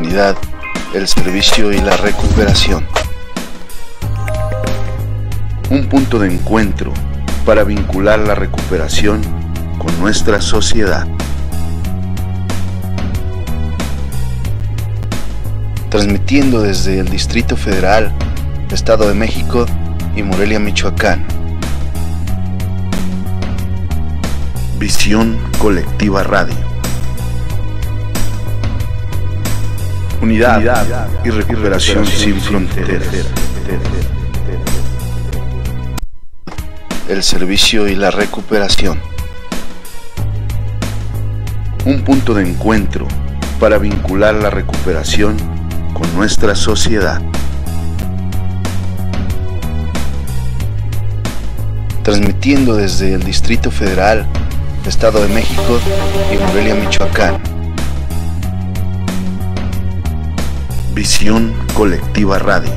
Unidad, el servicio y la recuperación. Un punto de encuentro para vincular la recuperación con nuestra sociedad. Transmitiendo desde el Distrito Federal, Estado de México y Morelia, Michoacán. Visión Colectiva Radio. Unidad y recuperación sin fronteras. El servicio y la recuperación. Un punto de encuentro para vincular la recuperación con nuestra sociedad. Transmitiendo desde el Distrito Federal, Estado de México y Morelia, Michoacán. Visión Colectiva Radio.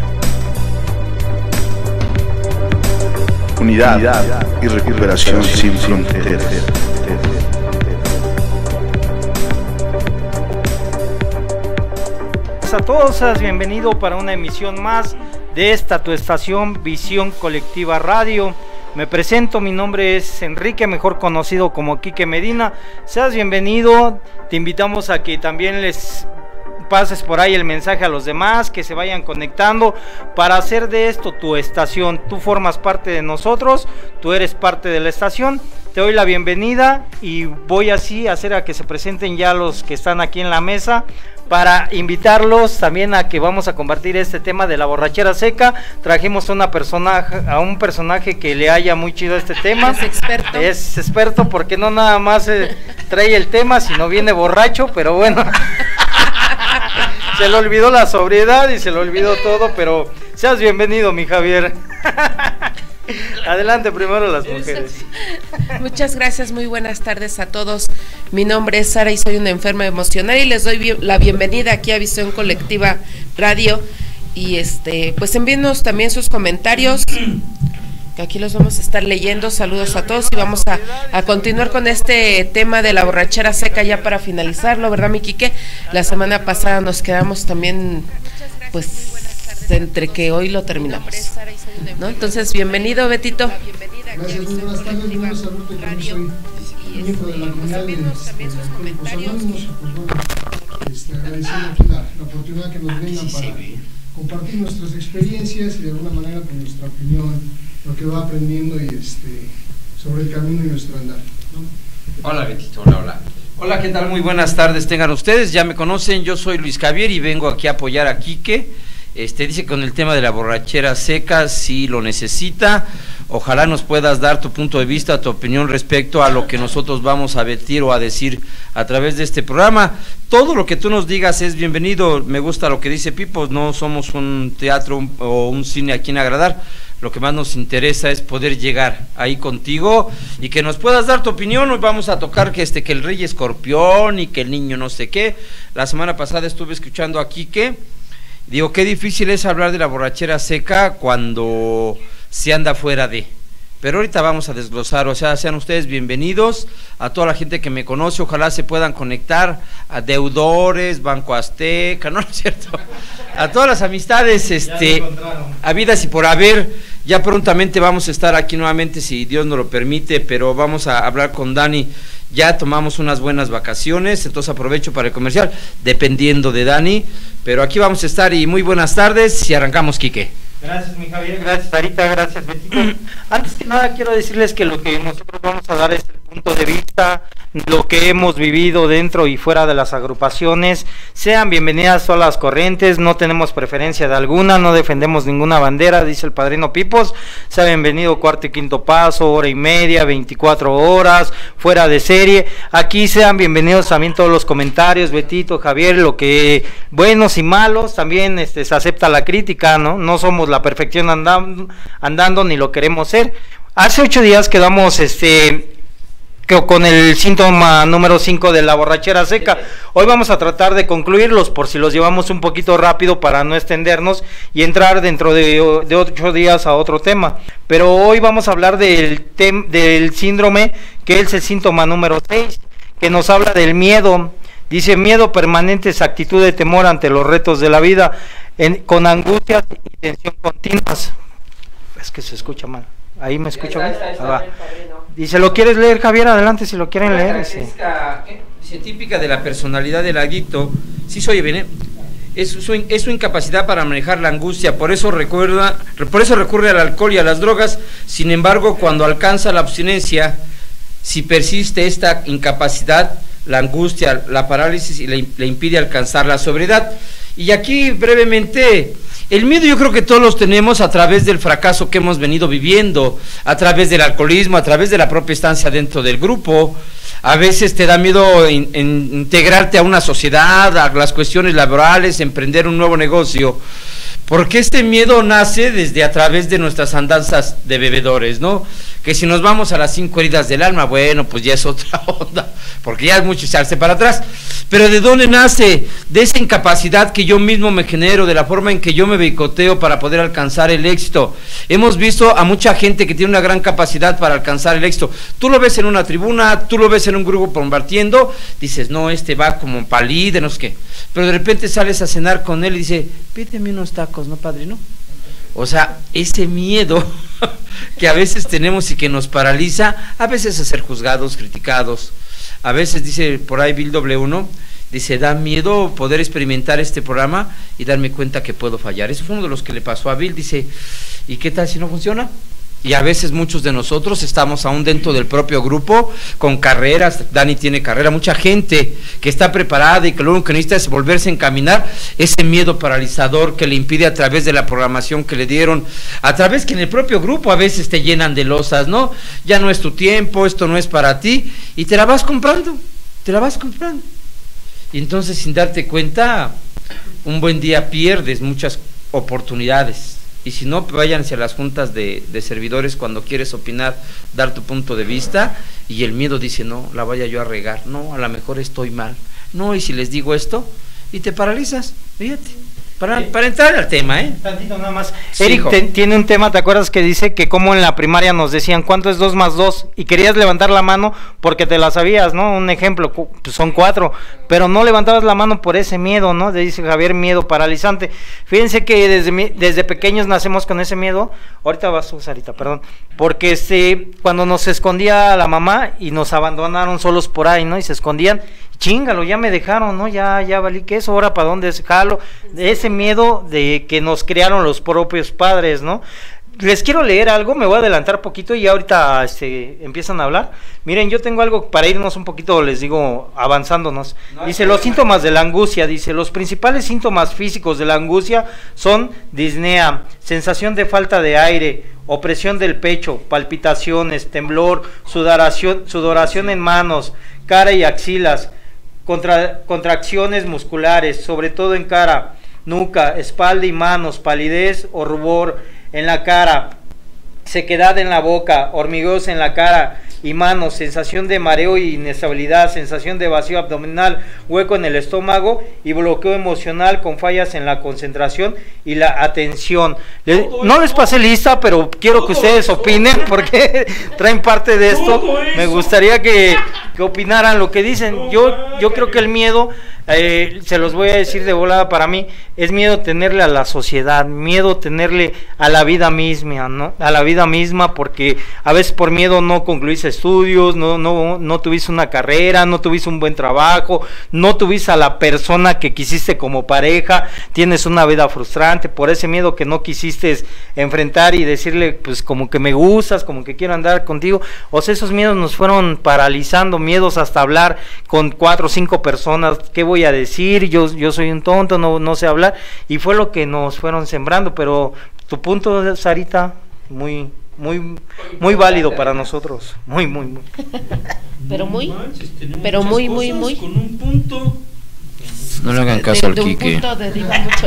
Unidad y recuperación sin fronteras. A todos, seas bienvenido para una emisión más de esta tu estación Visión Colectiva Radio. Me presento, mi nombre es Enrique, mejor conocido como Quique Medina. Seas bienvenido, te invitamos a que también les pases por ahí el mensaje a los demás, que se vayan conectando para hacer de esto tu estación. Tú formas parte de nosotros, tú eres parte de la estación. Te doy la bienvenida y voy así a hacer a que se presenten ya los que están aquí en la mesa, para invitarlos también a que vamos a compartir este tema de la borrachera seca. Trajimos a un personaje que le haya muy chido este tema. Es experto porque no nada más trae el tema, sino viene borracho, pero bueno. Se le olvidó la sobriedad y se le olvidó todo, pero seas bienvenido, mi Javier. Adelante, primero las mujeres. Muchas gracias, muy buenas tardes a todos. Mi nombre es Sara y soy una enferma emocional y les doy la bienvenida aquí a Visión Colectiva Radio. Y pues envíenos también sus comentarios, que aquí los vamos a estar leyendo. Saludos a todos y vamos a continuar con este tema de la borrachera seca ya para finalizarlo, ¿verdad, mi Quique? La semana pasada nos quedamos también, pues, entre que hoy lo terminamos, ¿no? Entonces, bienvenido, Betito. Gracias, muy buenas tardes, muy buenas tardes, miembro de la comunidad de Alcohólicos Anónimos. Agradeciendo aquí la oportunidad que nos brindan para compartir nuestras experiencias y de alguna manera con nuestra opinión, lo que va aprendiendo y sobre el camino y nuestro andar, ¿no? Hola, Betito, hola. Hola, ¿qué tal? Muy buenas tardes tengan ustedes, ya me conocen, yo soy Luis Javier y vengo aquí a apoyar a Quique. Dice que con el tema de la borrachera seca, si lo necesita, ojalá nos puedas dar tu punto de vista, tu opinión respecto a lo que nosotros vamos a vertir o a decir a través de este programa. Todo lo que tú nos digas es bienvenido. Me gusta lo que dice Pipo, no somos un teatro o un cine a quien agradar. Lo que más nos interesa es poder llegar ahí contigo y que nos puedas dar tu opinión. Hoy vamos a tocar que el rey escorpión y que el niño no sé qué. La semana pasada estuve escuchando a Quique. Digo, qué difícil es hablar de la borrachera seca cuando se anda fuera de. Pero ahorita vamos a desglosar, o sea, sean ustedes bienvenidos a toda la gente que me conoce, ojalá se puedan conectar a deudores, Banco Azteca, no es cierto, a todas las amistades, habidas y por haber. Ya prontamente vamos a estar aquí nuevamente, si Dios nos lo permite, pero vamos a hablar con Dani. Ya tomamos unas buenas vacaciones, entonces aprovecho para el comercial, dependiendo de Dani, pero aquí vamos a estar y muy buenas tardes y arrancamos, Quique. Gracias, mi Javier, gracias, Sarita, gracias, Betito. Antes que nada quiero decirles que lo que nosotros vamos a dar es el punto de vista, lo que hemos vivido dentro y fuera de las agrupaciones. Sean bienvenidas todas las corrientes, no tenemos preferencia de alguna, no defendemos ninguna bandera, dice el padrino Pipos. Sea bienvenido Cuarto y Quinto Paso, hora y media, 24 horas, fuera de serie. Aquí sean bienvenidos también todos los comentarios, Betito, Javier, lo que buenos y malos, también se acepta la crítica, ¿no? No somos la perfección andando ni lo queremos ser. Hace 8 días quedamos con el síntoma número 5 de la borrachera seca. Hoy vamos a tratar de concluirlos por si los llevamos un poquito rápido para no extendernos y entrar dentro de 8 días a otro tema. Pero hoy vamos a hablar del síndrome, que es el síntoma número 6, que nos habla del miedo Dice, miedo permanente es actitud de temor ante los retos de la vida, con angustias y tensión continuas. Es que se escucha mal. Ahí me escucho bien. Dice, ¿lo quieres leer, Javier? Adelante, si lo quieren leer. Dice, típica de la personalidad del adicto. Sí, se oye bien, ¿eh? Es su incapacidad para manejar la angustia, por eso recurre al alcohol y a las drogas. Sin embargo, cuando alcanza la abstinencia, si persiste esta incapacidad, la angustia, la parálisis, y le impide alcanzar la sobriedad. Y aquí brevemente, el miedo yo creo que todos los tenemos a través del fracaso que hemos venido viviendo, a través del alcoholismo, a través de la propia estancia dentro del grupo. A veces te da miedo integrarte a una sociedad, a las cuestiones laborales, emprender un nuevo negocio, porque este miedo nace desde a través de nuestras andanzas de bebedores, ¿no? Que si nos vamos a las 5 heridas del alma, bueno, pues ya es otra onda, porque ya es mucho echarse para atrás. Pero ¿de dónde nace? De esa incapacidad que yo mismo me genero, de la forma en que yo me boicoteo para poder alcanzar el éxito. Hemos visto a mucha gente que tiene una gran capacidad para alcanzar el éxito. Tú lo ves en una tribuna, tú lo ves en un grupo compartiendo, dices, no, este va como para líder, no sé qué. Pero de repente sales a cenar con él y dice, pídeme unos tacos, ¿no, padrino? O sea, ese miedo que a veces tenemos y que nos paraliza, a veces a ser juzgados, criticados, a veces, dice por ahí Bill W1, dice, da miedo poder experimentar este programa y darme cuenta que puedo fallar. Eso fue uno de los que le pasó a Bill, dice, ¿y qué tal si no funciona? Y a veces muchos de nosotros estamos aún dentro del propio grupo, con carreras, Dani tiene carrera, mucha gente que está preparada y que lo único que necesita es volverse a encaminar, ese miedo paralizador que le impide a través de la programación que le dieron, a través que en el propio grupo a veces te llenan de losas, ¿no? Ya no es tu tiempo, esto no es para ti, y te la vas comprando. Y entonces sin darte cuenta, un buen día pierdes muchas oportunidades. Y si no, váyanse a las juntas de servidores cuando quieres opinar, dar tu punto de vista, y el miedo dice, no, la vaya yo a regar, no, a lo mejor estoy mal, no, y si les digo esto, y te paralizas, fíjate, para entrar al tema, Tantito nada más. Sí, Eric tiene un tema, ¿te acuerdas que dice que como en la primaria nos decían, ¿cuánto es 2 más 2? Y querías levantar la mano porque te la sabías, ¿no? Un ejemplo, pues son 4, pero no levantabas la mano por ese miedo, ¿no? Dice Javier, miedo paralizante. Fíjense que desde pequeños nacemos con ese miedo. Ahorita vas, Sarita, perdón. Porque cuando nos escondía la mamá y nos abandonaron solos por ahí, ¿no? Y se escondían, chíngalo, ya me dejaron, ¿no? Ya valí que eso, ahora para dónde jalo. Ese miedo de que nos crearon los propios padres, ¿no? Les quiero leer algo, me voy a adelantar poquito y ahorita empiezan a hablar. Miren, yo tengo algo para irnos un poquito, les digo, avanzándonos. Dice, los síntomas de la angustia, dice, los principales síntomas físicos de la angustia son disnea, sensación de falta de aire, opresión del pecho, palpitaciones, temblor, sudoración en manos, cara y axilas, contracciones musculares, sobre todo en cara, nuca, espalda y manos, palidez o rubor en la cara, sequedad en la boca, hormigueos en la cara y manos, sensación de mareo y inestabilidad, sensación de vacío abdominal, hueco en el estómago y bloqueo emocional con fallas en la concentración y la atención. No les pasé lista, pero quiero que ustedes opinen porque traen parte de esto. Me gustaría que opinaran lo que dicen. Yo creo que el miedo, se los voy a decir de volada, para mí es miedo tenerle a la sociedad, miedo tenerle a la vida misma, ¿no? A la vida misma, porque a veces por miedo no concluís estudios, no tuviste una carrera, no tuviste un buen trabajo, no tuviste a la persona que quisiste como pareja, tienes una vida frustrante por ese miedo que no quisiste enfrentar y decirle, pues como que me gustas, como que quiero andar contigo. O sea, esos miedos nos fueron paralizando, miedos hasta hablar con 4 o 5 personas, ¿qué voy a decir? Yo soy un tonto, no sé hablar, y fue lo que nos fueron sembrando. Pero tu punto, Sarita, muy válido para nosotros, muy pero muy con un punto. No le hagan caso al Quique. Un punto de digo mucho.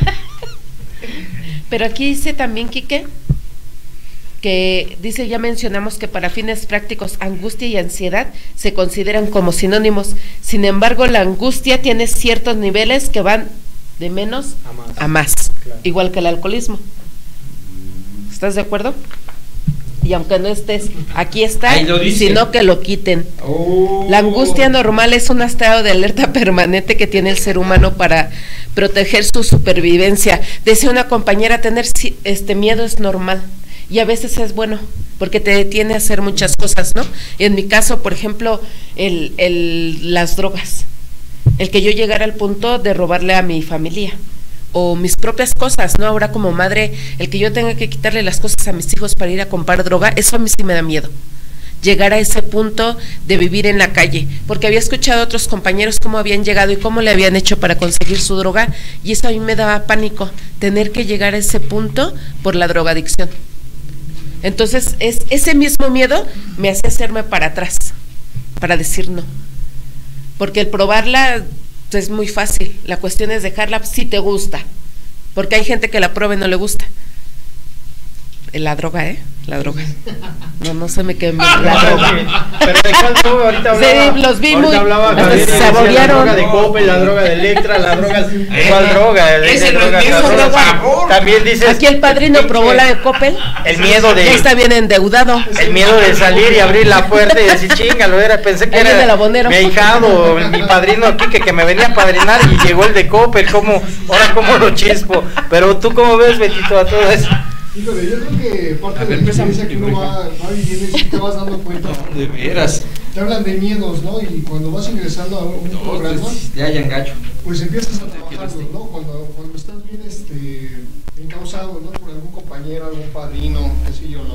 Pero aquí dice también, Quique, que dice, ya mencionamos que para fines prácticos angustia y ansiedad se consideran como sinónimos. Sin embargo, la angustia tiene ciertos niveles que van de menos a más, claro. Igual que el alcoholismo. ¿Estás de acuerdo? y aunque no estés, aquí está, Ahí lo y dice. si no, que lo quiten. La angustia normal es un estado de alerta permanente que tiene el ser humano para proteger su supervivencia. Decía una compañera, tener miedo es normal y a veces es bueno, porque te detiene a hacer muchas cosas, ¿no? En mi caso, por ejemplo, las drogas, el que yo llegara al punto de robarle a mi familia, o mis propias cosas, ¿no? Ahora como madre, el que yo tenga que quitarle las cosas a mis hijos para ir a comprar droga, eso a mí sí me da miedo. Llegar a ese punto de vivir en la calle, porque había escuchado a otros compañeros cómo habían llegado y cómo le habían hecho para conseguir su droga, y eso a mí me daba pánico, tener que llegar a ese punto por la drogadicción. Entonces, ese mismo miedo me hacía hacerme para atrás, para decir no. Porque el probarla es muy fácil, la cuestión es dejarla si te gusta, porque hay gente que la prueba y no le gusta. La droga, la droga. No se me queme la droga. Pero de cuál droga ahorita hablaba. Sí, los vi muy, se saborearon. La droga de Coppel, la droga de Electra, la droga. ¿Cuál droga? Ese no es miedo, por favor. También dices. Aquí el padrino probó la de Coppel. El miedo de. Ya está bien endeudado. El miedo de salir y abrir la puerta y decir, chingalo, pensé que Ahí viene el era abonero. mi ahijado, mi padrino aquí que me venía a padrinar y llegó el de Coppel, ahora cómo lo chispo. Pero tú, ¿cómo ves, Betito, a todo eso? Híjole, yo creo que parte de la experiencia que uno va viviendo y te vas dando cuenta. De veras. Te hablan de miedos, ¿no? Y cuando vas ingresando a un programa, Ya hayan gacho. pues empiezas a trabajarlo, ¿no? Cuando estás bien encausado, ¿no? Por algún compañero, algún padrino, qué sé yo, ¿no?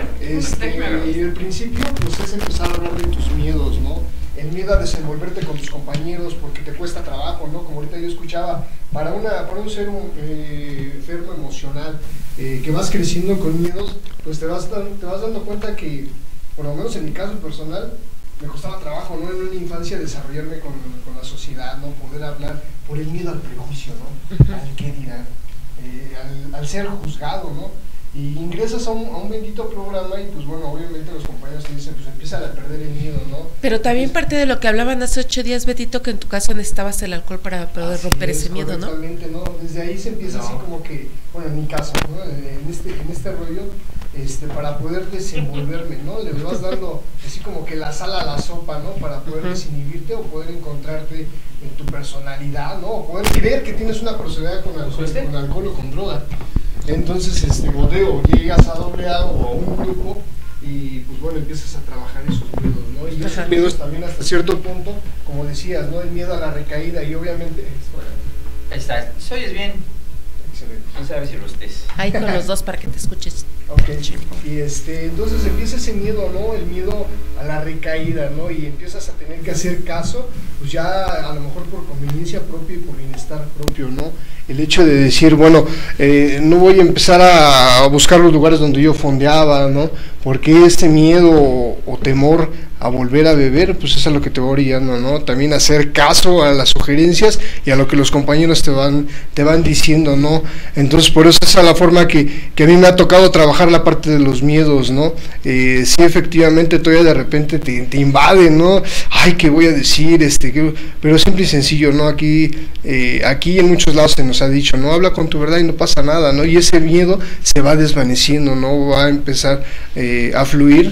Y al principio, pues es empezar a hablar de tus miedos, ¿no? El miedo a desenvolverte con tus compañeros porque te cuesta trabajo, ¿no? Como ahorita yo escuchaba, para un ser enfermo emocional, que vas creciendo con miedos, pues te vas dando cuenta que, por lo menos en mi caso personal, me costaba trabajo, ¿no? En una infancia desarrollarme con la sociedad, ¿no? Poder hablar por el miedo al prejuicio, ¿no? Al qué dirán, al ser juzgado, ¿no? Y ingresas a un bendito programa y pues bueno, obviamente los compañeros te dicen, pues empiezan a perder el miedo, ¿no? Pero también parte de lo que hablaban hace 8 días, Betito, que en tu caso necesitabas el alcohol para poder romper ese miedo, ¿no? Exactamente, ¿no? Desde ahí se empieza así como que, bueno, en mi caso, ¿no? En este rollo, para poder desenvolverme, ¿no? Le vas dando así como que la sal a la sopa, ¿no? Para poder desinhibirte o poder encontrarte en tu personalidad, ¿no? O poder creer que tienes una personalidad con alcohol o con droga. Entonces, llegas a AA o a un grupo y pues bueno, empiezas a trabajar esos miedos, ¿no? Y esos miedos también hasta cierto punto, como decías, ¿no? El miedo a la recaída y obviamente... Ahí está, ¿se oyes bien? Excelente. No sabes si lo estés. Ahí con los dos para que te escuches. Ok, y entonces empieza ese miedo, ¿no? El miedo a la recaída, ¿no? Y empiezas a tener que hacer caso, pues ya a lo mejor por conveniencia propia y por bienestar propio, ¿no? El hecho de decir, bueno, no voy a empezar a buscar los lugares donde yo fondeaba, ¿no? Porque este miedo o temor a volver a beber, pues es a lo que te va orillando, ¿no? También hacer caso a las sugerencias y a lo que los compañeros te van diciendo, ¿no? Entonces, por eso es la forma que a mí me ha tocado trabajar la parte de los miedos, ¿no? Sí, efectivamente, todavía de repente te invade, ¿no? Ay, ¿qué voy a decir? Pero simple y sencillo, ¿no? Aquí en muchos lados se nos ha dicho, ¿no? Habla con tu verdad y no pasa nada, ¿no? Y ese miedo se va desvaneciendo, ¿no? Va a empezar a fluir,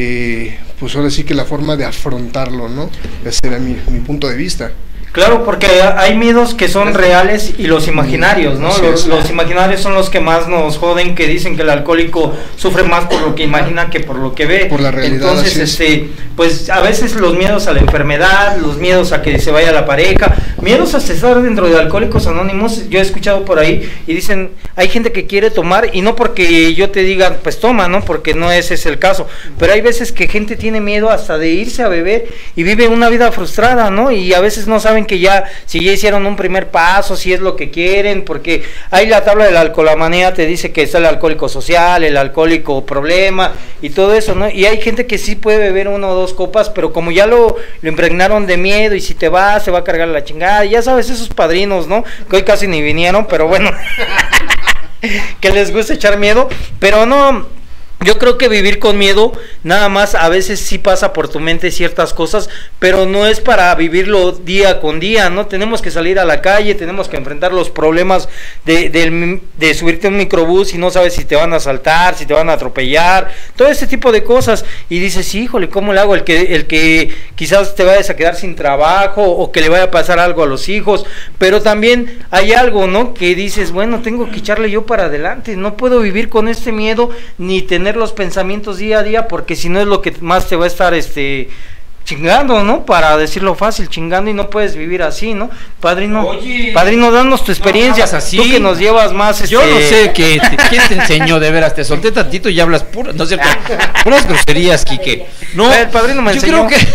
pues ahora sí que la forma de afrontarlo, ¿no? Ese era mi punto de vista. Claro, porque hay miedos que son reales y los imaginarios, ¿no? Los imaginarios son los que más nos joden, que dicen que el alcohólico sufre más por lo que imagina que por lo que ve. Por la realidad. Entonces, pues a veces los miedos a la enfermedad, los miedos a que se vaya la pareja, miedos a estar dentro de Alcohólicos Anónimos. Yo he escuchado por ahí y dicen, hay gente que quiere tomar y no porque yo te diga, pues toma, ¿no? Porque no ese es el caso. Pero hay veces que gente tiene miedo hasta de irse a beber y vive una vida frustrada, ¿no? Y a veces no saben que si ya hicieron un primer paso, si es lo que quieren, porque ahí la tabla de la alcoholamanía te dice que está el alcohólico social, el alcohólico problema y todo eso, ¿no? Y hay gente que sí puede beber 1 o 2 copas, pero como ya lo impregnaron de miedo y si te vas, se va a cargar la chingada, ya sabes, esos padrinos, ¿no? Que hoy casi ni vinieron, pero bueno, que les gusta echar miedo, pero no, Yo creo que vivir con miedo, nada más a veces sí pasa por tu mente ciertas cosas, pero no es para vivirlo día con día, ¿no? Tenemos que salir a la calle, tenemos que enfrentar los problemas de subirte a un microbús y no sabes si te van a asaltar, si te van a atropellar, todo ese tipo de cosas, y dices, híjole, ¿cómo le hago? El que quizás te vayas a quedar sin trabajo, o que le vaya a pasar algo a los hijos, pero también hay algo, ¿no? Que dices, bueno, tengo que echarle yo para adelante, no puedo vivir con este miedo, ni tener los pensamientos día a día, porque si no es lo que más te va a estar chingando, ¿no? Para decirlo fácil, chingando, y no puedes vivir así, ¿no? Padrino, Oye, padrino, danos tu experiencia, no así. Tú que nos llevas más, Yo no sé, ¿quién te enseñó? De veras, te solté tantito y hablas puras, no es cierto, puras groserías, Quique. No, el padrino me enseñó. Yo creo que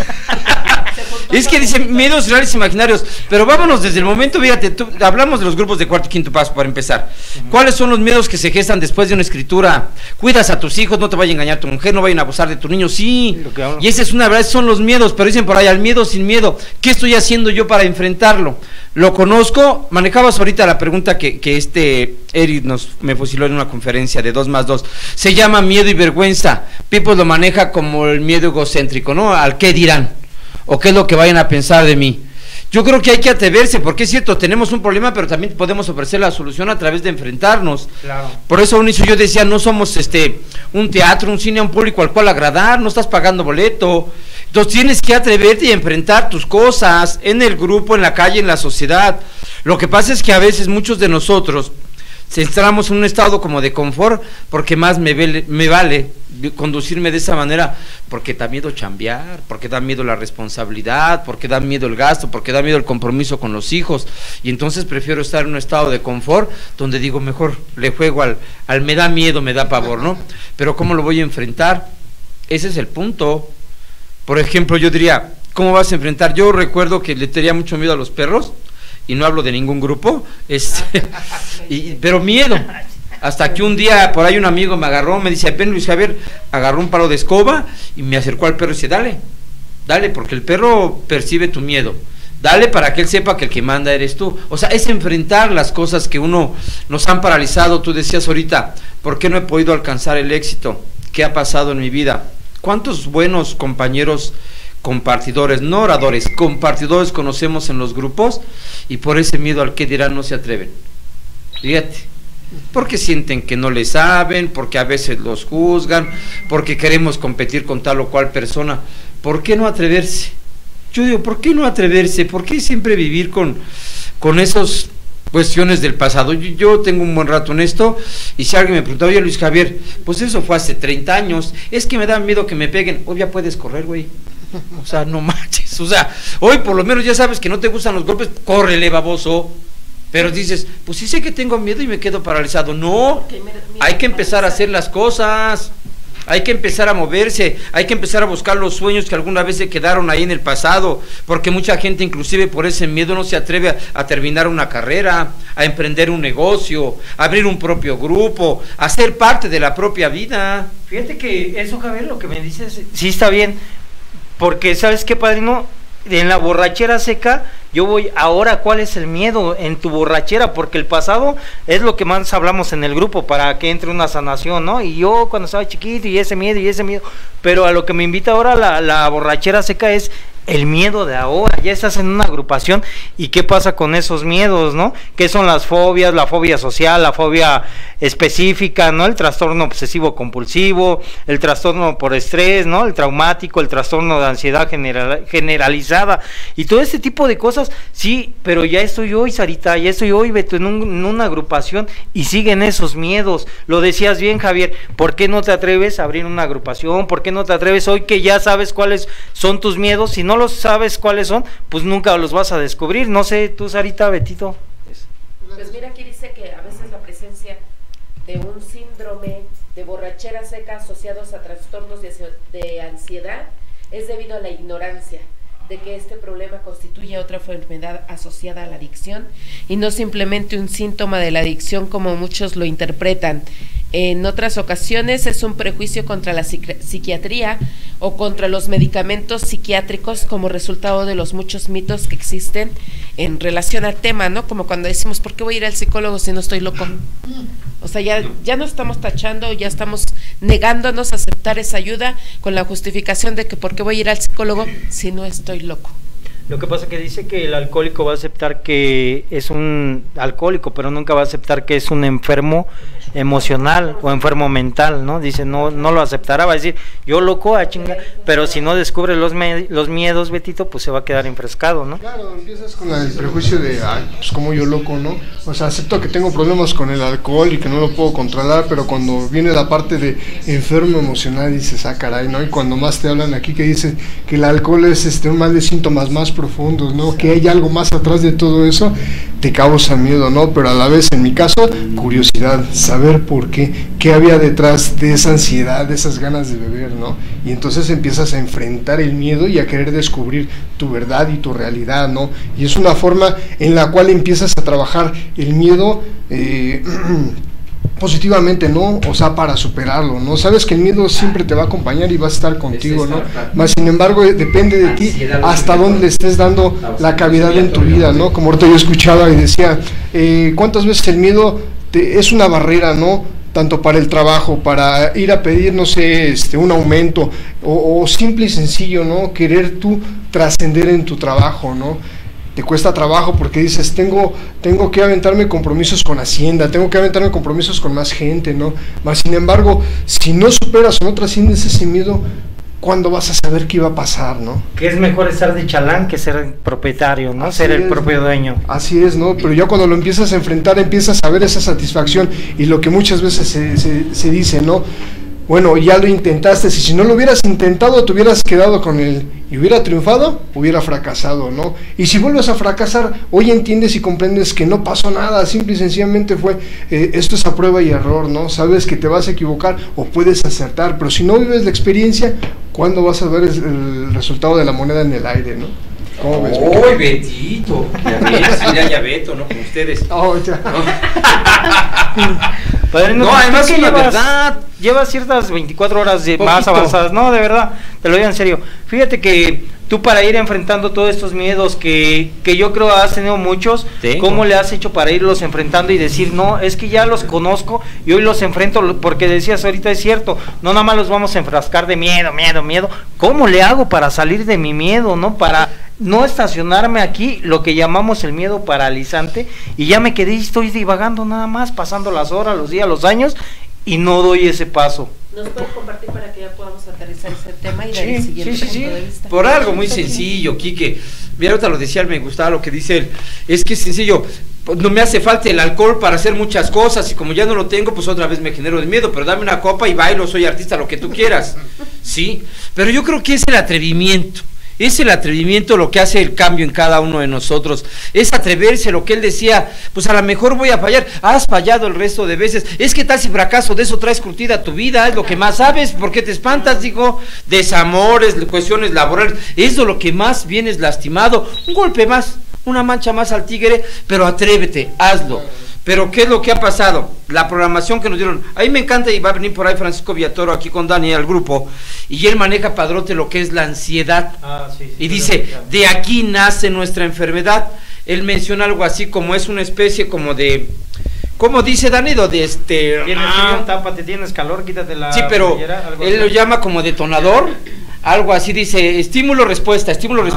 es que dice miedos reales imaginarios, pero vámonos desde el momento, fíjate, hablamos de los grupos de cuarto y quinto paso para empezar. ¿Cuáles son los miedos que se gestan después de una escritura? Cuidas a tus hijos, no te vaya a engañar tu mujer, no vayan a abusar de tu niño, sí. Y esa es una verdad, son los miedos, pero dicen por ahí, al miedo sin miedo. ¿Qué estoy haciendo yo para enfrentarlo? Lo conozco, manejabas ahorita la pregunta que Eric me fusiló en una conferencia de 2+2. Se llama miedo y vergüenza. People lo maneja como el miedo egocéntrico, ¿no? Al qué dirán, o qué es lo que vayan a pensar de mí. Yo creo que hay que atreverse, porque es cierto, tenemos un problema, pero también podemos ofrecer la solución a través de enfrentarnos. Claro. Por eso al inicio yo decía, no somos un teatro, un cine, un público al cual agradar, no estás pagando boleto. Entonces tienes que atreverte y enfrentar tus cosas en el grupo, en la calle, en la sociedad. Lo que pasa es que a veces muchos de nosotros entramos en un estado como de confort, porque más me vale conducirme de esa manera, porque da miedo chambear, porque da miedo la responsabilidad, porque da miedo el gasto, porque da miedo el compromiso con los hijos, y entonces prefiero estar en un estado de confort, donde digo, mejor le juego al me da miedo, me da pavor, ¿no? Pero ¿cómo lo voy a enfrentar? Ese es el punto. Por ejemplo, yo diría, ¿cómo vas a enfrentar? Yo recuerdo que le tenía mucho miedo a los perros, y no hablo de ningún grupo, pero miedo, hasta que un día por ahí un amigo me agarró, me dice, ven Luis Javier, agarró un palo de escoba y me acercó al perro y dice, dale, porque el perro percibe tu miedo, dale para que él sepa que el que manda eres tú. O sea, es enfrentar las cosas que nos han paralizado. Tú decías ahorita, ¿por qué no he podido alcanzar el éxito? ¿Qué ha pasado en mi vida? ¿Cuántos buenos compañeros compartidores, no oradores, compartidores conocemos en los grupos, y por ese miedo al que dirán no se atreven? Fíjate, porque sienten que no le saben, porque a veces los juzgan, porque queremos competir con tal o cual persona. ¿Por qué no atreverse? Yo digo, ¿por qué no atreverse? ¿Por qué siempre vivir con esas cuestiones del pasado? Yo tengo un buen rato en esto, y si alguien me pregunta, oye Luis Javier, pues eso fue hace 30 años, es que me da miedo que me peguen. Hoy ya puedes correr, güey. O sea, no manches, o sea, hoy por lo menos ya sabes que no te gustan los golpes, córrele, baboso. Pero dices, pues sí sé que tengo miedo y me quedo paralizado. No, hay que empezar a hacer las cosas, hay que empezar a moverse, hay que empezar a buscar los sueños que alguna vez se quedaron ahí en el pasado, porque mucha gente inclusive por ese miedo no se atreve a terminar una carrera, a emprender un negocio, a abrir un propio grupo, a ser parte de la propia vida. Fíjate que eso, Javier, lo que me dices, sí está bien, porque ¿sabes qué, padrino? En la borrachera seca, yo voy, ahora, ¿cuál es el miedo en tu borrachera? Porque el pasado es lo que más hablamos en el grupo, para que entre una sanación, ¿no? Y yo cuando estaba chiquito, y ese miedo, pero a lo que me invita ahora la borrachera seca es el miedo de ahora. Ya estás en una agrupación, y ¿qué pasa con esos miedos, no? ¿Qué son las fobias? La fobia social, la fobia específica, ¿no? El trastorno obsesivo compulsivo, el trastorno por estrés, ¿no? El traumático, el trastorno de ansiedad generalizada, y todo este tipo de cosas. Sí, pero ya estoy hoy, Sarita, ya estoy hoy, Beto, en una agrupación, y siguen esos miedos. Lo decías bien, Javier, ¿por qué no te atreves a abrir una agrupación? ¿Por qué no te atreves hoy que ya sabes cuáles son tus miedos? Si no los sabes cuáles son, pues nunca los vas a descubrir. No sé, tú, Sarita, Betito. Pues mira, aquí dice que a veces la presencia de un síndrome de borrachera seca asociados a trastornos de ansiedad es debido a la ignorancia de que este problema constituye otra enfermedad asociada a la adicción, y no simplemente un síntoma de la adicción como muchos lo interpretan. En otras ocasiones es un prejuicio contra la psiquiatría o contra los medicamentos psiquiátricos como resultado de los muchos mitos que existen en relación al tema, ¿no? Como cuando decimos, ¿por qué voy a ir al psicólogo si no estoy loco? O sea, ya no estamos tachando, ya estamos negándonos a aceptar esa ayuda con la justificación de que ¿por qué voy a ir al psicólogo si no estoy loco? Lo que pasa que dice que el alcohólico va a aceptar que es un alcohólico, pero nunca va a aceptar que es un enfermo emocional o enfermo mental, ¿no? Dice, no lo aceptará, va a decir, yo loco, a chinga, pero si no descubre los miedos, Betito, pues se va a quedar enfrescado, ¿no? Claro, empiezas con el prejuicio de, pues como yo loco, ¿no? O sea, acepto que tengo problemas con el alcohol y que no lo puedo controlar, pero cuando viene la parte de enfermo emocional, dices, caray, ¿no? Y cuando más te hablan aquí que dice que el alcohol es un mal de síntomas más profundos, ¿no? Que hay algo más atrás de todo eso, te causa miedo, ¿no? Pero a la vez, en mi caso, curiosidad, saber por qué había detrás de esa ansiedad, de esas ganas de beber, ¿no? Y entonces empiezas a enfrentar el miedo y a querer descubrir tu verdad y tu realidad, ¿no? Y es una forma en la cual empiezas a trabajar el miedo positivamente, ¿no? O sea, para superarlo, ¿no? Sabes que el miedo siempre te va a acompañar y va a estar contigo, ¿no? Más sin embargo, depende de ti hasta dónde le estés dando la cavidad en tu vida, ¿no? Como ahorita yo escuchaba y decía, ¿cuántas veces el miedo es una barrera, ¿no? Tanto para el trabajo, para ir a pedir, no sé, un aumento, o simple y sencillo, ¿no? Querer tú trascender en tu trabajo, ¿no? Te cuesta trabajo porque dices, tengo que aventarme compromisos con Hacienda, tengo que aventarme compromisos con más gente, ¿no? Mas sin embargo, si no superas o no trasciendes ese miedo, ¿cuándo vas a saber qué iba a pasar, no? Que es mejor estar de chalán que ser propietario, ¿no? Ser el propio dueño. Así es, ¿no? Pero ya cuando lo empiezas a enfrentar, empiezas a ver esa satisfacción y lo que muchas veces se dice, ¿no? Bueno, ya lo intentaste, si no lo hubieras intentado, te hubieras quedado con él y hubiera triunfado, hubiera fracasado, ¿no? Y si vuelves a fracasar, hoy entiendes y comprendes que no pasó nada, simple y sencillamente fue, esto es a prueba y error, ¿no? Sabes que te vas a equivocar o puedes acertar, pero si no vives la experiencia, ¿cuándo vas a ver el resultado de la moneda en el aire, ¿no? ¿Cómo ves? ¡Uy, Betito! Ya Beto, ¿no? Como ustedes. Oh, ya. Padrino, no, además que llevas ciertas 24 horas más avanzadas, no, de verdad, te lo digo en serio. Fíjate que tú para ir enfrentando todos estos miedos que yo creo has tenido muchos, ¿cómo le has hecho para irlos enfrentando y decir, no, es que ya los conozco y hoy los enfrento? Porque decías ahorita, es cierto, no nada más los vamos a enfrascar de miedo, ¿cómo le hago para salir de mi miedo, no? Para no estacionarme aquí, lo que llamamos el miedo paralizante, y ya me quedé y estoy divagando nada más, pasando las horas, los días, los años, y no doy ese paso. ¿Nos puedes compartir para que ya podamos aterrizar ese tema y dar el siguiente punto de vista? Por algo muy sencillo, Quique. Mira, ahorita lo decía, me gustaba lo que dice él. Es que es sencillo, no me hace falta el alcohol para hacer muchas cosas, y como ya no lo tengo, pues otra vez me genero de miedo, pero dame una copa y bailo, soy artista, lo que tú quieras. Sí, pero yo creo que es el atrevimiento. Es el atrevimiento lo que hace el cambio en cada uno de nosotros, es atreverse. Lo que él decía, pues a lo mejor voy a fallar, has fallado el resto de veces, es que tal si fracaso, de eso traes curtida tu vida, es lo que más sabes, ¿por qué te espantas? Digo, desamores, cuestiones laborales, es de lo que más vienes lastimado, un golpe más, una mancha más al tigre, pero atrévete, hazlo. Pero ¿qué es lo que ha pasado? La programación que nos dieron, a mí me encanta, y va a venir por ahí Francisco Villatoro aquí con Dani al grupo, y él maneja padrote lo que es la ansiedad, y dice, de aquí nace nuestra enfermedad. Él menciona algo así como es una especie como de, ¿cómo dice Danido? Tienes frío, tápate, tienes calor, quítate la... Sí, pero él lo llama como detonador. Algo así dice, estímulo-respuesta.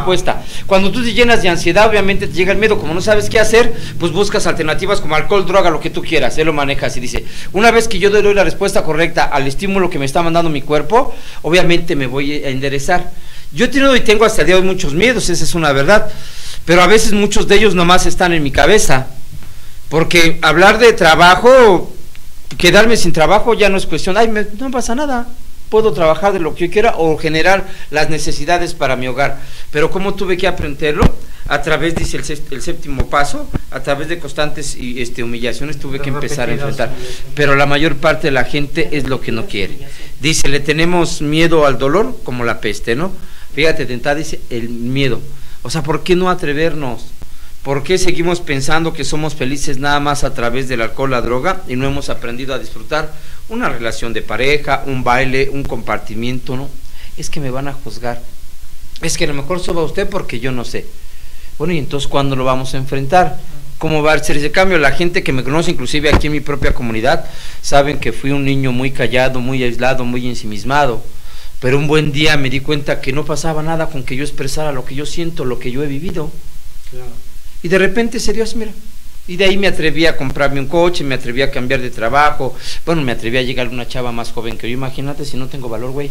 Cuando tú te llenas de ansiedad, obviamente te llega el miedo, como no sabes qué hacer, pues buscas alternativas como alcohol, droga, lo que tú quieras. Él lo maneja así, dice, una vez que yo doy la respuesta correcta al estímulo que me está mandando mi cuerpo, obviamente me voy a enderezar. Yo he tenido y tengo hasta el día de hoy muchos miedos, esa es una verdad, pero a veces muchos de ellos nomás están en mi cabeza, porque hablar de trabajo, quedarme sin trabajo ya no es cuestión, no pasa nada. Puedo trabajar de lo que yo quiera o generar las necesidades para mi hogar, pero ¿cómo tuve que aprenderlo? A través, dice el séptimo paso, a través de constantes humillaciones tuve que empezar a enfrentar, pero la mayor parte de la gente es lo que no quiere. Dice, le tenemos miedo al dolor como la peste, ¿no? Fíjate, tentada, dice, el miedo. O sea, ¿por qué no atrevernos? ¿Por qué seguimos pensando que somos felices nada más a través del alcohol, la droga, y no hemos aprendido a disfrutar una relación de pareja, un baile, un compartimiento? No, es que me van a juzgar, es que a lo mejor soba usted porque yo no sé. Bueno, y entonces ¿cuándo lo vamos a enfrentar? cómo va a ser ese cambio. La gente que me conoce, inclusive aquí en mi propia comunidad, saben que fui un niño muy callado, muy aislado, muy ensimismado, pero un buen día me di cuenta que no pasaba nada con que yo expresara lo que yo siento, lo que yo he vivido. Claro. Y de repente se dio así, mira. Y de ahí me atreví a comprarme un coche, me atreví a cambiar de trabajo, bueno, me atreví a llegar a una chava más joven que yo. Imagínate si no tengo valor, güey.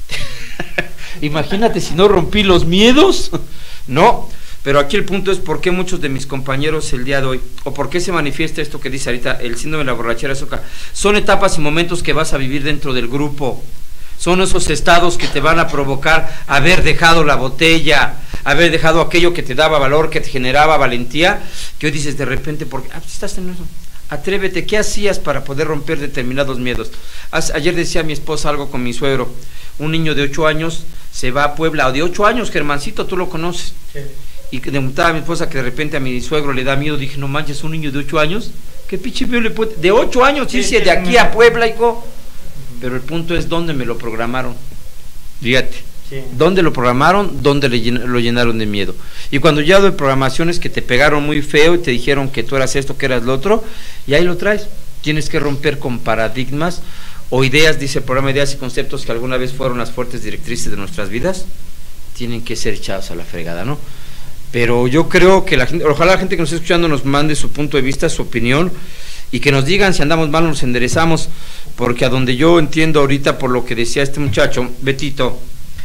Imagínate si no rompí los miedos. No, pero aquí el punto es por qué muchos de mis compañeros el día de hoy, o por qué se manifiesta esto que dice ahorita, el síndrome de la borrachera azúcar. Son etapas y momentos que vas a vivir dentro del grupo. Son esos estados que te van a provocar haber dejado la botella, haber dejado aquello que te daba valor, que te generaba valentía, que hoy dices de repente, porque estás en eso. Atrévete, ¿qué hacías para poder romper determinados miedos? Ayer decía mi esposa algo con mi suegro, un niño de 8 años se va a Puebla, o de 8 años, Germancito, tú lo conoces. Sí. Y que le preguntaba a mi esposa que de repente a mi suegro le da miedo, dije, no manches, un niño de 8 años, ¿qué pinche miedo le puede? De 8 años, sí, de aquí a Puebla, hijo. Pero el punto es dónde me lo programaron. Fíjate, sí. ¿Dónde lo programaron? ¿Dónde lo llenaron de miedo? Y cuando ya doy programaciones que te pegaron muy feo y te dijeron que tú eras esto, que eras lo otro, y ahí lo traes. Tienes que romper con paradigmas o ideas, dice el programa, ideas y conceptos que alguna vez fueron las fuertes directrices de nuestras vidas, tienen que ser echados a la fregada, ¿no? Pero yo creo que la gente, ojalá la gente que nos esté escuchando nos mande su punto de vista, su opinión, y que nos digan si andamos mal, nos enderezamos, porque a donde yo entiendo ahorita por lo que decía este muchacho, Betito,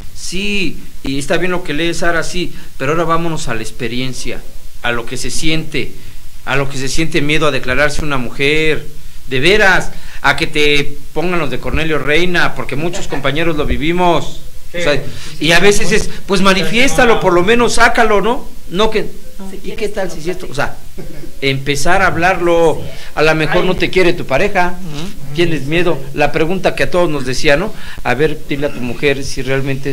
sí, y está bien lo que lee Sara, sí, pero ahora vámonos a la experiencia, a lo que se siente miedo a declararse una mujer, de veras, a que te pongan los de Cornelio Reina, porque muchos compañeros lo vivimos, sí, o sea, y a veces es, pues manifiéstalo, por lo menos sácalo, ¿no? No que, ¿y qué tal si esto? O sea, empezar a hablarlo, a lo mejor no te quiere tu pareja, tienes miedo, la pregunta que a todos nos decía, ¿no? A ver, dile a tu mujer si realmente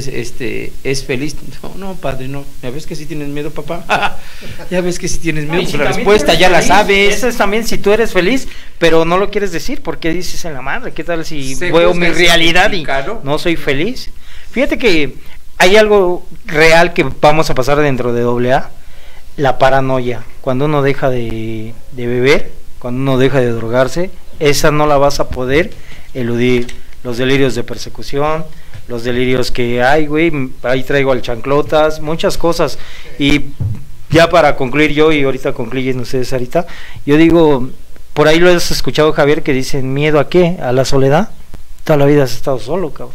es feliz. No, padre, no, ya ves que sí tienes miedo, papá, ya ves que sí tienes miedo, pues la respuesta ya la sabes. Eso es también si tú eres feliz, pero no lo quieres decir, porque dices en la madre, ¿qué tal si veo mi realidad y no soy feliz? Fíjate que hay algo real que vamos a pasar dentro de AA, la paranoia. Cuando uno deja de beber, cuando uno deja de drogarse, esa no la vas a poder eludir. Los delirios de persecución, los delirios que hay, güey, ahí traigo al chanclotas, muchas cosas. Y ya para concluir yo, y ahorita concluyen ustedes ahorita, yo digo, por ahí lo has escuchado, Javier, que dicen, ¿miedo a qué? ¿A la soledad? Toda la vida has estado solo, cabrón.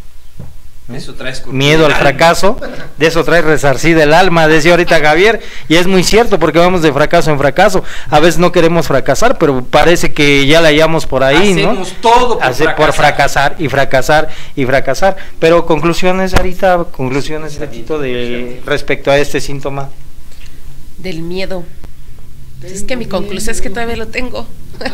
Eso traes miedo al fracaso, de eso trae resarcida el alma, decía ahorita Javier, y es muy cierto, porque vamos de fracaso en fracaso. A veces no queremos fracasar, pero parece que ya la hallamos por ahí, hacemos todo por fracasar y fracasar y fracasar. Pero conclusiones, Arita, conclusiones, Betito, de respecto a este síntoma del miedo. Es que mi conclusión es que todavía lo tengo.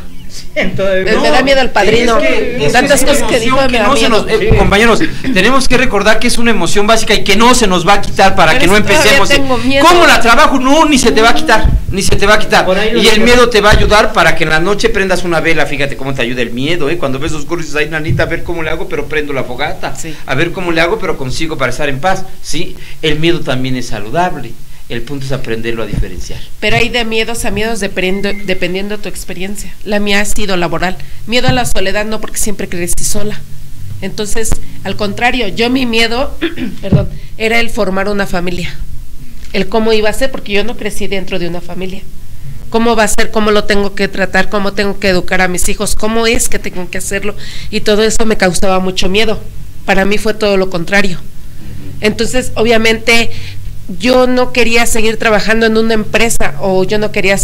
Me da miedo el padrino, tantas cosas que digo me da miedo. Compañeros, tenemos que recordar que es una emoción básica y que no se nos va a quitar para que no empecemos. ¿Cómo la trabajo? No, ni se te va a quitar, ni se te va a quitar. Y el miedo te va a ayudar para que en la noche prendas una vela. Fíjate cómo te ayuda el miedo, cuando ves oscuro dices, ay, nanita, a ver cómo le hago, pero prendo la fogata, sí. A ver cómo le hago, pero consigo para estar en paz. Sí, el miedo también es saludable. El punto es aprenderlo a diferenciar. Pero hay de miedos a miedos dependiendo de tu experiencia. La mía ha sido laboral. Miedo a la soledad no, porque siempre crecí sola. Entonces, al contrario, yo mi miedo, perdón, era el formar una familia. El cómo iba a ser, porque yo no crecí dentro de una familia. ¿Cómo va a ser? ¿Cómo lo tengo que tratar? ¿Cómo tengo que educar a mis hijos? ¿Cómo es que tengo que hacerlo? Y todo eso me causaba mucho miedo. Para mí fue todo lo contrario. Entonces, obviamente, yo no quería seguir trabajando en una empresa, o yo no quería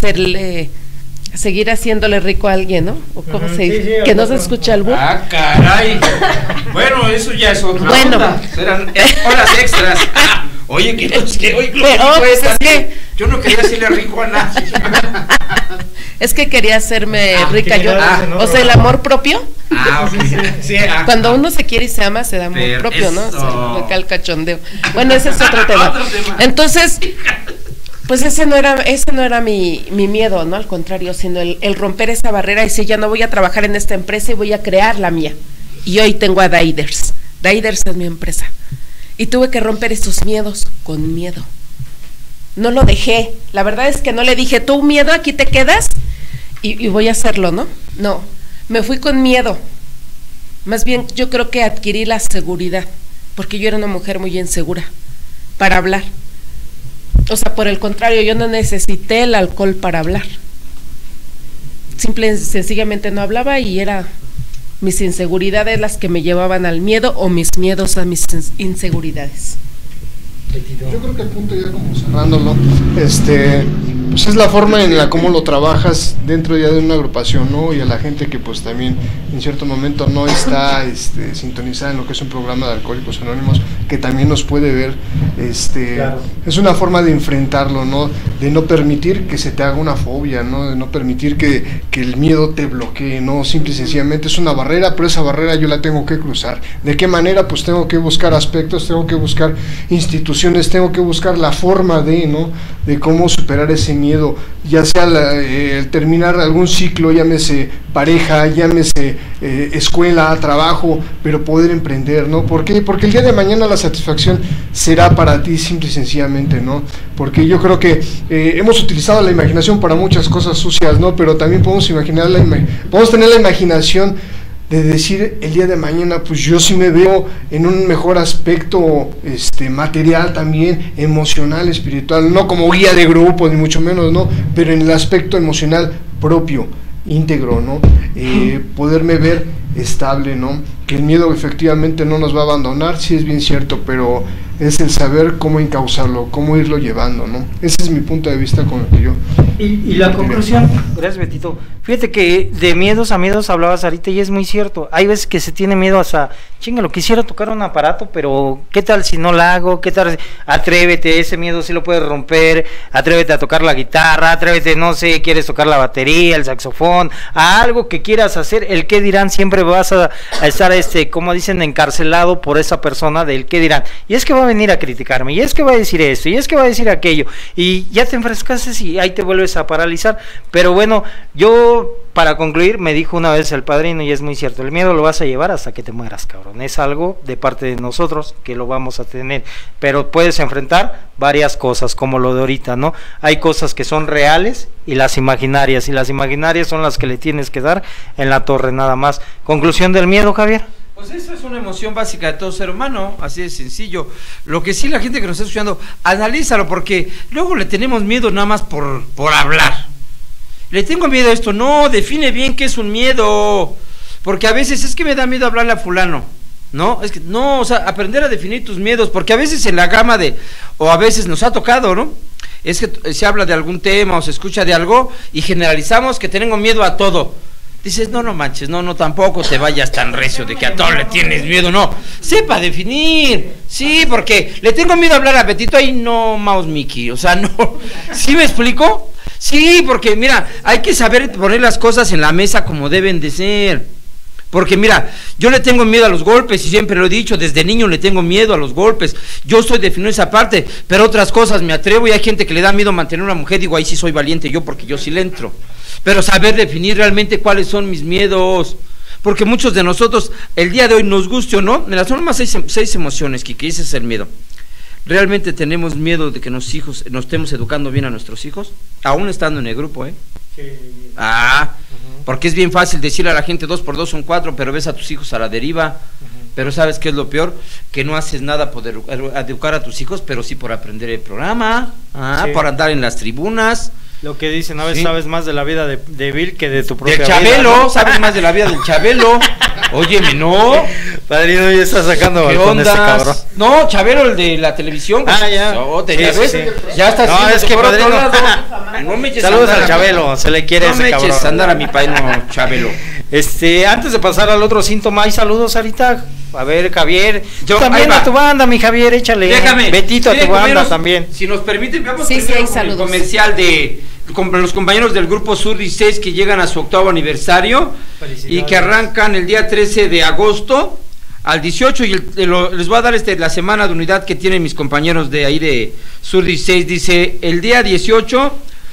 seguir haciéndole rico a alguien, ¿no? O cómo se dice, que no se escucha el burro. Ah, caray. Bueno, eso ya es otra onda. Serán horas extras. Oye, que no es que hoy yo no quería hacerle rico a nadie. Es que quería hacerme rica yo. O sea, el amor propio. Sí, cuando uno se quiere y se ama, se da amor propio, ¿no? O sea, el cachondeo. Bueno, ese es otro tema. Entonces, pues ese no era mi miedo, ¿no? Al contrario, sino el romper esa barrera y decir, ya no voy a trabajar en esta empresa y voy a crear la mía. Y hoy tengo a Daiders. Daiders es mi empresa. Y tuve que romper esos miedos con miedo. no lo dejé. La verdad es que no le dije, tú miedo, aquí te quedas y voy a hacerlo, ¿no? No, me fui con miedo. Más bien yo creo que adquirí la seguridad, porque yo era una mujer muy insegura para hablar. O sea, por el contrario, yo no necesité el alcohol para hablar. Simple y sencillamente no hablaba y era mis inseguridades las que me llevaban al miedo o mis miedos a mis inseguridades. Yo creo que el punto, ya como cerrándolo, pues es la forma en la cómo lo trabajas dentro ya de una agrupación, ¿no? Y a la gente que pues también en cierto momento no está sintonizada en lo que es un programa de Alcohólicos Anónimos, que también nos puede ver, claro. Es una forma de enfrentarlo, ¿no? De no permitir que se te haga una fobia, ¿no? De no permitir que el miedo te bloquee, ¿no? Simple y sencillamente es una barrera, pero esa barrera yo la tengo que cruzar. ¿De qué manera? Pues tengo que buscar aspectos, tengo que buscar instituciones, tengo que buscar la forma de, ¿no? De cómo superar ese miedo, ya sea el terminar algún ciclo, llámese pareja, llámese escuela, trabajo, pero poder emprender, ¿no? ¿Por qué? Porque el día de mañana la satisfacción será para ti, simple y sencillamente, ¿no? Porque yo creo que hemos utilizado la imaginación para muchas cosas sucias, ¿no? Pero también podemos tener la imaginación de decir el día de mañana, pues yo sí me veo en un mejor aspecto material también, emocional, espiritual, no como guía de grupo, ni mucho menos, ¿no? Pero en el aspecto emocional propio, íntegro, ¿no? Poderme ver estable, ¿no? Que el miedo efectivamente no nos va a abandonar, sí es bien cierto, pero es el saber cómo encauzarlo, cómo irlo llevando, ¿no? Ese es mi punto de vista con el que yo... Y la conclusión, gracias Betito, fíjate que de miedos a miedos hablabas ahorita y es muy cierto, hay veces que se tiene miedo hasta, lo quisiera tocar un aparato, pero ¿qué tal si no la hago? ¿Qué tal? Atrévete, ese miedo sí lo puedes romper, atrévete a tocar la guitarra, atrévete, no sé, quieres tocar la batería, el saxofón, a algo que quieras hacer, el qué dirán, siempre vas a estar, como dicen, encarcelado por esa persona del qué dirán, y es que va a venir a criticarme, y es que va a decir esto, y es que va a decir aquello, y ya te enfrescas y ahí te vuelves a paralizar. Pero bueno, yo para concluir me dijo una vez el padrino, y es muy cierto, el miedo lo vas a llevar hasta que te mueras, cabrón, es algo de parte de nosotros que lo vamos a tener, pero puedes enfrentar varias cosas como lo de ahorita, ¿no? Hay cosas que son reales y las imaginarias son las que le tienes que dar en la torre, nada más. Conclusión del miedo, Javier. Pues eso es una emoción básica de todo ser humano, así de sencillo. Lo que sí, la gente que nos está escuchando, analízalo, porque luego le tenemos miedo nada más por hablar. Le tengo miedo a esto, no, define bien qué es un miedo, porque a veces es que me da miedo hablarle a fulano, ¿no? Es que, no, o sea, aprender a definir tus miedos, porque a veces en la gama o a veces nos ha tocado, ¿no? Es que se habla de algún tema o se escucha de algo y generalizamos que tenemos miedo a todo. Dices, no manches, no, tampoco te vayas tan recio de que a todo le tienes miedo, no. Sepa definir, sí, porque le tengo miedo a hablar a Betito, ahí no, Mouse Mickey, o sea, no. ¿Sí me explico? Sí, porque mira, hay que saber poner las cosas en la mesa como deben de ser. Porque mira, yo le tengo miedo a los golpes y siempre lo he dicho, desde niño le tengo miedo a los golpes. Yo estoy definiendo esa parte, pero otras cosas me atrevo y hay gente que le da miedo mantener a una mujer, digo, ahí sí soy valiente yo porque yo sí le entro. Pero saber definir realmente cuáles son mis miedos, porque muchos de nosotros, el día de hoy, nos guste o no, me las son más seis emociones, que ese es el miedo. ¿Realmente tenemos miedo de que nos estemos educando bien a nuestros hijos? Aún estando en el grupo, ¿eh? Sí. Porque es bien fácil decirle a la gente 2 por 2 son 4, pero ves a tus hijos a la deriva. Pero ¿sabes qué es lo peor? Que no haces nada por educar a tus hijos, pero sí por aprender el programa, sí, por andar en las tribunas. Lo que dicen, a veces sabes más de la vida de Bill que de tu propia vida. Del Chabelo, ¿no? Sabes más de la vida del Chabelo. Óyeme, no. Padrino, ya está sacando con ese cabrón. No, Chabelo, el de la televisión. Ya. Sí. Ya está. No, es que padrino. No me eches saludos al Chabelo, se le quiere ese cabrón. No me eches andar a mi padrino Chabelo. Antes de pasar al otro síntoma, hay saludos ahorita. A ver, Javier, yo también a tu banda, mi Javier, échale. Déjame. Betito, a tu banda también. Si nos permiten, veamos el comercial con los compañeros del grupo Sur 16 que llegan a su 8º aniversario y que arrancan el día 13 de agosto al 18 y les voy a dar la semana de unidad que tienen mis compañeros de ahí de Sur 16. Dice, el día 18,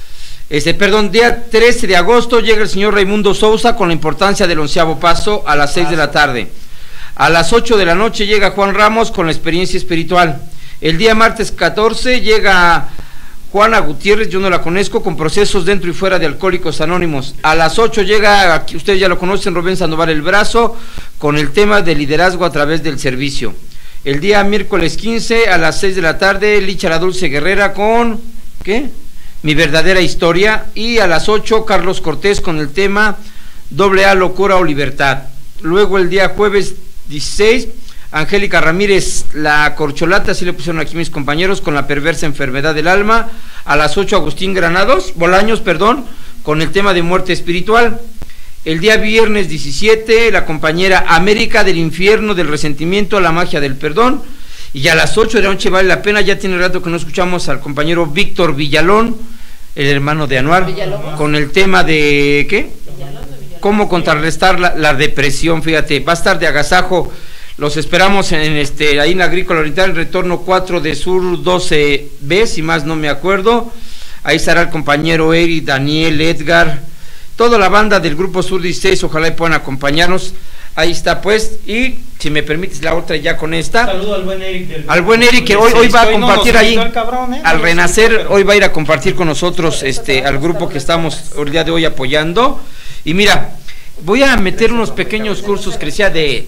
día 13 de agosto llega el señor Raimundo Sousa con la importancia del 11º paso a las 6 de la tarde. A las 8 de la noche llega Juan Ramos con la experiencia espiritual. El día martes 14 llega Juana Gutiérrez, yo no la conozco, con procesos dentro y fuera de Alcohólicos Anónimos. A las 8 llega, aquí ustedes ya lo conocen, Rubén Sandoval El Brazo, con el tema de liderazgo a través del servicio. El día miércoles 15 a las 6 de la tarde, Licha la Dulce Guerrera con, ¿qué? Mi verdadera historia. Y a las 8, Carlos Cortés con el tema AA, locura o libertad. Luego el día jueves 16, Angélica Ramírez, la corcholata, así le pusieron aquí mis compañeros, con la perversa enfermedad del alma. A las 8, Agustín Bolaños, con el tema de muerte espiritual. El día viernes 17, la compañera América del infierno, del resentimiento a la magia del perdón. Y a las 8 de la noche vale la pena, ya tiene rato que no escuchamos al compañero Víctor Villalón, el hermano de Anuar, con el tema de, ¿qué? Cómo contrarrestar la depresión, fíjate, va a estar de agasajo. Los esperamos ahí en la Agrícola Oriental, en retorno 4 de Sur 12B, si más no me acuerdo. Ahí estará el compañero Eri, Daniel, Edgar, toda la banda del Grupo Sur 16, ojalá y puedan acompañarnos. Ahí está pues, y si me permites la otra ya con esta. Saludo al buen Eric. Al buen Eric que hoy va a compartir ahí, al renacer, hoy va a ir a compartir con nosotros al grupo que estamos el día de hoy apoyando. Y mira, voy a meter unos pequeños cursos que decía de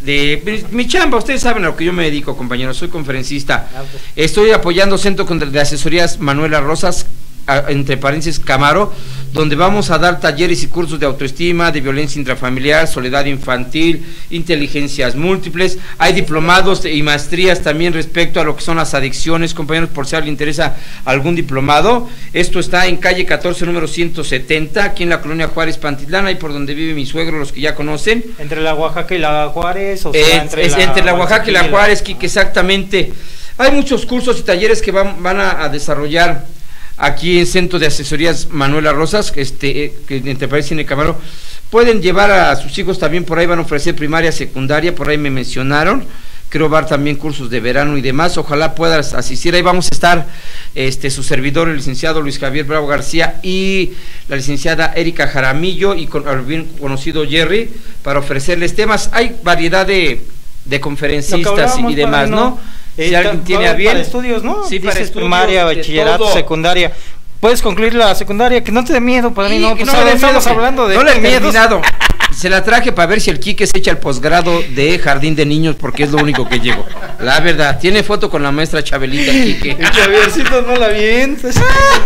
mi chamba, ustedes saben a lo que yo me dedico, compañeros, soy conferencista. Estoy apoyando Centro de Asesorías Manuela Rosas, entre paréntesis Camaro, donde vamos a dar talleres y cursos de autoestima, de violencia intrafamiliar, soledad infantil, inteligencias múltiples. Hay diplomados y maestrías también respecto a lo que son las adicciones, compañeros, por si a alguien le interesa algún diplomado. Esto está en calle 14, número 170, aquí en la colonia Juárez Pantitlán, ahí por donde vive mi suegro, los que ya conocen. Entre la Oaxaca y la Juárez, o sea, entre la Oaxaca y la Juárez, Quique, exactamente. Hay muchos cursos y talleres que van a desarrollar aquí en Centro de Asesorías Manuela Rosas, que entre países en el Camaro. Pueden llevar a sus hijos también, por ahí van a ofrecer primaria, secundaria, por ahí me mencionaron. Creo va a dar también cursos de verano y demás, ojalá puedas asistir. Ahí vamos a estar su servidor, el licenciado Luis Javier Bravo García, y la licenciada Erika Jaramillo, y con el bien conocido Jerry, para ofrecerles temas. Hay variedad de conferencistas y demás, ¿no? Si alguien tiene a bien. Para estudios, ¿no? Sí, para estudios, primaria, bachillerato, secundaria. Puedes concluir la secundaria, que no te dé miedo, padrino. No, estamos hablando de. No le he terminado. Se la traje para ver si el Quique se echa el posgrado de jardín de niños, porque es lo único que llevo. La verdad, tiene foto con la maestra Chabelita, Quique. El Chaviercito no la avientas.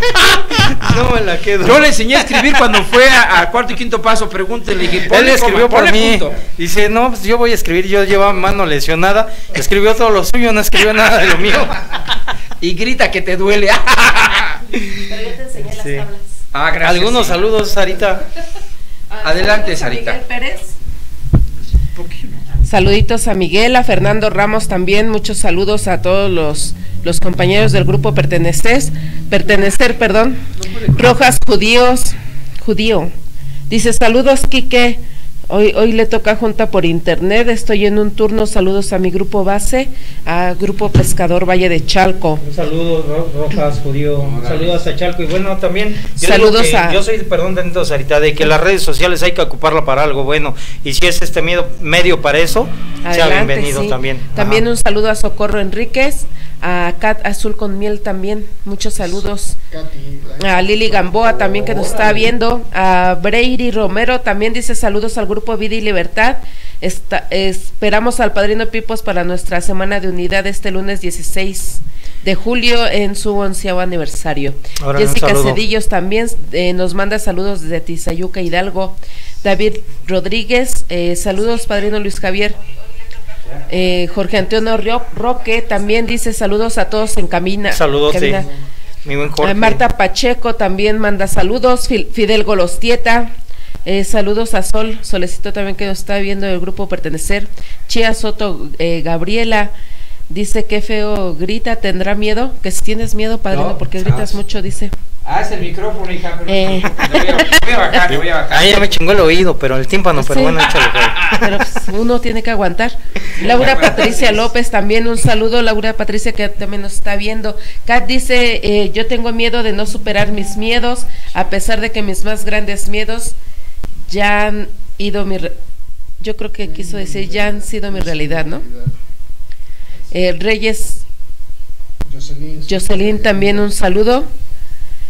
No me la quedo. Yo le enseñé a escribir cuando fue a cuarto y quinto paso, pregúntele. Él escribió por mí. Dice, no, pues yo voy a escribir, yo llevo mano lesionada. Escribió todo lo suyo, no escribió nada de lo mío. Y grita que te duele. Pero yo te enseñé las tablas. Gracias. Algunos saludos, Sarita. Adelante, Sarita. Miguel Pérez. Saluditos a Miguel, a Fernando Ramos también, muchos saludos a todos los compañeros del grupo Pertenecer, Rojas Judío. Dice, saludos, Quique. Hoy le toca junta por internet, estoy en un turno, saludos a mi grupo base, a Grupo Pescador Valle de Chalco. Un saludo, Rojas Judío, saludos a Chalco, y bueno, también, yo soy, dentro, Sarita, de que las redes sociales hay que ocuparla para algo bueno, y si es medio para eso, adelante, sea bienvenido, sí. También un saludo a Socorro Enríquez, a Cat Azul con Miel también, muchos saludos, a Lili Gamboa también que nos está viendo, a Breiri Romero también dice saludos al grupo Vida y Libertad. Esperamos al padrino Pipos para nuestra semana de unidad este lunes 16 de julio en su 11º aniversario. Ahora Jessica Cedillos también nos manda saludos desde Tizayuca, Hidalgo. David Rodríguez, saludos padrino Luis Javier. Jorge Antonio Roque también dice saludos a todos en cabina. Saludos, cabina. Sí. Mi buen Jorge. Marta Pacheco también manda saludos. Fidel Golostieta, saludos a Solecito también que nos está viendo el grupo Pertenecer. Chía Soto, Gabriela dice que feo grita, ¿tendrá miedo? Que si tienes miedo, padrino, no, porque gritas mucho, dice. Es el micrófono, hija, pero voy a bajar. Ya me chingó el oído, pero el tímpano, pero bueno, échale. Pero pues, uno tiene que aguantar. Laura Patricia López también, un saludo, Laura Patricia, que también nos está viendo. Kat dice, yo tengo miedo de no superar mis miedos, a pesar de que mis más grandes miedos ya han ido yo creo que quiso decir, ya han sido mi realidad, ¿no? Reyes Jocelyn también un saludo.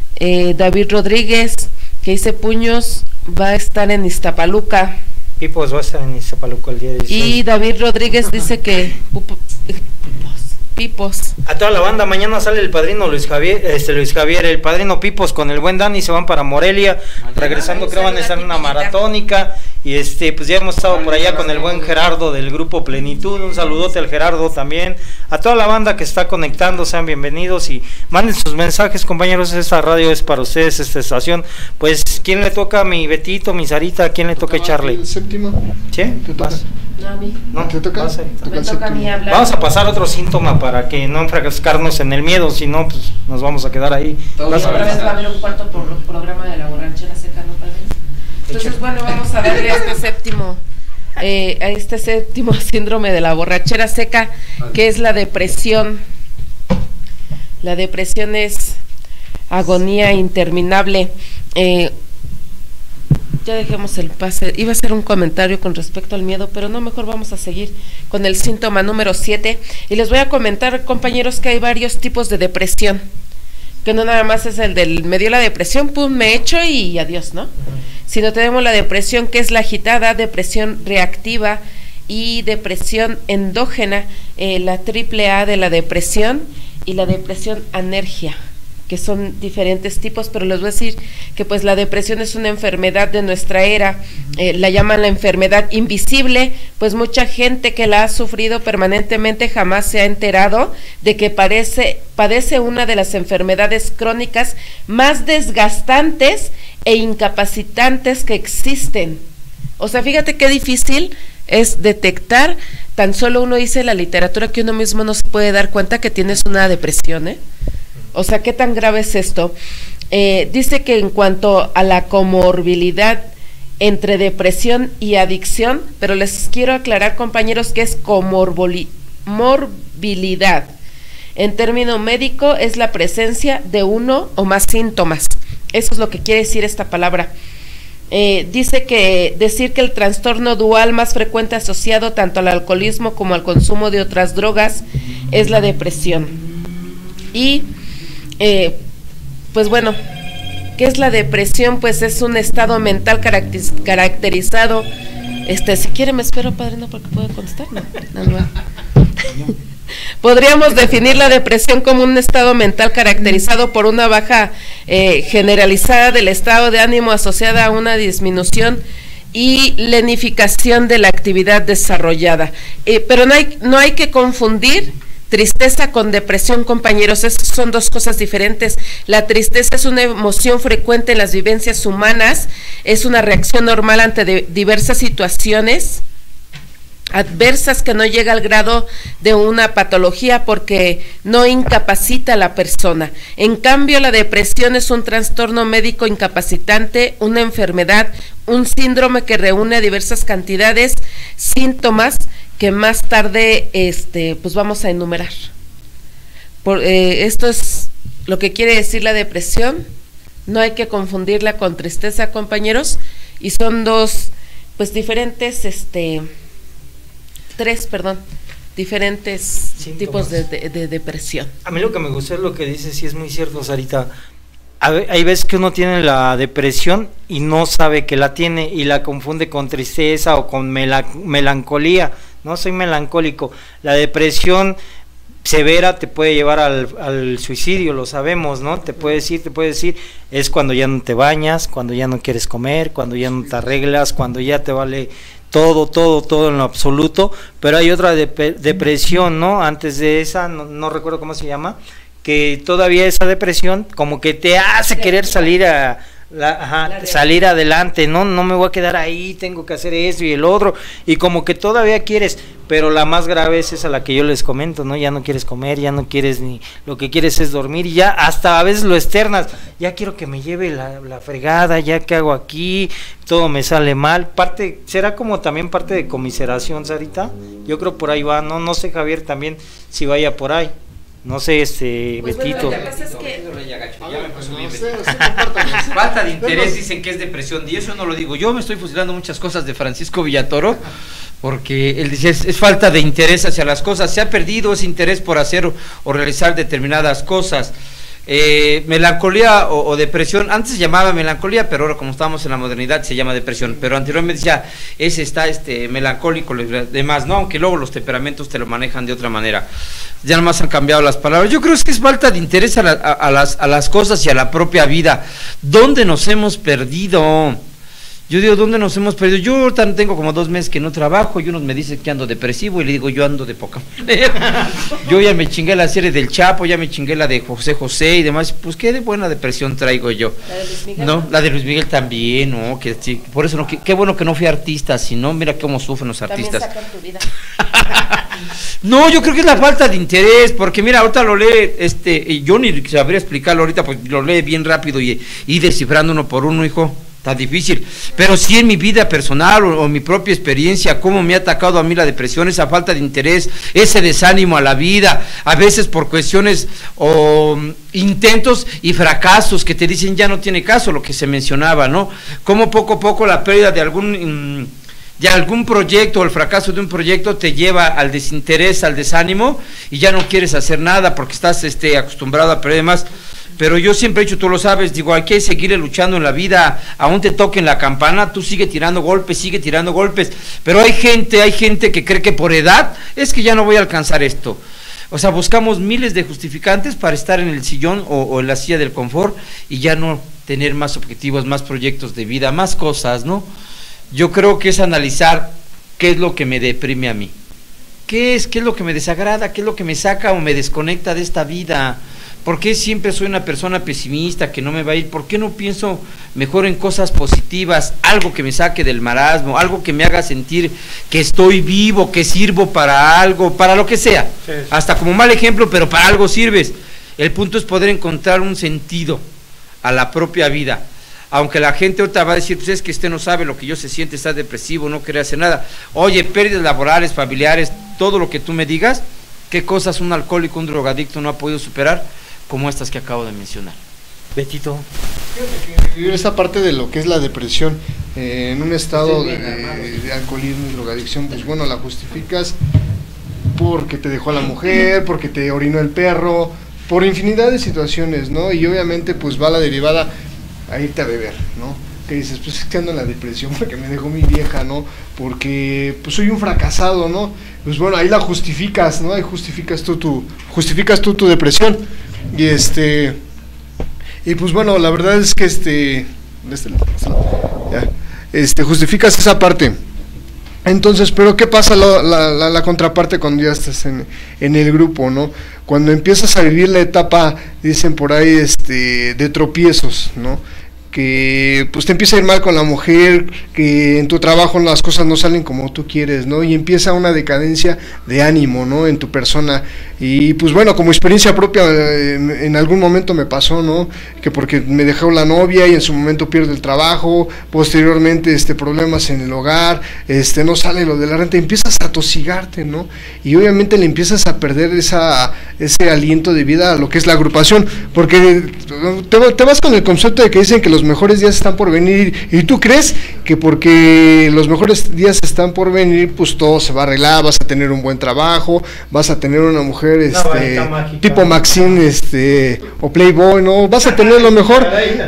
David Rodríguez, que dice Puños va a estar en Iztapaluca. Pipos va a estar en Iztapaluca el día 16. Y David Rodríguez dice que Pipos. A toda la banda, mañana sale el padrino Luis Javier, el padrino Pipos con el buen Dani, se van para Morelia, regresando creo van a estar en una maratónica, y pues ya hemos estado por allá con el buen Gerardo del grupo Plenitud, un saludote al Gerardo también, a toda la banda que está conectando, sean bienvenidos y manden sus mensajes, compañeros, esta radio es para ustedes, esta estación. Pues, ¿quién le toca? Mi Betito, mi Sarita, ¿quién le toca echarle? El séptimo. ¿Sí? ¿Te toca? No, a mí. No, ¿te toca? Me toca a mí hablar. Vamos a pasar otro síntoma para que no enfrascarnos en el miedo, si no, pues nos vamos a quedar ahí. Y otra vez va a haber un cuarto programa de la borrachera seca, ¿no, padre? Entonces, bueno, vamos a darle a este séptimo síndrome de la borrachera seca, que es la depresión. La depresión es agonía interminable. Ya dejemos el pase. Iba a hacer un comentario con respecto al miedo, pero no, mejor vamos a seguir con el síntoma número 7. Y les voy a comentar, compañeros, que hay varios tipos de depresión. Que no nada más es el del me dio la depresión, pum, me echo y adiós, ¿no? Sino tenemos la depresión que es la agitada, depresión reactiva y depresión endógena, la triple A de la depresión y la depresión anergia, que son diferentes tipos, pero les voy a decir que pues la depresión es una enfermedad de nuestra era, la llaman la enfermedad invisible, pues mucha gente que la ha sufrido permanentemente jamás se ha enterado de que padece una de las enfermedades crónicas más desgastantes e incapacitantes que existen. O sea, fíjate qué difícil es detectar, tan solo uno dice en la literatura que uno mismo no se puede dar cuenta que tienes una depresión, ¿eh? O sea, ¿qué tan grave es esto? Dice que en cuanto a la comorbilidad entre depresión y adicción, pero les quiero aclarar, compañeros, que es comorbilidad. En término médico es la presencia de uno o más síntomas. Eso es lo que quiere decir esta palabra. Dice que decir que el trastorno dual más frecuente asociado tanto al alcoholismo como al consumo de otras drogas es la depresión. Y pues bueno, ¿qué es la depresión? Pues es un estado mental caracterizado. Si quiere me espero, padrino, porque puedo contestar. No. Podríamos definir la depresión como un estado mental caracterizado por una baja generalizada del estado de ánimo asociada a una disminución y lenificación de la actividad desarrollada. Pero no hay que confundir tristeza con depresión, compañeros. Esas son dos cosas diferentes. La tristeza es una emoción frecuente en las vivencias humanas, es una reacción normal ante diversas situaciones adversas que no llega al grado de una patología porque no incapacita a la persona. En cambio, la depresión es un trastorno médico incapacitante, una enfermedad, un síndrome que reúne diversas cantidades, síntomas que más tarde pues vamos a enumerar. Esto es lo que quiere decir la depresión. No hay que confundirla con tristeza, compañeros, y son pues diferentes diferentes síntomas, tipos de depresión. A mí lo que me gustó es lo que dice, sí es muy cierto, Sarita. Hay veces que uno tiene la depresión y no sabe que la tiene y la confunde con tristeza o con melancolía. No soy melancólico. La depresión severa te puede llevar al suicidio, lo sabemos, ¿no? Te puede decir, es cuando ya no te bañas, cuando ya no quieres comer, cuando ya no te arreglas, cuando ya te vale todo en lo absoluto. Pero hay otra depresión, ¿no? Antes de esa, no recuerdo cómo se llama, que todavía esa depresión como que te hace querer salir salir adelante, no me voy a quedar ahí, tengo que hacer eso y el otro, y como que todavía quieres, pero la más grave es esa, la que yo les comento, ¿no? Ya no quieres comer, ya no quieres ni, lo que quieres es dormir, y ya hasta a veces lo externas, ya quiero que me lleve la fregada, ya que hago aquí, todo me sale mal. Será como también parte de comiseración, Sarita, yo creo por ahí va, no sé, Javier, también si vaya por ahí. No sé, pues Betito. Bueno, lo que pasa es que falta de interés, dicen que es depresión, y eso no lo digo yo, me estoy fusilando muchas cosas de Francisco Villatoro, porque él dice es falta de interés hacia las cosas, se ha perdido ese interés por hacer o realizar determinadas cosas. melancolía o depresión, antes se llamaba melancolía, pero ahora como estamos en la modernidad se llama depresión, pero anteriormente decía, ese está melancólico, los demás, ¿no? Aunque luego los temperamentos te lo manejan de otra manera, ya nomás han cambiado las palabras. Yo creo que es falta de interés a las cosas y a la propia vida. ¿Dónde nos hemos perdido? Yo digo, ¿dónde nos hemos perdido? Yo tengo como 2 meses que no trabajo y unos me dicen que ando depresivo y le digo, yo ando de poca manera. Yo ya me chingué la serie del Chapo, ya me chingué la de José José y demás, pues qué de buena depresión traigo yo. ¿La de Luis Miguel? No, la de Luis Miguel también, ¿no? Que sí, por eso no, qué bueno que no fui artista, si no, mira cómo sufren los artistas. También sacan tu vida. No, yo creo que es la falta de interés, porque mira, ahorita lo lee, yo ni sabría explicarlo ahorita, pues lo lee bien rápido y descifrando uno por uno, hijo. Está difícil, pero sí en mi vida personal o mi propia experiencia, cómo me ha atacado a mí la depresión, esa falta de interés, ese desánimo a la vida, a veces por cuestiones o intentos y fracasos que te dicen ya no tiene caso, lo que se mencionaba, ¿no? Cómo poco a poco la pérdida de algún proyecto o el fracaso de un proyecto te lleva al desinterés, al desánimo y ya no quieres hacer nada porque estás acostumbrado a perder más. Pero yo siempre he dicho, tú lo sabes, digo, hay que seguir luchando en la vida, aún te toquen la campana, tú sigue tirando golpes, pero hay gente que cree que por edad es que ya no voy a alcanzar esto. O sea, buscamos miles de justificantes para estar en el sillón o en la silla del confort y ya no tener más objetivos, más proyectos de vida, más cosas, ¿no? Yo creo que es analizar qué es lo que me deprime a mí, qué es lo que me desagrada, qué es lo que me saca o me desconecta de esta vida. ¿Por qué siempre soy una persona pesimista que no me va a ir? ¿Por qué no pienso mejor en cosas positivas? Algo que me saque del marasmo, algo que me haga sentir que estoy vivo, que sirvo para algo, para lo que sea. Sí. Hasta como mal ejemplo, pero para algo sirves. El punto es poder encontrar un sentido a la propia vida. Aunque la gente ahorita va a decir, pues es que usted no sabe lo que yo se siente, está depresivo, no quiere hacer nada. Oye, pérdidas laborales, familiares, todo lo que tú me digas, ¿qué cosas un alcohólico, un drogadicto no ha podido superar? Como estas que acabo de mencionar. Betito. Vivir esta parte de lo que es la depresión en un estado de alcoholismo y drogadicción, pues bueno, la justificas porque te dejó la mujer, porque te orinó el perro, por infinidad de situaciones, ¿no? Y obviamente pues va la derivada a irte a beber, ¿no? Que dices, pues es que ando en la depresión porque me dejó mi vieja, ¿no? Porque pues soy un fracasado, ¿no? Pues bueno, ahí la justificas, ¿no? Ahí justificas tú tu depresión. Y pues bueno, la verdad es que justificas esa parte. Entonces, pero ¿qué pasa la contraparte cuando ya estás en el grupo, ¿no? Cuando empiezas a vivir la etapa, dicen por ahí, de tropiezos, ¿no? Que pues te empieza a ir mal con la mujer, que en tu trabajo las cosas no salen como tú quieres, ¿no? Y empieza una decadencia de ánimo, ¿no? En tu persona. Y pues bueno, como experiencia propia, en algún momento me pasó, ¿no? Que porque me dejó la novia y en su momento pierdo el trabajo, posteriormente problemas en el hogar, no sale lo de la renta, empiezas a tosigarte, ¿no? Y obviamente le empiezas a perder ese aliento de vida a lo que es la agrupación, porque te vas con el concepto de que dicen que los mejores días están por venir, y tú crees que porque los mejores días están por venir, pues todo se va a arreglar, vas a tener un buen trabajo, vas a tener una mujer tipo Maxine o Playboy, ¿no? Vas a tener lo mejor.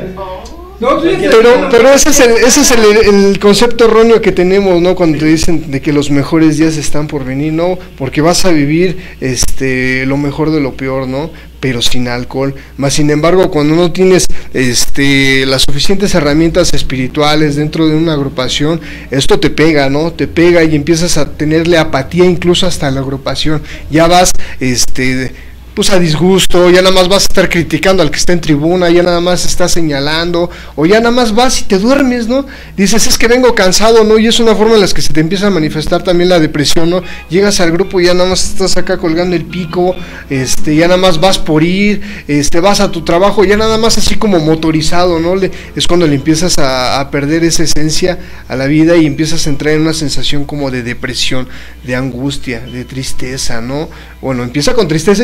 Pero ese es el concepto erróneo que tenemos, ¿no? Cuando te dicen de que los mejores días están por venir, ¿no? Porque vas a vivir lo mejor de lo peor, ¿no? Pero sin alcohol. Más sin embargo, cuando no tienes las suficientes herramientas espirituales dentro de una agrupación, esto te pega, ¿no? Te pega y empiezas a tenerle apatía incluso hasta la agrupación. Ya vas pues a disgusto, ya nada más vas a estar criticando al que está en tribuna, ya nada más estás señalando, o ya nada más vas y te duermes, ¿no? Dices, es que vengo cansado, ¿no? Y es una forma en la que se te empieza a manifestar también la depresión, ¿no? Llegas al grupo y ya nada más estás acá colgando el pico, ya nada más vas por ir, vas a tu trabajo, ya nada más así como motorizado, ¿no? Es cuando le empiezas a perder esa esencia a la vida y empiezas a entrar en una sensación como de depresión, de angustia, de tristeza, ¿no? Bueno, empieza con tristeza y termina en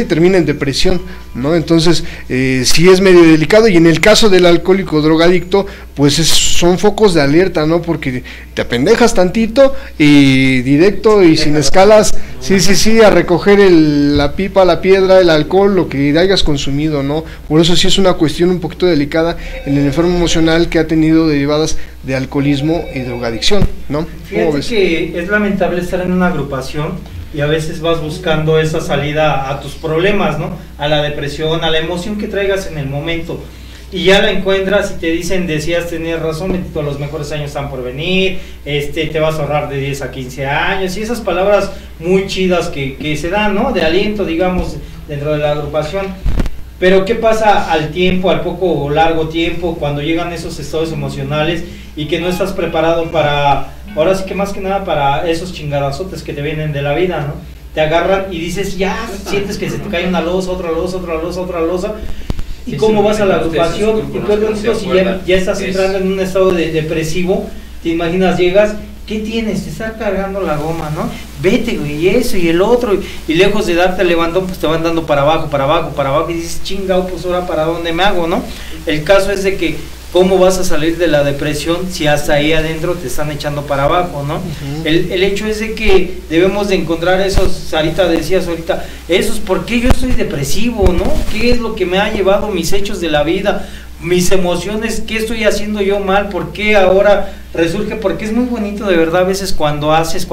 depresión, ¿no? Entonces, sí es medio delicado, y en el caso del alcohólico drogadicto, pues son focos de alerta, ¿no? Porque te apendejas tantito y directo y sin escalas, sí, a recoger la pipa, la piedra, el alcohol, lo que hayas consumido, ¿no? Por eso sí es una cuestión un poquito delicada en el enfermo emocional que ha tenido derivadas de alcoholismo y drogadicción, ¿no? Fíjate que es lamentable estar en una agrupación y a veces vas buscando esa salida a tus problemas, ¿no? A la depresión, a la emoción que traigas en el momento. Y ya la encuentras y te dicen, decías, tenías razón, Betito, los mejores años están por venir, te vas a ahorrar de 10 a 15 años, y esas palabras muy chidas que se dan, ¿no? De aliento, digamos, dentro de la agrupación. Pero ¿qué pasa al tiempo, al poco o largo tiempo, cuando llegan esos estados emocionales y que no estás preparado para, ahora sí que más que nada para esos chingadazotes que te vienen de la vida, ¿no? Te agarran y dices, ya, sientes que se te cae una losa, otra losa, otra losa, otra losa. ¿Y cómo vas a la agrupación? Y pues bonito, si ya estás entrando en un estado depresivo, te imaginas, llegas, ¿qué tienes? Te está cargando la goma, ¿no? Vete, güey, y eso, y el otro, y lejos de darte el levantón, pues te van dando para abajo, y dices, chingao, pues ahora para dónde me hago, ¿no? El caso es de que, ¿cómo vas a salir de la depresión si hasta ahí adentro te están echando para abajo, ¿no? El hecho es de que debemos de encontrar esos, Sarita decías ahorita, esos, ¿por qué yo soy depresivo, no? ¿Qué es lo que me ha llevado mis hechos de la vida? Mis emociones, ¿qué estoy haciendo yo mal? ¿Por qué ahora resurge? Porque es muy bonito de verdad a veces cuando haces,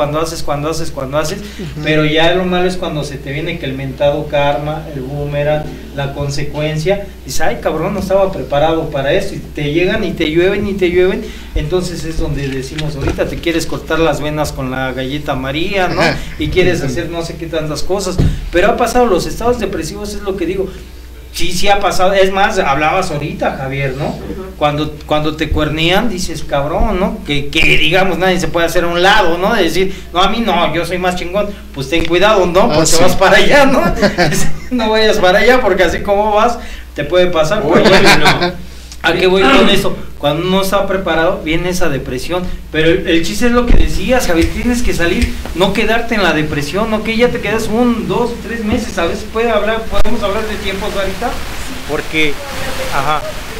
pero ya lo malo es cuando se te viene que el mentado karma, el boomerang, la consecuencia, dices, ay cabrón, no estaba preparado para esto, y te llegan y te llueven, entonces es donde decimos ahorita, te quieres cortar las venas con la galleta María, ¿no? Y quieres hacer no sé qué tantas cosas, pero ha pasado, los estados depresivos es lo que digo. Sí ha pasado, es más, hablabas ahorita, Javier, ¿no? Cuando te cuernían, dices, cabrón, ¿no? Que digamos, nadie se puede hacer a un lado, ¿no? De decir, no, a mí no, yo soy más chingón, pues ten cuidado, ¿no? Porque sí vas para allá, ¿no? No vayas para allá, porque así como vas, te puede pasar, por no. ¿A qué voy con eso? Cuando uno está preparado, viene esa depresión, pero el chiste es lo que decías, Javier, tienes que salir, no quedarte en la depresión, no que ya te quedas 1, 2, 3 meses, a veces podemos hablar de tiempos ahorita, porque, ajá.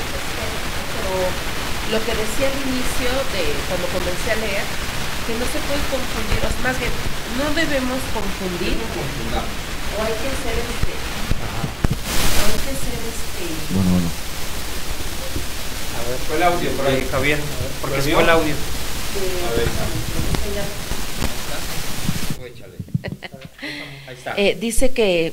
Lo que decía al inicio de cuando comencé a leer, que no se puede confundir, o más bien, no debemos confundir, o hay que hacer Bueno. A ver, fue el audio por ahí, Javier, porque fue el audio. Ahí está. Dice que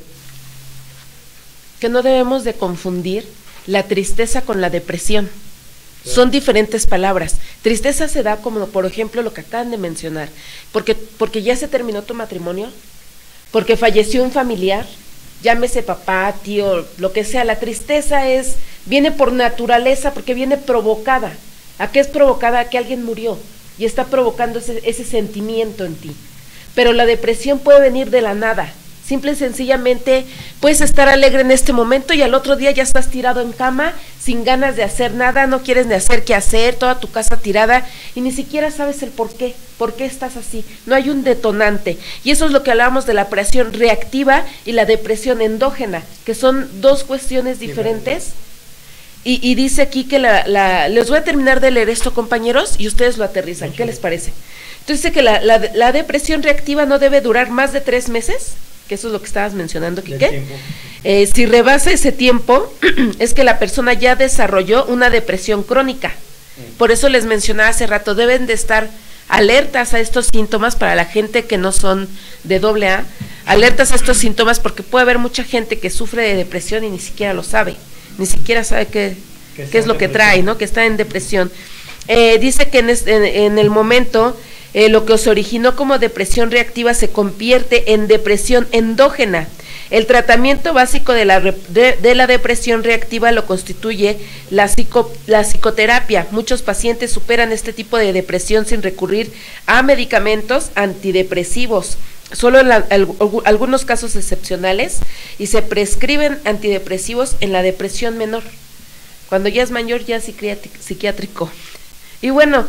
no debemos de confundir la tristeza con la depresión. Claro. Son diferentes palabras. Tristeza se da como, por ejemplo, lo que acaban de mencionar, porque ya se terminó tu matrimonio, porque falleció un familiar, llámese papá, tío, lo que sea. La tristeza viene por naturaleza, porque viene provocada. ¿A qué es provocada? A que alguien murió y está provocando ese sentimiento en ti. Pero la depresión puede venir de la nada. Simple y sencillamente puedes estar alegre en este momento y al otro día ya estás tirado en cama, sin ganas de hacer nada, no quieres ni hacer qué hacer, toda tu casa tirada y ni siquiera sabes el por qué estás así, no hay un detonante. Y eso es lo que hablábamos de la depresión reactiva y la depresión endógena, que son dos cuestiones diferentes. Y dice aquí que les voy a terminar de leer esto, compañeros, y ustedes lo aterrizan. ¿Qué les parece? Entonces dice que la depresión reactiva no debe durar más de 3 meses, que eso es lo que estabas mencionando, Quique. Si rebasa ese tiempo, es que la persona ya desarrolló una depresión crónica. Por eso les mencionaba hace rato, deben de estar alertas a estos síntomas para la gente que no son de AA, alertas a estos síntomas porque puede haber mucha gente que sufre de depresión y ni siquiera lo sabe, ni siquiera sabe qué es lo que trae, ¿no? Que está en depresión. Dice que en el momento lo que os originó como depresión reactiva se convierte en depresión endógena. El tratamiento básico de la depresión reactiva lo constituye la psicoterapia. Muchos pacientes superan este tipo de depresión sin recurrir a medicamentos antidepresivos. Solo en algunos casos excepcionales y se prescriben antidepresivos en la depresión menor. Cuando ya es mayor, ya es psiquiátrico. Y bueno,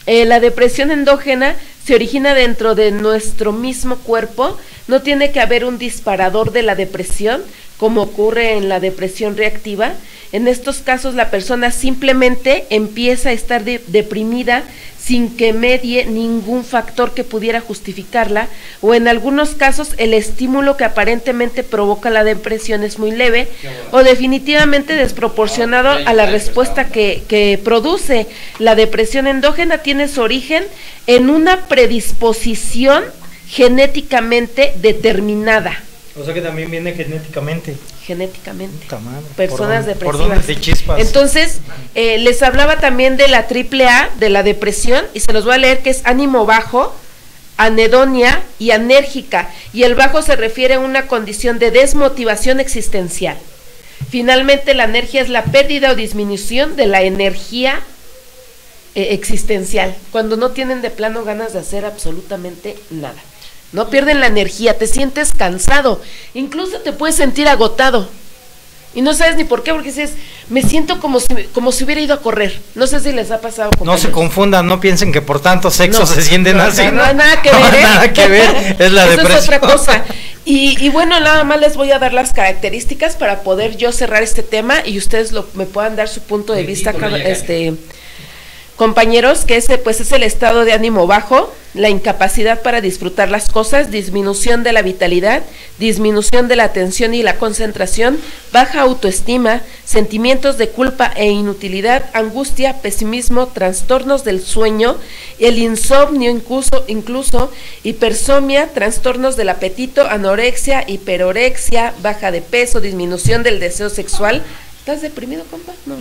La depresión endógena se origina dentro de nuestro mismo cuerpo. No tiene que haber un disparador de la depresión, como ocurre en la depresión reactiva. En estos casos la persona simplemente empieza a estar deprimida sin que medie ningún factor que pudiera justificarla, o en algunos casos el estímulo que aparentemente provoca la depresión es muy leve o definitivamente desproporcionado a la respuesta que produce. La depresión endógena tiene su origen en una predisposición genéticamente determinada. O sea que también viene genéticamente. Genéticamente. Madre, personas depresivas. ¿Por dónde te chispas? Entonces, les hablaba también de la AAA, de la depresión, y se los voy a leer, que es ánimo bajo, anedonia y anérgica. Y el bajo se refiere a una condición de desmotivación existencial. Finalmente, la anergia es la pérdida o disminución de la energía existencial, cuando no tienen de plano ganas de hacer absolutamente nada. No pierden la energía, te sientes cansado, incluso te puedes sentir agotado y no sabes ni por qué, porque dices, me siento como si hubiera ido a correr. No sé si les ha pasado. No se confundan, no piensen que por tanto sexo se sienten así. No hay nada que ver. Nada que ver, es la depresión. Es otra cosa. Y bueno, nada más les voy a dar las características para poder yo cerrar este tema y ustedes me puedan dar su punto de vista, compañeros, que ese pues es el estado de ánimo bajo, la incapacidad para disfrutar las cosas, disminución de la vitalidad, disminución de la atención y la concentración, baja autoestima, sentimientos de culpa e inutilidad, angustia, pesimismo, trastornos del sueño, el insomnio, incluso hipersomnia, trastornos del apetito, anorexia, hiperorexia, baja de peso, disminución del deseo sexual. ¿Estás deprimido, compa? No.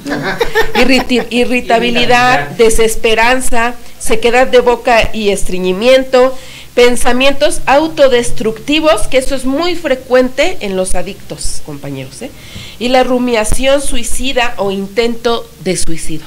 Irritabilidad, desesperanza, sequedad de boca y estreñimiento, pensamientos autodestructivos, que eso es muy frecuente en los adictos, compañeros, y la rumiación suicida o intento de suicidio.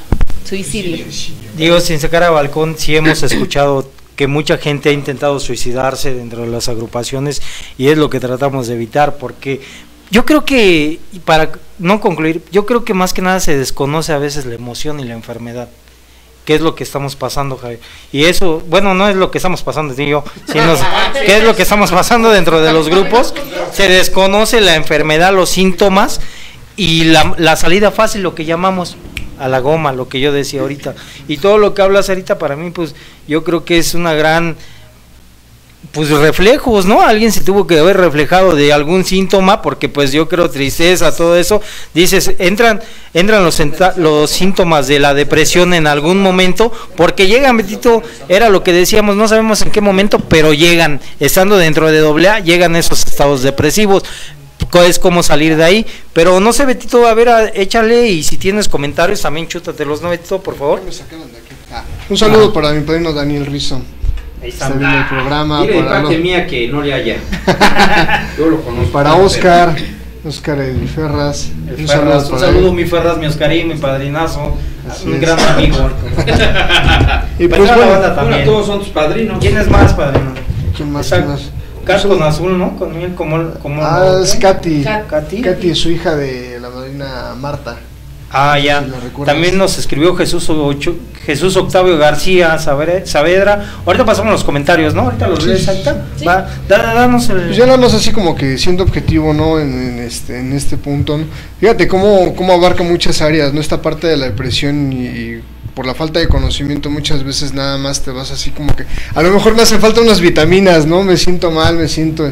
Digo, sin sacar a balcón, sí hemos escuchado que mucha gente ha intentado suicidarse dentro de las agrupaciones y es lo que tratamos de evitar, porque yo creo que, para no concluir, yo creo que más que nada se desconoce a veces la emoción y la enfermedad, qué es lo que estamos pasando, Javier. Y eso, bueno, no es lo que estamos pasando, digo, sino qué es lo que estamos pasando dentro de los grupos. Se desconoce la enfermedad, los síntomas y la salida fácil, lo que llamamos a la goma, lo que yo decía ahorita. Y todo lo que hablas ahorita para mí, pues yo creo que es una gran... pues reflejos, ¿no? Alguien se tuvo que haber reflejado de algún síntoma, porque pues yo creo tristeza, todo eso, dices, entran los síntomas de la depresión en algún momento, porque llegan, Betito, era lo que decíamos, no sabemos en qué momento, pero llegan, estando dentro de AA, llegan esos estados depresivos. Es como salir de ahí, pero no sé, Betito, a ver, échale, y si tienes comentarios también chútatelos, ¿no, Betito, por favor? Un saludo para mi padrino Daniel Rizzo. Ahí está viendo el programa. Dile de parte mía que no le haya. Yo lo conozco. Para Oscar el Ferraz. Un saludo, mi Ferraz, mi Oscarín, mi padrinazo. Así un gran amigo. Y pues bueno, todos son tus padrinos. ¿Quién es más, padrino? ¿Quién más? Cat con azul, ¿no? Con él, es Katy. Katy es su hija de la madrina Marta. Ah, ya. Si también nos escribió Jesús Octavio García Saavedra. Ahorita pasamos los comentarios, ¿no? Ahorita los lees, ahorita. Sí. Va, danos el... Pues ya nada más así como que siendo objetivo, ¿no? En este punto, ¿no? Fíjate cómo abarca muchas áreas, ¿no? Esta parte de la depresión y por la falta de conocimiento muchas veces nada más te vas así como que a lo mejor me hacen falta unas vitaminas, ¿no? Me siento mal, me siento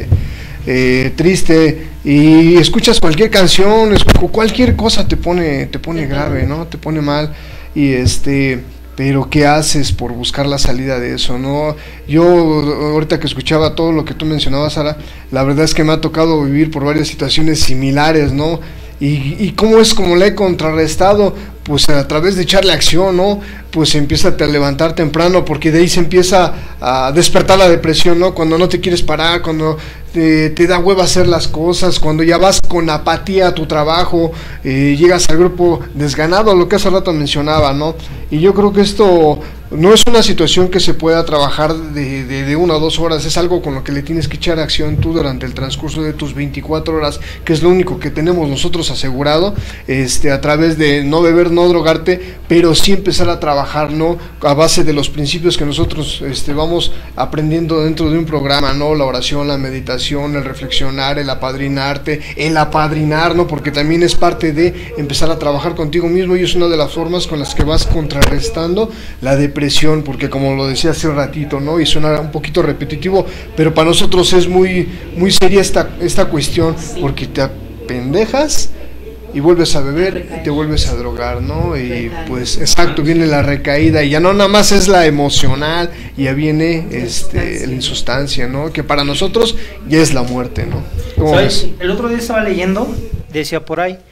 triste, y escuchas cualquier canción, cualquier cosa te pone grave, ¿no? Te pone mal, y pero ¿qué haces por buscar la salida de eso, no? Yo ahorita que escuchaba todo lo que tú mencionabas, Sara, la verdad es que me ha tocado vivir por varias situaciones similares, ¿no? Y cómo es como la he contrarrestado, pues a través de echarle acción, ¿no? Pues empieza a levantar temprano, porque de ahí se empieza a despertar la depresión, ¿no? Cuando no te quieres parar, cuando te da hueva hacer las cosas, cuando ya vas con apatía a tu trabajo, llegas al grupo desganado, lo que hace rato mencionaba, ¿no? Y yo creo que esto no es una situación que se pueda trabajar de 1 o 2 horas, es algo con lo que le tienes que echar acción tú durante el transcurso de tus 24 horas, que es lo único que tenemos nosotros asegurado, a través de no beber no drogarte, pero sí empezar a trabajar, ¿no? A base de los principios que nosotros vamos aprendiendo dentro de un programa, ¿no? La oración, la meditación, el reflexionar, el apadrinarte, el apadrinar, ¿no? Porque también es parte de empezar a trabajar contigo mismo, y es una de las formas con las que vas contrarrestando la depresión, porque como lo decía hace un ratito, ¿no? Y suena un poquito repetitivo, pero para nosotros es muy seria esta cuestión, porque te apendejas y vuelves a beber y te vuelves a drogar, ¿no? Y pues exacto, viene la recaída, y ya no nada más es la emocional, ya viene la insustancia, ¿no? Que para nosotros ya es la muerte, ¿no? ¿Cómo ves? El otro día estaba leyendo, decía por ahí,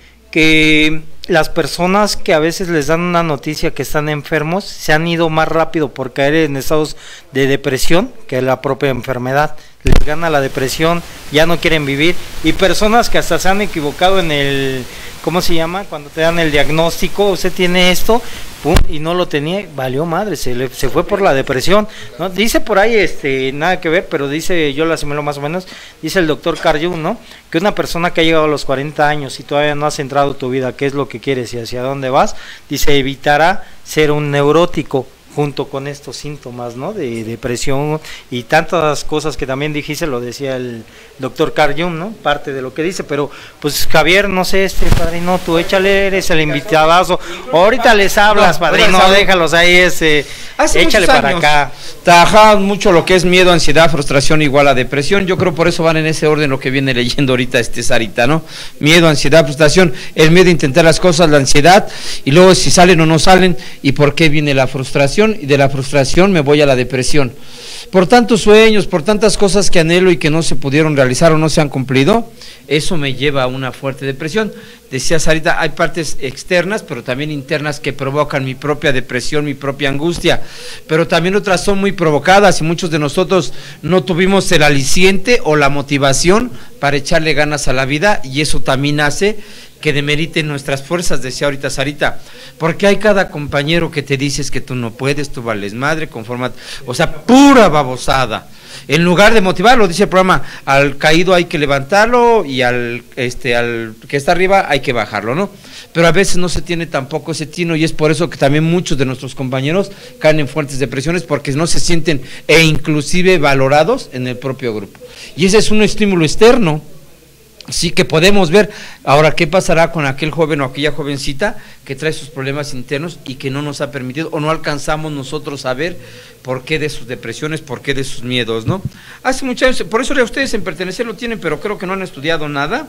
que las personas que a veces les dan una noticia que están enfermos se han ido más rápido por caer en estados de depresión que la propia enfermedad. Les gana la depresión, ya no quieren vivir, y personas que hasta se han equivocado en el, ¿cómo se llama? Cuando te dan el diagnóstico, usted tiene esto, pum, y no lo tenía, valió madre, se fue por la depresión, ¿no? Dice por ahí, nada que ver, pero dice, yo lo asimilo más o menos, dice el doctor Carl Jung, ¿no? Que una persona que ha llegado a los 40 años y todavía no ha centrado tu vida, qué es lo que quieres y hacia dónde vas, dice, evitará ser un neurótico, junto con estos síntomas, ¿no? De depresión y tantas cosas que también dijiste, lo decía el doctor Carl Jung, ¿no? Parte de lo que dice, pero pues Javier, no sé, padrino, tú échale, eres el invitadazo, ahorita les hablas, padrino, déjalos ahí, échale para acá. Trabajaban mucho lo que es miedo, ansiedad, frustración igual a depresión. Yo creo por eso van en ese orden lo que viene leyendo ahorita Sarita, ¿no? Miedo, ansiedad, frustración, el miedo a intentar las cosas, la ansiedad, y luego si salen o no salen, y por qué viene la frustración, y de la frustración me voy a la depresión. Por tantos sueños, por tantas cosas que anhelo y que no se pudieron realizar o no se han cumplido, eso me lleva a una fuerte depresión. Decía Sarita, hay partes externas, pero también internas que provocan mi propia depresión, mi propia angustia, pero también otras son muy provocadas, y muchos de nosotros no tuvimos el aliciente o la motivación para echarle ganas a la vida, y eso también hace que demeriten nuestras fuerzas, decía ahorita Sarita, porque hay cada compañero que te dices que tú no puedes, tú vales madre, conforma, o sea, pura babosada. En lugar de motivarlo, dice el programa, al caído hay que levantarlo, y al que está arriba hay que bajarlo, ¿no? Pero a veces no se tiene tampoco ese tino, y es por eso que también muchos de nuestros compañeros caen en fuertes depresiones, porque no se sienten e inclusive valorados en el propio grupo. Y ese es un estímulo externo. Sí que podemos ver. Ahora, ¿qué pasará con aquel joven o aquella jovencita que trae sus problemas internos y que no nos ha permitido o no alcanzamos nosotros a ver por qué de sus depresiones, por qué de sus miedos, ¿no? Hace muchos años, por eso ustedes en Pertenecer lo tienen, pero creo que no han estudiado nada.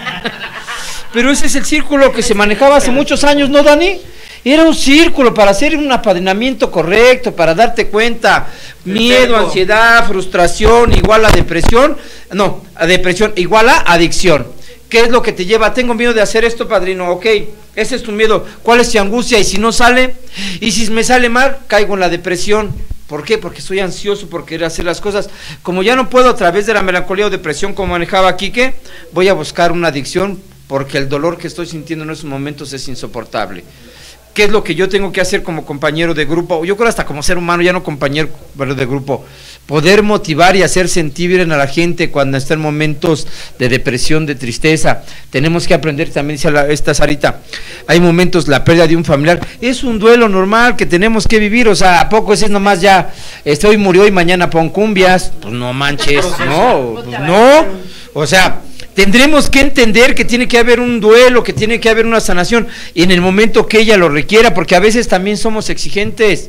Pero ese es el círculo que se manejaba hace muchos años, ¿no, Dani? Era un círculo para hacer un apadrinamiento correcto, para darte cuenta. Miedo, ansiedad, frustración igual a depresión. No, a depresión igual a adicción. ¿Qué es lo que te lleva? Tengo miedo de hacer esto, padrino. Ok, ese es tu miedo. ¿Cuál es tu angustia? Y si no sale, y si me sale mal, caigo en la depresión. ¿Por qué? Porque estoy ansioso por querer hacer las cosas. Como ya no puedo a través de la melancolía o depresión como manejaba Quique, voy a buscar una adicción, porque el dolor que estoy sintiendo en esos momentos es insoportable. ¿Qué es lo que yo tengo que hacer como compañero de grupo? Yo creo hasta como ser humano, ya no compañero de grupo. Poder motivar y hacer sentir bien a la gente cuando está en momentos de depresión, de tristeza. Tenemos que aprender también, dice esta Sarita, hay momentos, la pérdida de un familiar, es un duelo normal que tenemos que vivir. O sea, ¿a poco ese es nomás ya, hoy murió y mañana pon cumbias? Pues no manches, no, pues no. O sea, tendremos que entender que tiene que haber un duelo, que tiene que haber una sanación, y en el momento que ella lo requiera, porque a veces también somos exigentes.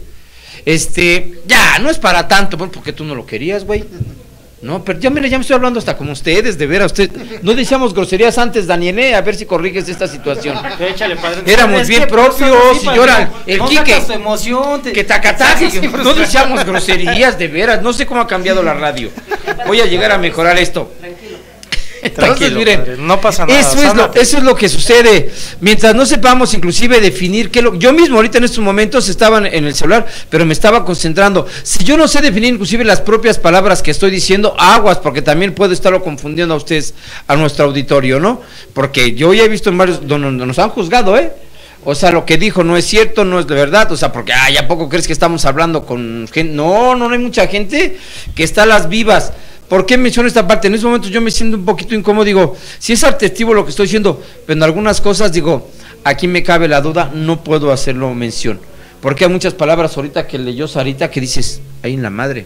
Ya, no es para tanto, bueno, porque tú no lo querías, güey. No, pero ya me estoy hablando hasta como ustedes, de veras, no decíamos groserías antes, Daniel, a ver si corriges esta situación. Échale, padre. Éramos bien propios, y lloran, el no Quique, que tacataje, no decíamos groserías, de veras, no sé cómo ha cambiado la radio. Voy a llegar a mejorar esto. Entonces, miren, padre, no pasa nada. Eso es lo que sucede. Mientras no sepamos inclusive definir yo mismo ahorita en estos momentos estaba en el celular, pero me estaba concentrando. Si yo no sé definir inclusive las propias palabras que estoy diciendo, aguas, porque también puedo estarlo confundiendo a ustedes, a nuestro auditorio, ¿no? Porque yo ya he visto en varios donde nos han juzgado, o sea, lo que dijo no es cierto, no es de verdad, o sea, porque, ¿a poco crees que estamos hablando con gente? No hay mucha gente que está a las vivas. ¿Por qué menciono esta parte? En estos momentos yo me siento un poquito incómodo, digo, si es artestivo lo que estoy diciendo, pero en algunas cosas digo, aquí me cabe la duda, no puedo hacerlo mención, porque hay muchas palabras ahorita que leyó Sarita que dices, ahí en la madre,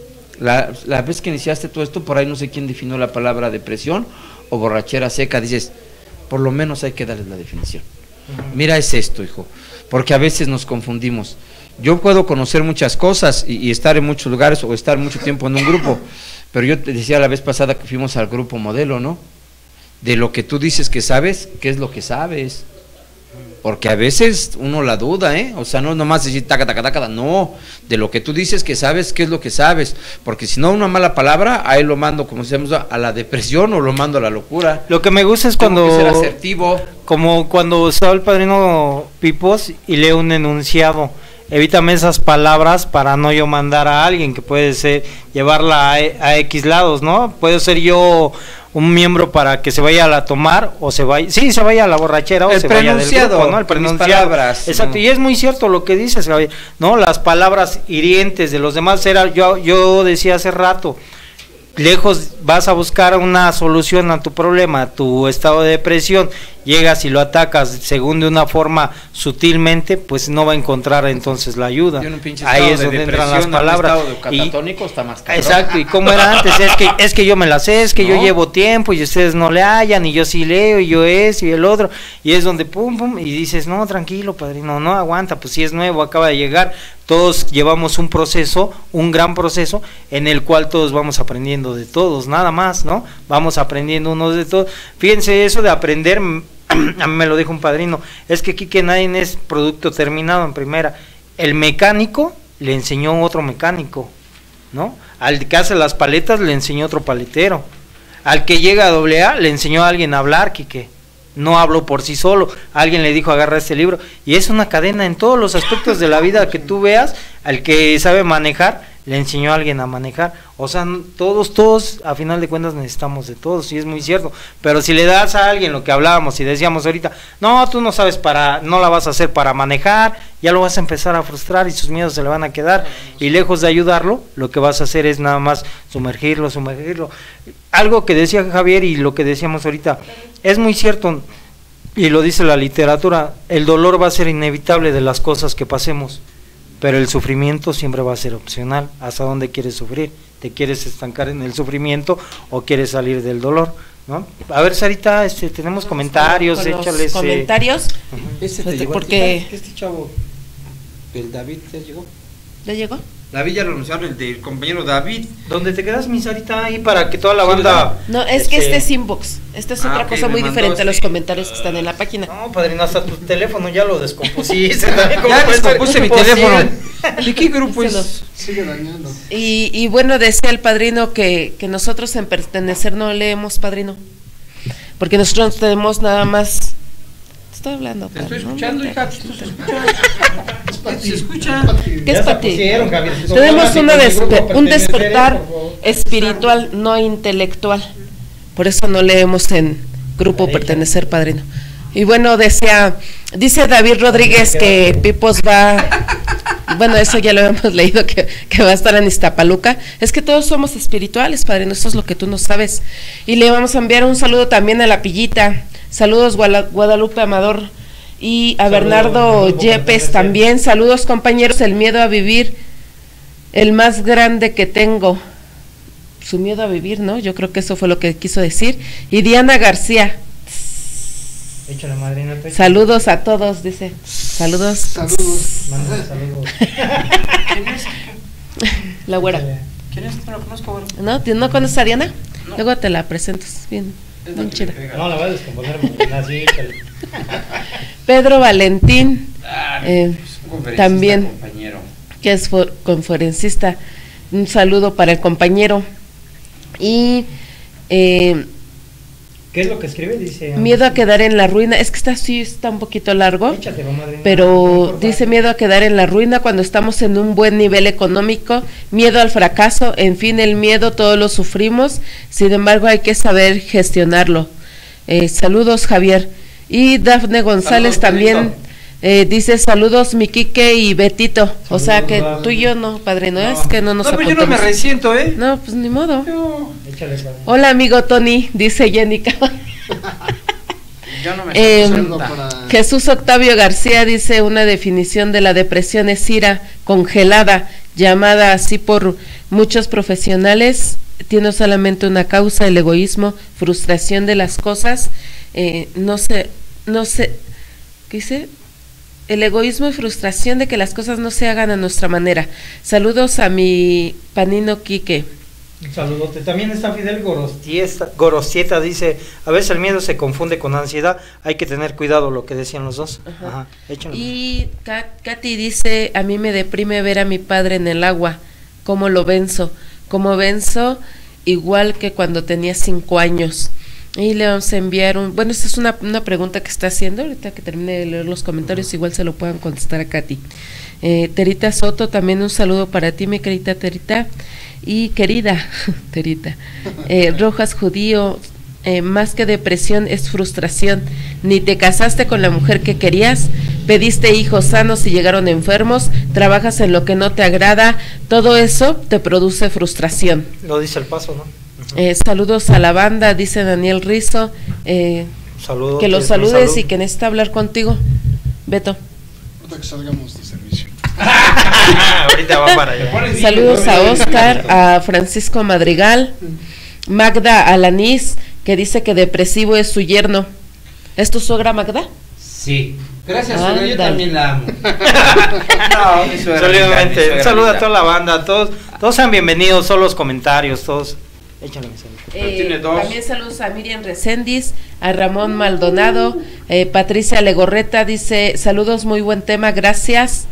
la vez que iniciaste todo esto, por ahí no sé quién definió la palabra depresión o borrachera seca, dices, por lo menos hay que darles la definición. Mira, es esto, hijo, porque a veces nos confundimos. Yo puedo conocer muchas cosas y estar en muchos lugares o estar mucho tiempo en un grupo, pero yo te decía la vez pasada que fuimos al grupo modelo, ¿no? De lo que tú dices que sabes, ¿qué es lo que sabes? Porque a veces uno la duda, ¿eh? O sea, no nomás decir taca, taca, taca, no, de lo que tú dices que sabes, ¿qué es lo que sabes? Porque si no, una mala palabra, ahí lo mando, como decíamos, a la depresión o lo mando a la locura. Lo que me gusta es cuando... Tengo que ser asertivo. Como cuando estaba el padrino Pipos y lee un enunciado. Evítame esas palabras para no yo mandar a alguien que puede ser llevarla a X lados, ¿no? Puedo ser yo un miembro para que se vaya a tomar o se vaya, sí, se vaya a la borrachera o el se vaya del grupo, ¿no? El pronunciado, palabras. Exacto, y es muy cierto lo que dices, Javier, ¿no? Las palabras hirientes de los demás, yo decía hace rato, lejos vas a buscar una solución a tu problema, a tu estado de depresión, llegas y lo atacas según de una forma sutilmente, pues no va a encontrar entonces la ayuda. Ahí es donde entran las palabras. Está más cabrón. Exacto, y como era antes, es que yo me la sé, es que yo llevo tiempo y ustedes no le hallan, y yo sí leo, y yo y el otro, y es donde pum, pum, y dices, no, tranquilo, padrino, no aguanta, pues si es nuevo, acaba de llegar, todos llevamos un proceso, un gran proceso, en el cual todos vamos aprendiendo de todos, nada más, ¿no? Vamos aprendiendo unos de todos. Fíjense, eso de aprender, a mí me lo dijo un padrino, es que aquí que nadie es producto terminado en primera. El mecánico le enseñó otro mecánico, ¿no? Al que hace las paletas le enseñó otro paletero. Al que llega a AA le enseñó a alguien a hablar, Quique. No habló por sí solo, alguien le dijo agarra este libro, y es una cadena en todos los aspectos de la vida que tú veas. Al que sabe manejar le enseñó a alguien a manejar, o sea, todos a final de cuentas necesitamos de todos, y es muy cierto, pero si le das a alguien lo que hablábamos y decíamos ahorita, no, tú no sabes no la vas a hacer para manejar, ya lo vas a empezar a frustrar y sus miedos se le van a quedar, y lejos de ayudarlo, lo que vas a hacer es nada más sumergirlo. Algo que decía Javier y lo que decíamos ahorita, es muy cierto, y lo dice la literatura, el dolor va a ser inevitable de las cosas que pasemos, pero el sufrimiento siempre va a ser opcional. ¿Hasta dónde quieres sufrir? ¿Te quieres estancar en el sufrimiento o quieres salir del dolor? ¿No? A ver, Sarita, tenemos comentarios, échales. ¿Comentarios? Porque este chavo, el David, ¿ya llegó? ¿Ya llegó? David ya lo anunciaron, el del compañero David. ¿Dónde te quedas, mi Sarita? Ahí para que toda la banda... No, es que este es inbox. Esta es otra cosa muy diferente a los comentarios que están en la página. No, padrino, hasta tu teléfono ya lo descompusiste. Ya descompuse mi teléfono. ¿De qué grupo es? Sigue dañando. Y bueno, decía el padrino que nosotros en pertenecer no leemos, padrino. Porque nosotros tenemos nada más... Estoy hablando. Te estoy escuchando, hija. ¿Se escucha? ¿Qué es para ti? Tenemos un despertar espiritual, no intelectual. Por eso no leemos en grupo pertenecer, padrino. Y bueno, dice David Rodríguez que Pipos va, bueno, eso ya lo habíamos leído, que va a estar en Iztapaluca. Es que todos somos espirituales, padrino, eso es lo que tú no sabes. Y le vamos a enviar un saludo también a la Pillita. Saludos Guadalupe Amador y a Bernardo Yepes también. Saludos, compañeros. El miedo a vivir, el más grande que tengo. Su miedo a vivir, ¿no? Yo creo que eso fue lo que quiso decir. Y Diana García. Échale, madrina. Saludos a todos, dice. Saludos. Mándale saludos. ¿Quién es? La güera. ¿Quién es? No lo conozco, güera. ¿No conoces a Diana? No. Luego te la presento. Bien chida. No, la voy a descomponer. Así, échale. Pedro Valentín. También. Compañero. Que es conferencista. Un saludo para el compañero. Y ¿qué es lo que escribe? Dice miedo a quedar en la ruina. Es que está un poquito largo. Échatelo, madre, pero no, dice miedo a quedar en la ruina cuando estamos en un buen nivel económico, miedo al fracaso, en fin, el miedo todos lo sufrimos, sin embargo hay que saber gestionarlo. Saludos, Javier. Y Dafne González también Dice saludos mi Quique y Betito. O sea que tú y yo no, padrino, es que no nos apuntamos. No, pero yo no me resiento, ¿eh? No, pues ni modo. No. Hola amigo Tony, dice Jenica. Yo no me Jesús Octavio García dice una definición de la depresión es ira congelada, llamada así por muchos profesionales. Tiene solamente una causa, el egoísmo, frustración de las cosas. No sé, ¿qué dice? El egoísmo y frustración de que las cosas no se hagan a nuestra manera. Saludos a mi panino Quique. Un saludote. También está Fidel Gorostieta, dice, a veces el miedo se confunde con ansiedad, hay que tener cuidado, lo que decían los dos. Ajá. Y Katy dice, a mí me deprime ver a mi padre en el agua, ¿cómo lo venzo? ¿Cómo venzo? Igual que cuando tenía 5 años. Y le vamos a enviar bueno, esta es una pregunta que está haciendo, ahorita que termine de leer los comentarios, igual se lo puedan contestar a Katy. Terita Soto, también un saludo para ti, mi querida Terita, y querida Terita. Rojas Judío, más que depresión es frustración, ni te casaste con la mujer que querías, pediste hijos sanos y llegaron enfermos, trabajas en lo que no te agrada, todo eso te produce frustración. Lo dice el paso, ¿no? Saludos a la banda, dice Daniel Rizo, saludos, que los saludes y que necesita hablar contigo, Beto. Ahorita que salgamos de servicio. Ahorita va para allá. Saludos a Oscar, a Francisco Madrigal, Magda Alanís, que dice que depresivo es su yerno. ¿Es tu suegra, Magda? Sí. Gracias, suegra, yo también la amo. No, mi suegra. Solidamente, un saludo a toda la banda, todos sean bienvenidos, son los comentarios, todos. Échale mi saludo. También saludos a Miriam Reséndiz, a Ramón Maldonado, Patricia Legorreta dice, saludos, muy buen tema, gracias.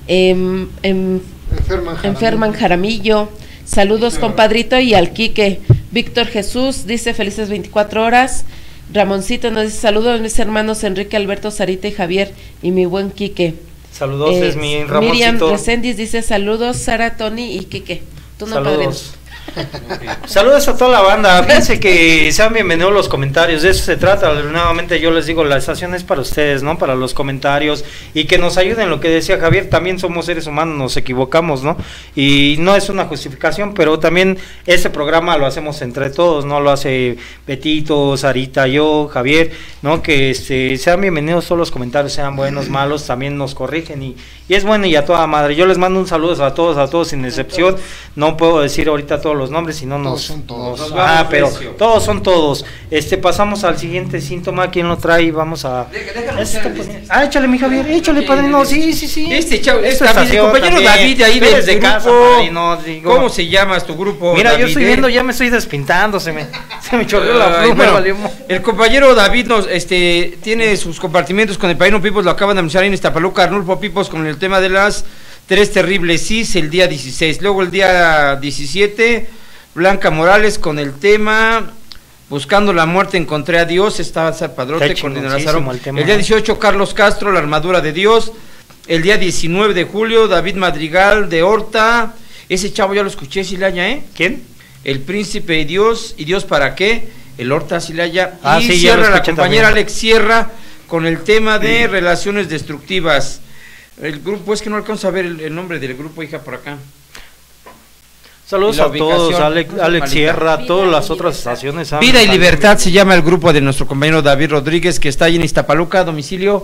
Enferman Jaramillo, saludos compadrito y al Quique. Víctor Jesús dice, felices 24 horas. Ramoncito nos dice, saludos mis hermanos Enrique, Alberto, Sarita y Javier y mi buen Quique. Saludos, es mi Ramoncito. Miriam Reséndiz dice, saludos Sara, Tony y Quique. Tú no, saludos. Saludos a toda la banda, fíjense que sean bienvenidos los comentarios, de eso se trata, nuevamente yo les digo, la estación es para ustedes, ¿no? Para los comentarios y que nos ayuden, lo que decía Javier, también somos seres humanos, nos equivocamos, ¿no? Y no es una justificación, pero también este programa lo hacemos entre todos, ¿no? Lo hace Betito, Sarita, yo, Javier, ¿no? Que sean bienvenidos todos los comentarios, sean buenos, malos, también nos corrigen y es bueno y a toda madre. Yo les mando un saludo a todos sin excepción, no puedo decir ahorita todos los nombres, si no pero todos son todos. Pasamos al siguiente síntoma, ¿quién lo trae? Vamos a échale mi Javier, échale padrino, sí. Mi compañero David de ahí desde casa, ¿cómo se llama tu grupo? Mira, David, yo estoy viendo, ya me estoy despintando, se me chorreó la pluma. Bueno, el compañero David tiene sus compartimentos con el Padrino Pipos, lo acaban de anunciar en Iztapaluca, Arnulfo Pipos con el tema de las 3 terribles sís el día 16, luego el día 17 Blanca Morales con el tema Buscando la muerte encontré a Dios, estaba Padrote con Lázaro. El día 18 Carlos Castro, La armadura de Dios. El día 19 de julio David Madrigal de Horta. Ese chavo ya lo escuché, Silaya, ¿Quién? El Príncipe de Dios y Dios para qué, el Horta, Silaya. Y sí, cierra la compañera también. Alex Sierra con el tema de relaciones destructivas. El grupo, es que no alcanzo a ver el nombre del grupo, hija, por acá. Saludos a todos, Alex Sierra, todas las otras estaciones. Vida y Libertad se llama el grupo de nuestro compañero David Rodríguez, que está ahí en Iztapaluca, domicilio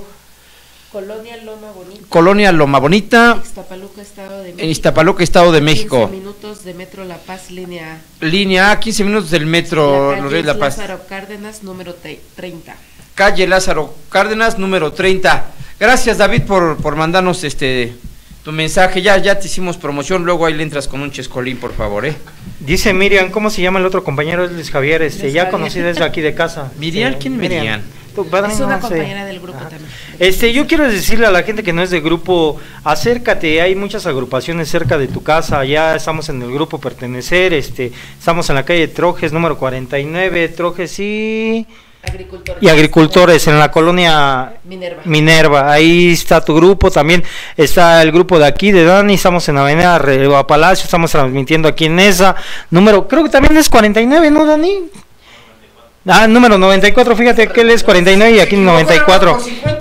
Colonia Loma Bonita, Iztapaluca, Estado de México. En Iztapaluca, Estado de México. 15 minutos de Metro La Paz, línea A. Línea A, 15 minutos del Metro La Paz. Lázaro Cárdenas, número 30. Calle Lázaro Cárdenas, número 30. Gracias, David, por mandarnos tu mensaje. Ya te hicimos promoción, luego ahí le entras con un chescolín, por favor, Dice Miriam, ¿cómo se llama el otro compañero? Es Luis Javier, ya conocí desde aquí de casa. Miriam, ¿quién es Miriam? Es una compañera del grupo también. Yo quiero decirle a la gente que no es de grupo, acércate, hay muchas agrupaciones cerca de tu casa, ya estamos en el grupo Pertenecer, estamos en la calle Trojes, número 49, Trojes y Agricultores, en la colonia Minerva, ahí está tu grupo, también está el grupo de aquí, de Dani, estamos en Avenida Reba Palacio, estamos transmitiendo aquí en esa, número, creo que también es 49, ¿no, Dani? Número 94, fíjate que él es 49 y aquí 94.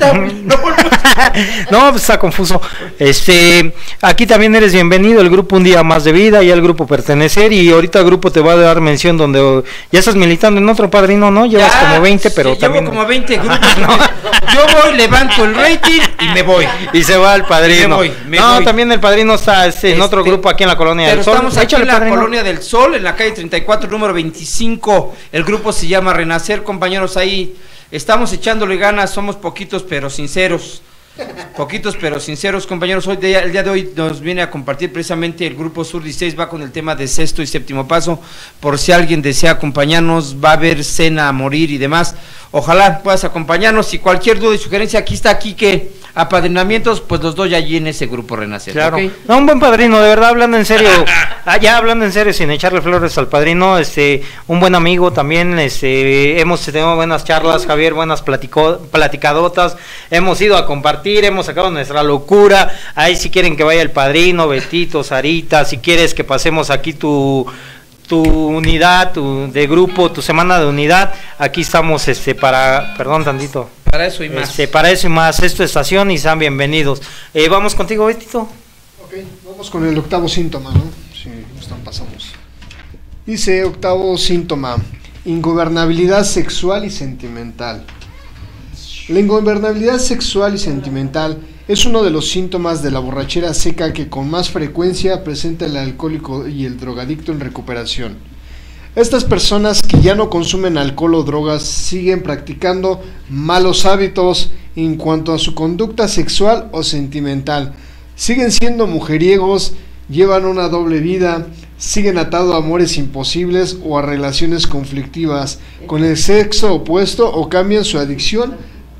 No, pues está confuso. Aquí también eres bienvenido, el grupo Un Día Más de Vida y el grupo Pertenecer, y ahorita el grupo te va a dar mención donde ya estás militando en otro, padrino, ¿no? Llevas como 20, pero también... Llevo como 20 grupos. No. Yo voy, levanto el rating y me voy. Y se va el padrino. Me voy. También el padrino está en otro grupo aquí en la Colonia del Sol. Estamos aquí en la Colonia del Sol, en la calle 34, número 25. El grupo se llama Renacer, compañeros, ahí estamos echándole ganas, somos poquitos pero sinceros. Poquitos pero sinceros, compañeros. El día de hoy nos viene a compartir precisamente el grupo Sur 16, va con el tema de sexto y séptimo paso, por si alguien desea acompañarnos, va a haber cena a morir y demás. Ojalá puedas acompañarnos, y cualquier duda y sugerencia, aquí está Quique, apadrinamientos, pues los doy allí en ese grupo Renacer. Claro, ¿okay? No, un buen padrino, de verdad, hablando en serio, ya hablando en serio, sin echarle flores al padrino, un buen amigo también, hemos tenido buenas charlas, Javier, buenas platicadotas, hemos ido a compartir, hemos sacado nuestra locura, ahí si quieren que vaya el padrino, Betito, Sarita, si quieres que pasemos aquí tu unidad, de grupo, tu semana de unidad, aquí estamos perdón tantito. Para eso y más. Para eso y más, es tu estación y sean bienvenidos. Vamos contigo, Betito. Ok, vamos con el octavo síntoma, ¿no? Si gustan, pasamos. Dice octavo síntoma: ingobernabilidad sexual y sentimental. La ingobernabilidad sexual y sentimental es uno de los síntomas de la borrachera seca que con más frecuencia presenta el alcohólico y el drogadicto en recuperación. Estas personas que ya no consumen alcohol o drogas siguen practicando malos hábitos en cuanto a su conducta sexual o sentimental. Siguen siendo mujeriegos, llevan una doble vida, siguen atados a amores imposibles o a relaciones conflictivas con el sexo opuesto, o cambian su adicción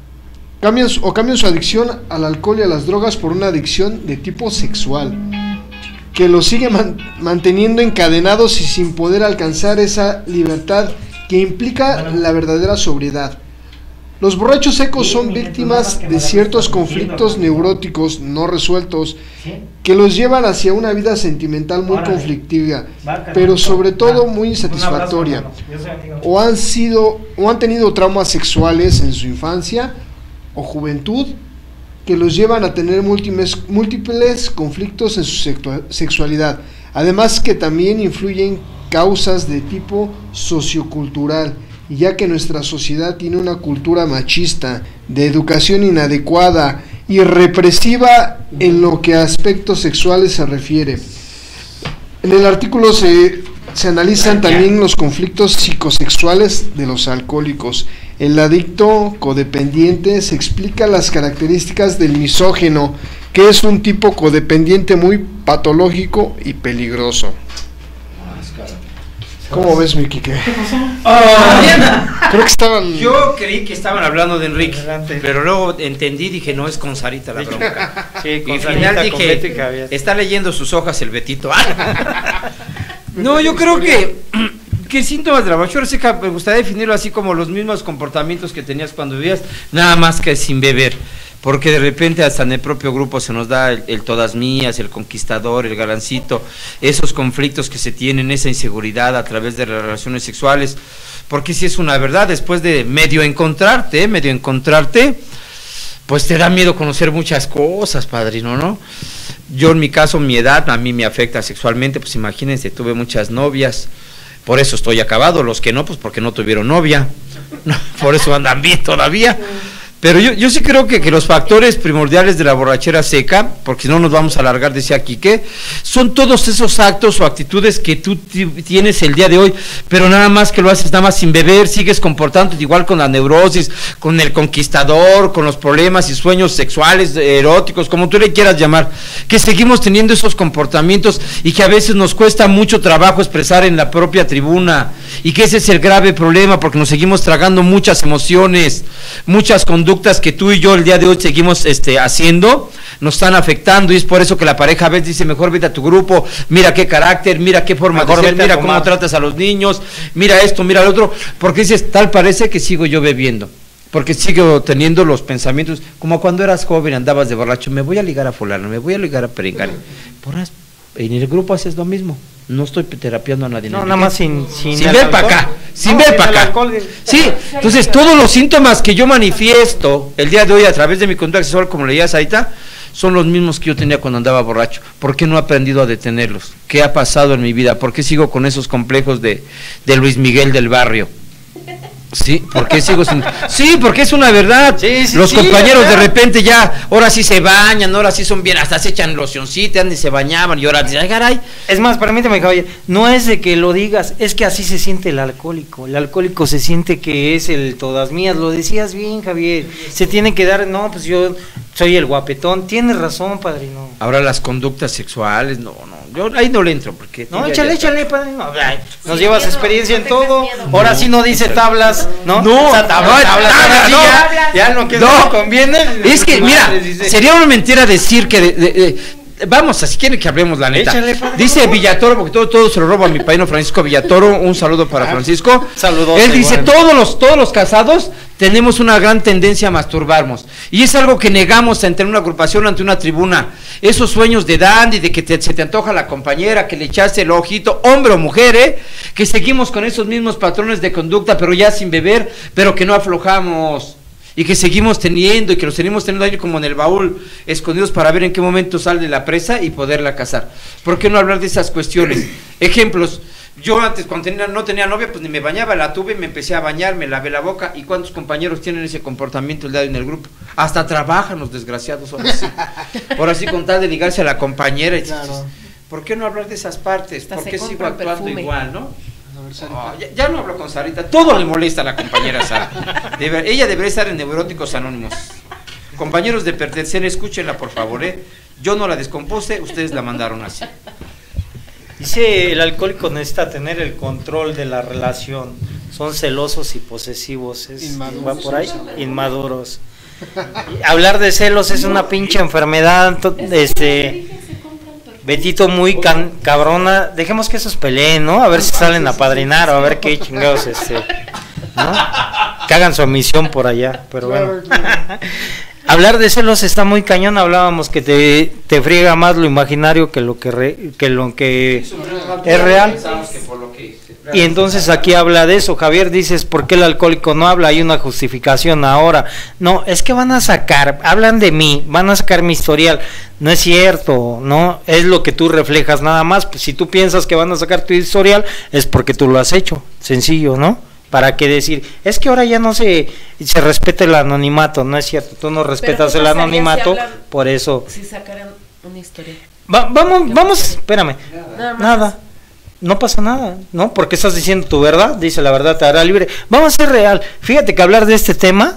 al alcohol y a las drogas por una adicción de tipo sexual, que los sigue manteniendo encadenados y sin poder alcanzar esa libertad que implica la verdadera sobriedad. Los borrachos secos son víctimas de ciertos conflictos neuróticos no resueltos que los llevan hacia una vida sentimental muy conflictiva, pero sobre todo muy insatisfactoria, o han tenido traumas sexuales en su infancia o juventud que los llevan a tener múltiples conflictos en su sexualidad, además que también influyen causas de tipo sociocultural, ya que nuestra sociedad tiene una cultura machista, de educación inadecuada y represiva en lo que a aspectos sexuales se refiere. En el artículo se analizan también los conflictos psicosexuales de los alcohólicos. El adicto codependiente se explica las características del misógino, que es un tipo codependiente muy patológico y peligroso. ¿Cómo ves, mi Quique? Creo que yo creí que estaban hablando de Enrique, pero luego entendí, dije, no, es con Sarita la bronca. Sí, con y al Sarita, final dije, está leyendo sus hojas el Betito. No, yo creo que síntomas de la borrachera seca me gustaría definirlo así como los mismos comportamientos que tenías cuando vivías, nada más que sin beber, porque de repente hasta en el propio grupo se nos da el todas mías, el conquistador, el galancito, esos conflictos que se tienen, esa inseguridad a través de las relaciones sexuales, porque si es una verdad, después de medio encontrarte, pues te da miedo conocer muchas cosas, padrino, ¿no? Yo en mi caso, mi edad, a mí me afecta sexualmente, pues imagínense, tuve muchas novias, por eso estoy acabado, los que no, pues porque no tuvieron novia, no, por eso andan bien todavía. Pero yo sí creo que los factores primordiales de la borrachera seca, porque si no nos vamos a alargar, decía Quique, son todos esos actos o actitudes que tú tienes el día de hoy, pero nada más que lo haces nada más sin beber, sigues comportándote igual con la neurosis, con el conquistador, con los problemas y sueños sexuales, eróticos, como tú le quieras llamar, que seguimos teniendo esos comportamientos y que a veces nos cuesta mucho trabajo expresar en la propia tribuna, y que ese es el grave problema, porque nos seguimos tragando muchas emociones, muchas conductas que tú y yo el día de hoy seguimos haciendo, nos están afectando, y es por eso que la pareja a veces dice, mejor vete a tu grupo, mira qué carácter, mira qué forma de ser, mira cómo tratas a los niños, mira esto, mira lo otro, porque dices, tal parece que sigo yo bebiendo, porque sigo teniendo los pensamientos, como cuando eras joven, andabas de borracho, me voy a ligar a fulano, me voy a ligar a perengano, En el grupo haces lo mismo. No estoy terapiando a nadie. No, nada más sin ver para acá. Sin ver para acá. Sí, entonces todos los síntomas que yo manifiesto el día de hoy a través de mi conducta sexual, como leías ahorita, son los mismos que yo tenía cuando andaba borracho. ¿Por qué no he aprendido a detenerlos? ¿Qué ha pasado en mi vida? ¿Por qué sigo con esos complejos de Luis Miguel del barrio? Sí, porque sigo sin... Sí, porque es una verdad. Los compañeros ¿verdad? De repente ya, ahora sí se bañan, ahora sí son bien, hasta se echan locioncita, antes se bañaban y ahora dicen, ay, caray. Es más, permíteme, caballero, no es de que lo digas, es que así se siente el alcohólico. El alcohólico se siente que es el todas mías, lo decías bien, Javier. Se tiene que dar, no, pues yo soy el guapetón. Tienes razón, padrino. Ahora las conductas sexuales, no, yo ahí no le entro porque... No, échale, padrino. Nos llevas miedo, experiencia en todo. Ahora sí no dice tablas, ¿no? No, o sea, tablas, ya no que no conviene. Es que, mira, sería una mentira decir que... vamos, si quieren que hablemos la neta. Échale, dice Villatoro, porque todo se lo roba a mi padrino Francisco Villatoro, un saludo para Francisco. Saludos. Él dice, todos los casados tenemos una gran tendencia a masturbarnos. Y es algo que negamos ante una agrupación, ante una tribuna. Esos sueños de dandy, de que se te antoja la compañera, que le echaste el ojito, hombre o mujer, que seguimos con esos mismos patrones de conducta, pero ya sin beber, pero que no aflojamos. Y que seguimos teniendo, y que los tenemos teniendo ahí como en el baúl, escondidos para ver en qué momento sale la presa y poderla cazar. ¿Por qué no hablar de esas cuestiones? Ejemplos, yo antes cuando no tenía novia, pues ni me bañaba, la tuve, me empecé a bañar, me lavé la boca, y ¿cuántos compañeros tienen ese comportamiento el día de hoy en el grupo? Hasta trabajan los desgraciados, ahora sí con tal de ligarse a la compañera. Claro. ¿Por qué no hablar de esas partes? Hasta ¿Por qué sigo actuando perfume. Igual, no? Ya no hablo con Sarita, todo le molesta a la compañera Sara. Ella debería estar en Neuróticos Anónimos. Compañeros de pertenecer, escúchenla por favor, yo no la descompuse, ustedes la mandaron así. Dice, el alcohólico necesita tener el control de la relación. Son celosos y posesivos. Va por ahí, inmaduros. Hablar de celos es una pinche enfermedad. Betito muy cabrona. Dejemos que esos peleen, ¿no? A ver si salen a padrinar o a ver qué chingados, ¿no? Que hagan su misión por allá, pero bueno. Hablar de celos está muy cañón. Hablábamos que te friega más lo imaginario que lo que es real. Y entonces aquí habla de eso. Javier, dices, ¿por qué el alcohólico no habla? Hay una justificación ahora. No, es que hablan de mí, van a sacar mi historial. No es cierto, ¿no? Es lo que tú reflejas nada más. Pues si tú piensas que van a sacar tu historial, es porque tú lo has hecho. Sencillo, ¿no? ¿Para qué decir? Es que ahora ya no se respeta el anonimato. No es cierto, tú no respetas el anonimato, por eso. Si sacaran una historia. Vamos, espérame. Nada. No pasa nada, ¿no? Porque estás diciendo tu verdad, dice la verdad te hará libre. Vamos a ser real. Fíjate que hablar de este tema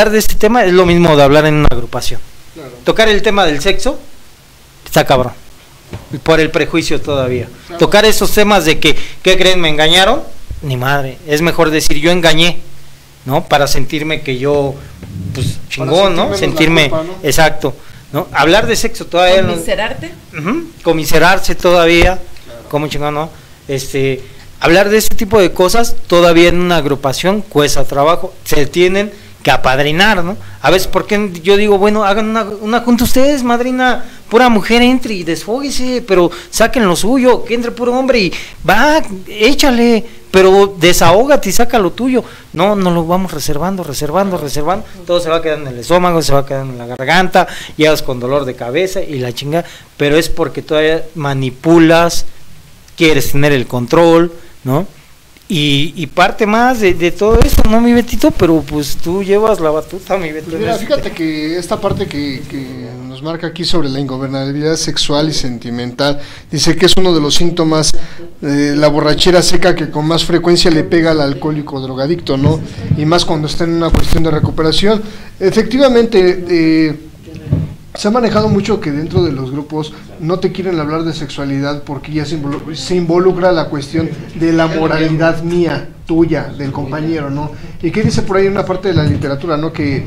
es lo mismo de hablar en una agrupación. Claro. Tocar el tema del sexo está cabrón. Por el prejuicio todavía. Claro. Tocar esos temas de que, ¿qué creen? ¿Me engañaron? Ni madre. Es mejor decir yo engañé, ¿no? Para sentirme que yo, pues, chingón, ¿no? Sentirme, culpa, ¿no? Exacto, ¿no? Hablar de sexo todavía. ¿Comiserarte? Comiserarse todavía. Claro. ¿Cómo chingón, no? Hablar de este tipo de cosas todavía en una agrupación cuesta trabajo, se tienen que apadrinar, ¿no? A veces, porque yo digo, bueno, hagan una junta ustedes, madrina, pura mujer entre y desfóguese, pero saquen lo suyo, que entre puro hombre y va, échale, pero desahógate y saca lo tuyo. No lo vamos reservando, todo se va a quedar en el estómago, se va a quedar en la garganta, llegas con dolor de cabeza y la chingada, pero es porque todavía manipulas, quieres tener el control, ¿no? Y parte más de todo eso, ¿no, mi Betito? Pero pues tú llevas la batuta, mi Betito. Mira, fíjate que esta parte que nos marca aquí sobre la ingobernabilidad sexual y sentimental, dice que es uno de los síntomas de la borrachera seca que con más frecuencia le pega al alcohólico drogadicto, ¿no? Y más cuando está en una cuestión de recuperación. Efectivamente, se ha manejado mucho que dentro de los grupos no te quieren hablar de sexualidad porque ya se involucra la cuestión de la moralidad mía, tuya, del compañero, ¿no? Y que dice por ahí una parte de la literatura, ¿no? Que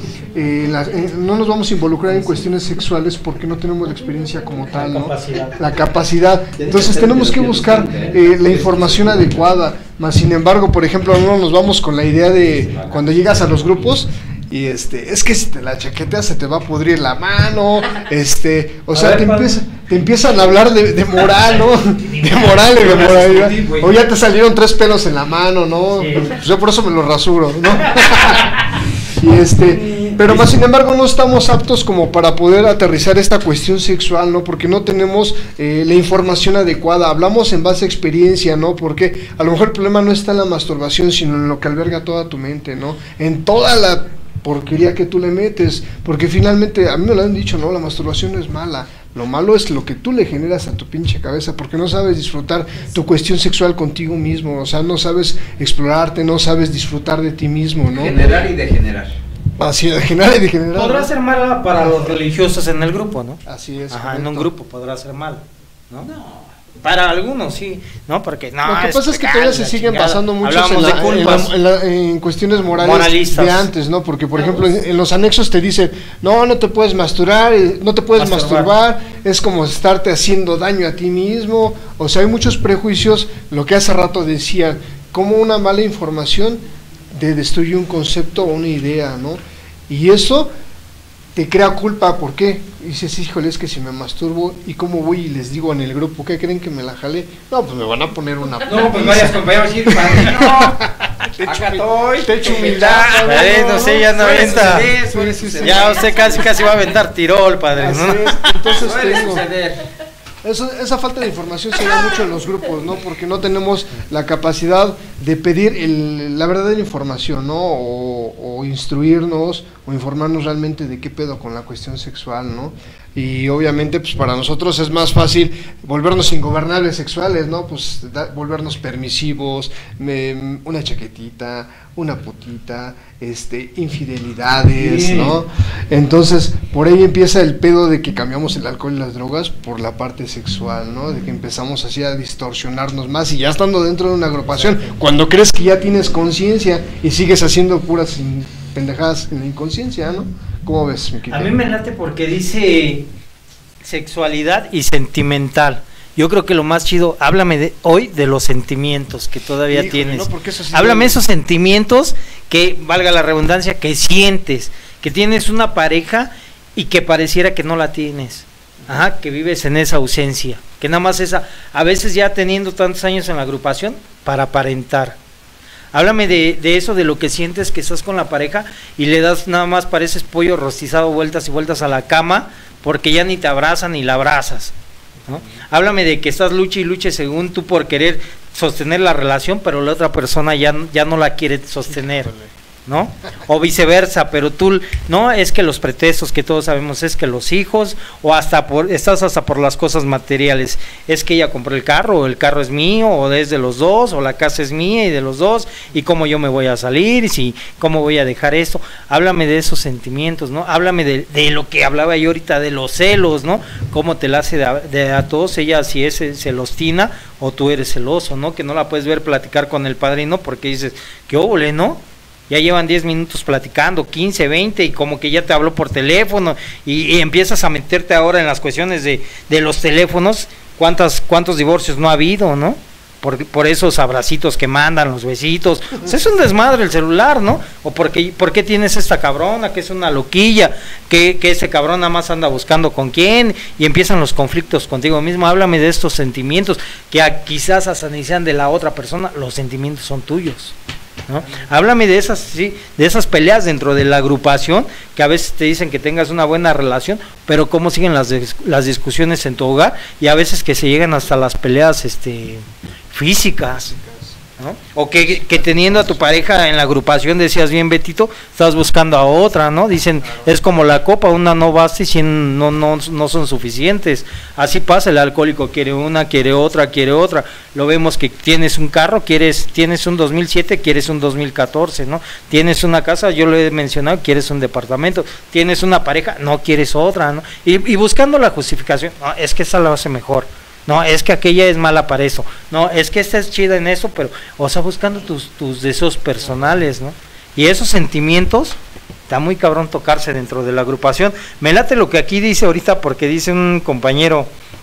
no nos vamos a involucrar en cuestiones sexuales porque no tenemos la experiencia como tal, ¿no? La capacidad. Entonces tenemos que buscar la información adecuada. Más sin embargo, por ejemplo, no nos vamos con la idea de cuando llegas a los grupos y es que si te la chaqueteas se te va a pudrir la mano, o sea, te empiezan a hablar de moral, ¿no? De moral y de moralidad. O ya te salieron 3 pelos en la mano, ¿no? Pues yo por eso me los rasuro, ¿no? Y pero más sin embargo no estamos aptos como para poder aterrizar esta cuestión sexual, ¿no? Porque no tenemos la información adecuada, hablamos en base a experiencia, ¿no? Porque a lo mejor el problema no está en la masturbación, sino en lo que alberga toda tu mente, ¿no? En toda la porquería que tú le metes, porque finalmente, a mí me lo han dicho, ¿no? La masturbación no es mala, lo malo es lo que tú le generas a tu pinche cabeza, porque no sabes disfrutar tu cuestión sexual contigo mismo, o sea, no sabes explorarte, no sabes disfrutar de ti mismo, ¿no? Generar y degenerar. Así, de generar y degenerar. Podrá ser mala para los religiosos en el grupo, ¿no? Así es. Ajá, en un grupo podrá ser mal, ¿no? No. Para algunos sí, ¿no? Porque no. Lo que pasa es que todavía se siguen basando mucho en cuestiones morales de antes, ¿no? Porque, por ejemplo, en los anexos te dicen, no te puedes masturbar, no te puedes masturbar, es como estarte haciendo daño a ti mismo. O sea, hay muchos prejuicios, lo que hace rato decía, como una mala información te destruye un concepto o una idea, ¿no? Y eso te crea culpa, ¿por qué? Y dices, híjole, es que si me masturbo, ¿y cómo voy y les digo en el grupo, qué creen que me la jalé? No, pues me van a poner una putiza. No, pues varias compañeros decir, te echo humildad. No sé, ya no avienta. Ya usted casi va a aventar tirol, padre, ¿no? Entonces esa falta de información se da mucho en los grupos, ¿no? Porque no tenemos la capacidad de pedir la verdadera información, ¿no? O instruirnos o informarnos realmente de qué pedo con la cuestión sexual, ¿no? Y obviamente pues para nosotros es más fácil volvernos ingobernables sexuales, ¿no? Pues volvernos permisivos, una chaquetita, una putita, infidelidades, ¿no? Entonces por ahí empieza el pedo de que cambiamos el alcohol y las drogas por la parte sexual, ¿no? De que empezamos así a distorsionarnos más y ya estando dentro de una agrupación, cuando crees que ya tienes conciencia y sigues haciendo puras pendejadas en la inconsciencia, ¿no? ¿Cómo ves, Miquita? A mí me late porque dice sexualidad y sentimental. Yo creo que lo más chido, háblame hoy de los sentimientos que todavía tienes. No, háblame esos sentimientos que, valga la redundancia, que sientes, que tienes una pareja y que pareciera que no la tienes. Ajá, que vives en esa ausencia, que nada más a veces ya teniendo tantos años en la agrupación, para aparentar. Háblame de eso, de lo que sientes que estás con la pareja y le das nada más, pareces pollo rostizado, vueltas y vueltas a la cama, porque ya ni te abrazan ni la abrazas, ¿no? Háblame de que estás luche y luche según tú por querer sostener la relación, pero la otra persona ya no la quiere sostener, ¿no? O viceversa, pero tú, no, es que los pretextos que todos sabemos es que los hijos, o estás hasta por las cosas materiales, es que ella compró el carro, o el carro es mío, o es de los dos, o la casa es mía y de los dos, y cómo yo me voy a salir, y cómo voy a dejar esto. Háblame de esos sentimientos, ¿no? Háblame de lo que hablaba yo ahorita, de los celos, ¿no? Cómo te la hace a todos, ella si es celostina, o tú eres celoso, ¿no? Que no la puedes ver platicar con el padrino, porque dices, qué óvole, ¿no? Ya llevan 10 minutos platicando, 15, 20, y como que ya te habló por teléfono, y empiezas a meterte ahora en las cuestiones de los teléfonos, cuántos divorcios no ha habido, ¿no? Por esos abracitos que mandan, los besitos, pues es un desmadre el celular, ¿no? O ¿por qué tienes esta cabrona que es una loquilla, que ese cabrón nada más anda buscando con quién, y empiezan los conflictos contigo mismo? Háblame de estos sentimientos, que quizás hasta ni sean de la otra persona, los sentimientos son tuyos, ¿no? Háblame de esas peleas dentro de la agrupación, que a veces te dicen que tengas una buena relación, pero cómo siguen las discusiones en tu hogar, y a veces que se llegan hasta las peleas físicas, ¿no? O que teniendo a tu pareja en la agrupación, decías bien, Betito, estás buscando a otra, ¿no? Dicen, es como la copa, una no basta y 100 no son suficientes. Así pasa, el alcohólico quiere una, quiere otra. Lo vemos que tienes un carro, tienes un 2007, quieres un 2014, ¿no? Tienes una casa, yo lo he mencionado, quieres un departamento. Tienes una pareja, no quieres otra, ¿no? Y buscando la justificación, no, es que esa la hace mejor. No, es que aquella es mala para eso. No, es que esta es chida en eso, pero, o sea, buscando tus deseos personales, ¿no? Y esos sentimientos, está muy cabrón tocarse dentro de la agrupación. Me late lo que aquí dice ahorita, porque dice un compañero,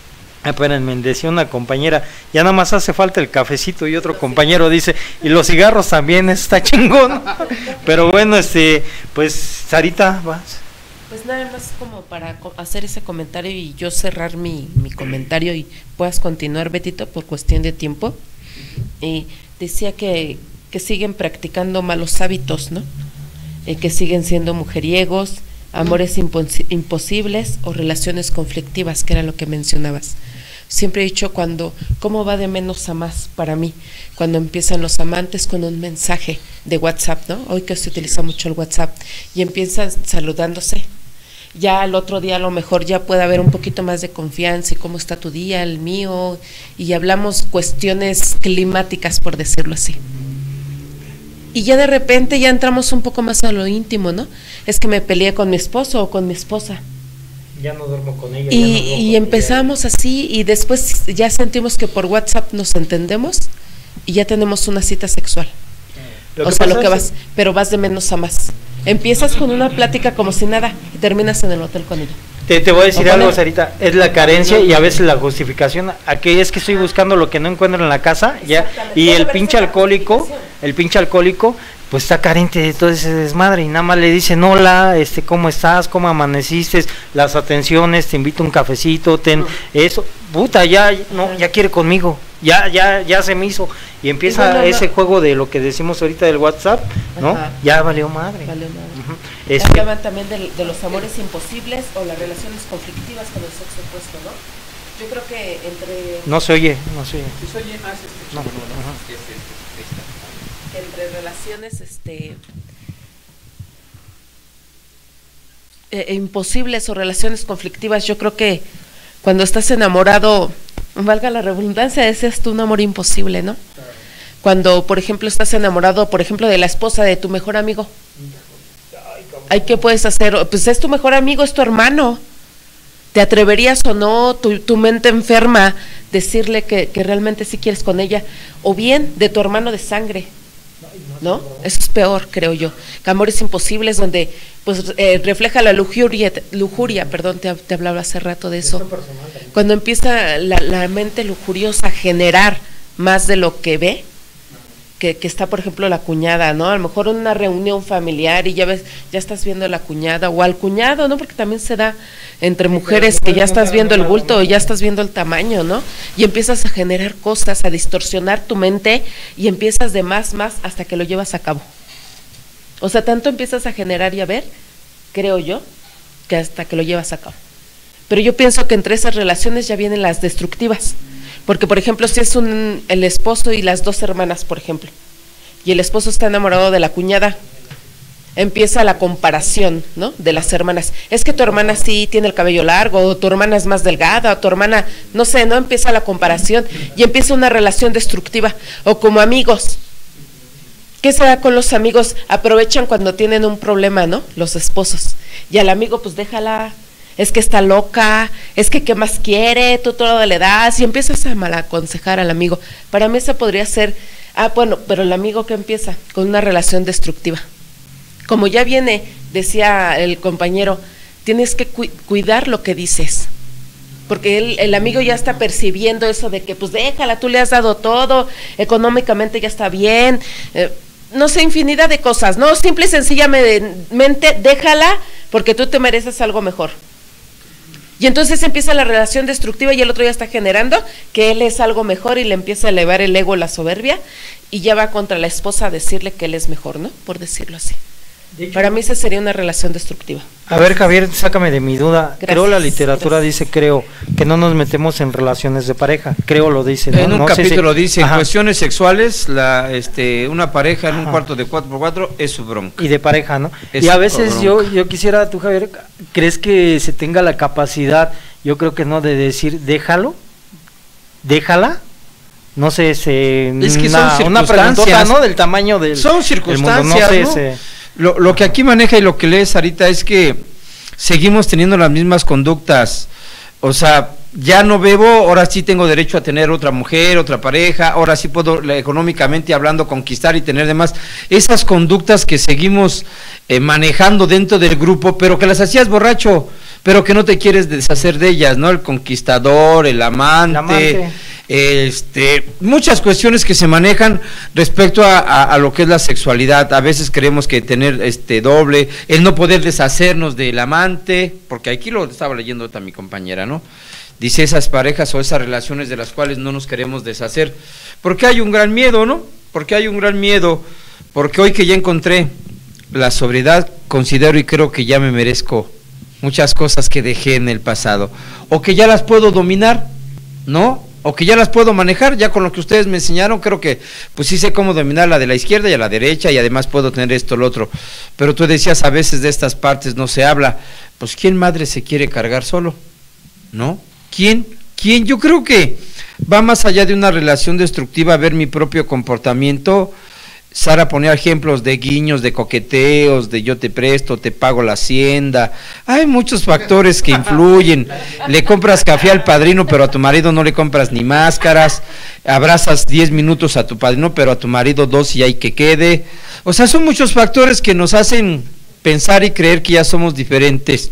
Espérenme, decía una compañera, ya nada más hace falta el cafecito, y otro compañero dice, y los cigarros también, está chingón. Pero bueno, pues Sarita, vas. Pues nada más como para hacer ese comentario y yo cerrar mi comentario y puedas continuar, Betito, por cuestión de tiempo. Decía que siguen practicando malos hábitos, ¿no? Que siguen siendo mujeriegos, amores imposibles o relaciones conflictivas, que era lo que mencionabas. Siempre he dicho cómo va de menos a más para mí, cuando empiezan los amantes con un mensaje de WhatsApp, ¿no? Hoy que se utiliza mucho el WhatsApp, y empiezan saludándose. Ya al otro día a lo mejor ya puede haber un poquito más de confianza y cómo está tu día, el mío, y hablamos cuestiones climáticas, por decirlo así. Y ya de repente ya entramos un poco más a lo íntimo, ¿no? Es que me peleé con mi esposo o con mi esposa. Ya no duermo con ella. Y empezamos así, y después ya sentimos que por WhatsApp nos entendemos y ya tenemos una cita sexual. Pero vas de menos a más. Empiezas con una plática como si nada y terminas en el hotel con ella. Te voy a decir algo, Sarita, es la carencia y a veces la justificación. Aquí es que estoy buscando lo que no encuentro en la casa, ya, y el pinche alcohólico, pues está carente de todo ese desmadre y nada más le dicen hola, ¿cómo estás? ¿Cómo amaneciste? Las atenciones, te invito a un cafecito, eso, puta, ya quiere conmigo, ya se me hizo, y empieza ese juego de lo que decimos ahorita del WhatsApp, ¿no? Ajá. Ya valió madre. Hablaban también de los amores imposibles o las relaciones conflictivas con el sexo opuesto, ¿no? Yo creo que entre... No se oye. ¿Sí se oye? No. Entre relaciones imposibles o relaciones conflictivas, yo creo que cuando estás enamorado, valga la redundancia, ese es un amor imposible, ¿no? Claro. Cuando, por ejemplo, estás enamorado, por ejemplo, de la esposa de tu mejor amigo. Ay, ¿qué puedes hacer? Pues es tu mejor amigo, es tu hermano. ¿Te atreverías o no, tu mente enferma, decirle que realmente sí quieres con ella? O bien de tu hermano de sangre, ¿no? Eso es peor, creo yo. Que amores imposibles donde pues refleja la lujuria, te hablaba hace rato de eso. Cuando empieza la mente lujuriosa a generar más de lo que ve, que está, por ejemplo, la cuñada, ¿no? A lo mejor en una reunión familiar y ya estás viendo a la cuñada o al cuñado, ¿no? Porque también se da entre mujeres que ya estás viendo el bulto o ya estás viendo el tamaño, ¿no? Y empiezas a generar cosas, a distorsionar tu mente y empiezas de más hasta que lo llevas a cabo. O sea, tanto empiezas a generar y a ver, creo yo, que hasta que lo llevas a cabo. Pero yo pienso que entre esas relaciones ya vienen las destructivas. Porque, por ejemplo, si es el esposo y las dos hermanas, por ejemplo, y el esposo está enamorado de la cuñada, empieza la comparación, ¿no? De las hermanas. Es que tu hermana sí tiene el cabello largo, o tu hermana es más delgada, o tu hermana, no sé, ¿no? Empieza la comparación y empieza una relación destructiva. O como amigos. ¿Qué se da con los amigos? Aprovechan cuando tienen un problema, ¿no? Los esposos. Y al amigo, pues déjala. Es que está loca, es que qué más quiere, tú todo le das, y empiezas a malaconsejar al amigo. Para mí eso podría ser, pero el amigo que empieza con una relación destructiva. Como ya viene, decía el compañero, tienes que cuidar lo que dices, porque el amigo ya está percibiendo eso de que pues déjala, tú le has dado todo, económicamente ya está bien, no sé, infinidad de cosas, no, simple y sencillamente déjala porque tú te mereces algo mejor. Y entonces empieza la relación destructiva y el otro ya está generando que él es algo mejor y le empieza a elevar el ego, la soberbia, y ya va contra la esposa a decirle que él es mejor, ¿no? Por decirlo así. Para mí esa sería una relación destructiva. A ver, Javier, sácame de mi duda. Creo la literatura dice, que no nos metemos en relaciones de pareja. Creo lo dice, ¿no? En un capítulo dice, en cuestiones sexuales, una pareja en un cuarto de 4x4 es su bronca. Y de pareja, ¿no? Y a veces yo quisiera, tú, Javier, ¿crees que se tenga la capacidad, yo creo que no, de decir, déjala? No sé, es que una preguntota, ¿no? Del tamaño del... Son circunstancias, del mundo, no sé, Lo que aquí maneja y lo que lees ahorita es que seguimos teniendo las mismas conductas, o sea, ya no bebo, ahora sí tengo derecho a tener otra mujer, otra pareja, ahora sí puedo económicamente hablando conquistar y tener demás. Esas conductas que seguimos manejando dentro del grupo, pero que las hacías borracho, pero que no te quieres deshacer de ellas, ¿no? El conquistador, el amante. Muchas cuestiones que se manejan respecto a lo que es la sexualidad. A veces creemos que tener doble, el no poder deshacernos del amante, porque aquí lo estaba leyendo otra mi compañera, ¿no? Dice esas parejas o esas relaciones de las cuales no nos queremos deshacer, porque hay un gran miedo, ¿no? Porque hay un gran miedo, porque hoy que ya encontré la sobriedad, considero y creo que ya me merezco muchas cosas que dejé en el pasado, o que ya las puedo dominar, ¿no? O que ya las puedo manejar, ya con lo que ustedes me enseñaron, creo que pues sí sé cómo dominar la de la izquierda y a la derecha, y además puedo tener esto, lo otro. Pero tú decías, a veces de estas partes no se habla. Pues ¿quién madre se quiere cargar solo? ¿No? ¿Quién? Yo creo que va más allá de una relación destructiva, ver mi propio comportamiento. Sara ponía ejemplos de guiños, de coqueteos, de yo te presto, te pago la hacienda. Hay muchos factores que influyen. Le compras café al padrino, pero a tu marido no le compras ni máscaras. Abrazas 10 minutos a tu padrino, pero a tu marido 2 y hay que quede. O sea, son muchos factores que nos hacen pensar y creer que ya somos diferentes.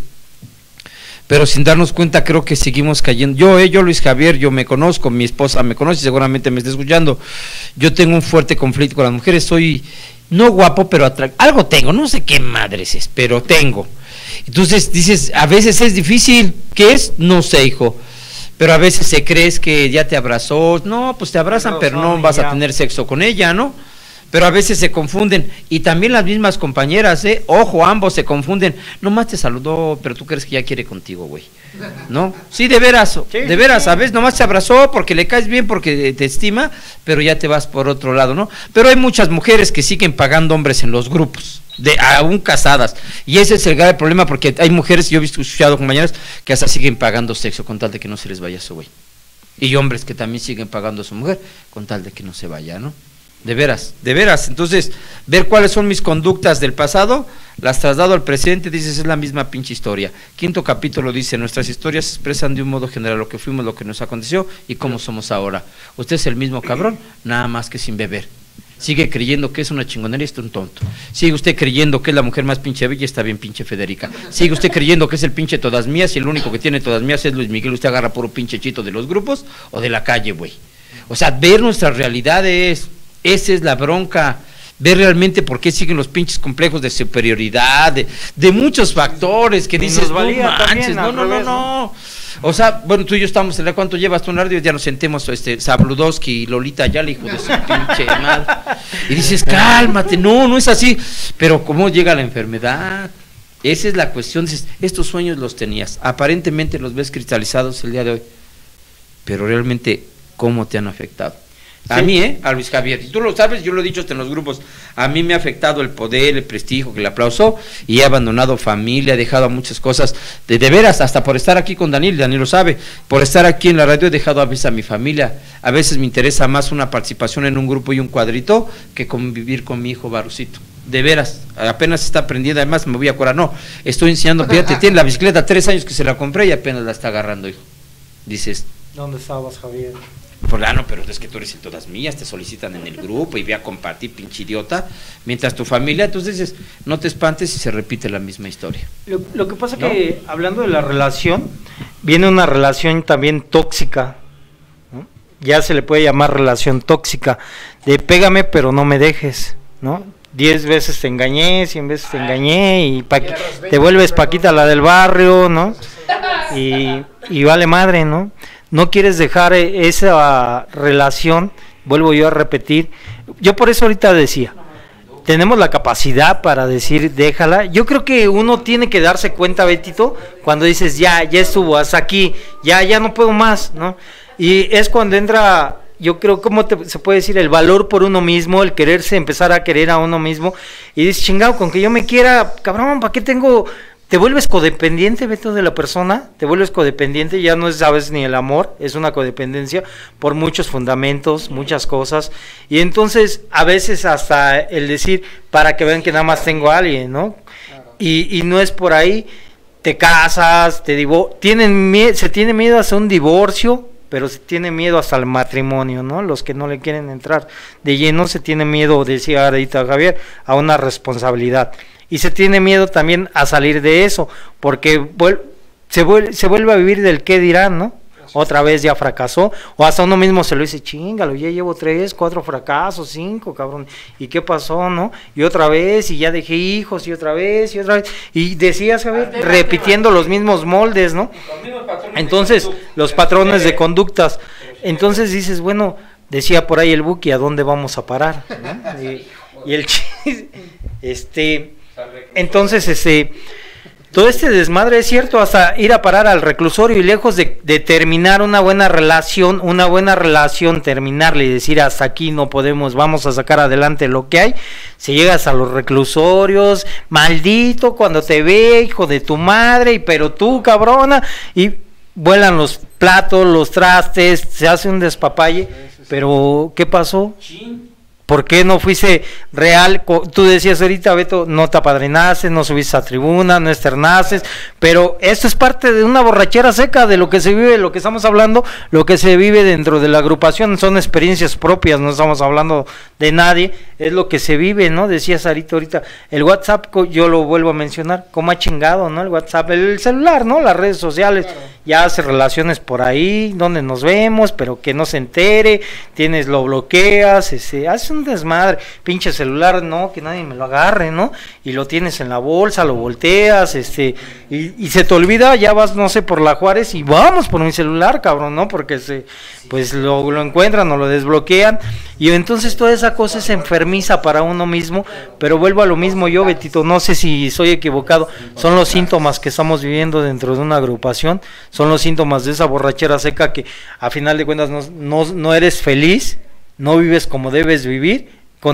Pero sin darnos cuenta creo que seguimos cayendo. Yo Luis Javier, yo me conozco, mi esposa me conoce y seguramente me está escuchando. Yo tengo un fuerte conflicto con las mujeres, soy no guapo, pero algo tengo, no sé qué madres es, pero tengo. Entonces dices, a veces es difícil, ¿qué es? No sé, hijo. Pero a veces se crees que ya te abrazó, no, pues te abrazan, pero no vas a tener sexo con ella, ¿no? Pero a veces se confunden, y también las mismas compañeras, ojo, ambos se confunden, nomás te saludó, pero tú crees que ya quiere contigo, güey, ¿no? Sí, de veras, a veces nomás te abrazó porque le caes bien, porque te estima, pero ya te vas por otro lado, ¿no? Pero hay muchas mujeres que siguen pagando hombres en los grupos, aún casadas, y ese es el grave problema, porque hay mujeres, yo he escuchado compañeras, que hasta siguen pagando sexo con tal de que no se les vaya su güey, y hombres que también siguen pagando a su mujer con tal de que no se vaya, ¿no? De veras, entonces, ver cuáles son mis conductas del pasado, las traslado al presente, dices, es la misma pinche historia. 5º capítulo dice, nuestras historias expresan de un modo general lo que fuimos, lo que nos aconteció y cómo somos ahora. Usted es el mismo cabrón, nada más que sin beber. Sigue creyendo que es una chingonería, está un tonto. Sigue usted creyendo que es la mujer más pinche bella, está bien pinche Federica. Sigue usted creyendo que es el pinche todas mías y el único que tiene todas mías es Luis Miguel. Usted agarra puro pinche chito de los grupos o de la calle, güey. O sea, ver nuestras realidades. Esa es la bronca, ver realmente por qué siguen los pinches complejos de superioridad, de muchos factores que dices, no manches, no. O sea, bueno, tú y yo estamos, ¿cuánto llevas tú en radio? Ya nos sentemos, Sabludowski y Lolita Ayala, hijo de su pinche madre. Y dices, cálmate, no es así. Pero ¿cómo llega la enfermedad? Esa es la cuestión, dices, estos sueños los tenías, aparentemente los ves cristalizados el día de hoy, pero realmente, ¿cómo te han afectado? A mí, a Luis Javier, y tú lo sabes, yo lo he dicho hasta en los grupos, a mí me ha afectado el poder, el prestigio, el aplauso, y he abandonado familia, he dejado muchas cosas, de veras, hasta por estar aquí con Daniel lo sabe, por estar aquí en la radio he dejado a veces a mi familia, a veces me interesa más una participación en un grupo y un cuadrito, que convivir con mi hijo Barucito. De veras, apenas está aprendiendo, además me voy a acordar, no, estoy enseñando, fíjate, tiene la bicicleta 3 años que se la compré y apenas la está agarrando, hijo. Dices, ¿dónde estabas, Javier? Fulano, pero es que tú eres en todas mías, te solicitan en el grupo y ve a compartir, pinche idiota, mientras tu familia, entonces dices, no te espantes si se repite la misma historia. Lo que pasa, ¿no?, que hablando de la relación, viene una relación también tóxica, ¿no? Ya se le puede llamar relación tóxica, de pégame pero no me dejes, ¿no? 10 veces te engañé, 100 veces te engañé y te vuelves Paquita la del barrio, ¿no? Y vale madre, ¿no? No quieres dejar esa relación, vuelvo yo a repetir. Yo por eso ahorita decía, tenemos la capacidad para decir déjala. Yo creo que uno tiene que darse cuenta, Betito, cuando dices ya estuvo, hasta aquí, ya no puedo más, ¿no? Y es cuando entra, yo creo, ¿cómo se puede decir? El valor por uno mismo, el quererse, empezar a querer a uno mismo. Y dices, chingado, con que yo me quiera, cabrón, ¿para qué tengo...? Te vuelves codependiente, Beto, de la persona, te vuelves codependiente, ya no es, sabes, ni el amor, es una codependencia por muchos fundamentos, muchas cosas, y entonces a veces hasta el decir, para que vean que nada más tengo a alguien, ¿no? Y no es por ahí, te casas, se tiene miedo hacia un divorcio, pero se tiene miedo hasta el matrimonio, ¿no? Los que no le quieren entrar de lleno, se tiene miedo, decía ahorita Javier, a una responsabilidad. Y se tiene miedo también a salir de eso, porque se vuelve a vivir del qué dirán, ¿no? Otra vez ya fracasó, o hasta uno mismo se lo dice, chíngalo, ya llevo 3, 4 fracasos, 5, cabrón, ¿y qué pasó, no? Y otra vez, y ya dejé hijos, y otra vez, y decías, Javier, repitiendo los mismos moldes, ¿no? Entonces, los patrones de conductas, entonces dices, bueno, decía por ahí el Buki, ¿a dónde vamos a parar? ¿No? Y el entonces, todo este desmadre es cierto, hasta ir a parar al reclusorio y lejos de terminar una buena relación, terminarle y decir hasta aquí no podemos, vamos a sacar adelante lo que hay, si llegas a los reclusorios, maldito cuando te ve, hijo de tu madre, pero tú cabrona, y vuelan los platos, los trastes, se hace un despapalle, pero ¿qué pasó? ¿Por qué no fuiste real? Tú decías ahorita, Beto, no te apadrinaste, no subiste a tribuna, no externaste, pero esto es parte de una borrachera seca de lo que se vive, lo que estamos hablando, lo que se vive dentro de la agrupación, son experiencias propias, no estamos hablando de nadie, es lo que se vive, ¿no? Decía Sarita ahorita, el WhatsApp, yo lo vuelvo a mencionar, ¿cómo ha chingado, no? El WhatsApp, el celular, ¿no? Las redes sociales, ya hace relaciones por ahí, donde nos vemos, pero que no se entere, lo bloqueas, hace un desmadre, pinche celular, no, que nadie me lo agarre, ¿no? Y lo tienes en la bolsa, lo volteas, y se te olvida, ya vas, no sé, por la Juárez y vamos por mi celular, cabrón, ¿no? Porque pues lo encuentran o lo desbloquean, y entonces toda esa cosa es enfermiza para uno mismo, pero vuelvo a lo mismo yo, Betito, no sé si soy equivocado, son los síntomas que estamos viviendo dentro de una agrupación, son los síntomas de esa borrachera seca que a final de cuentas no eres feliz, no vives como debes vivir,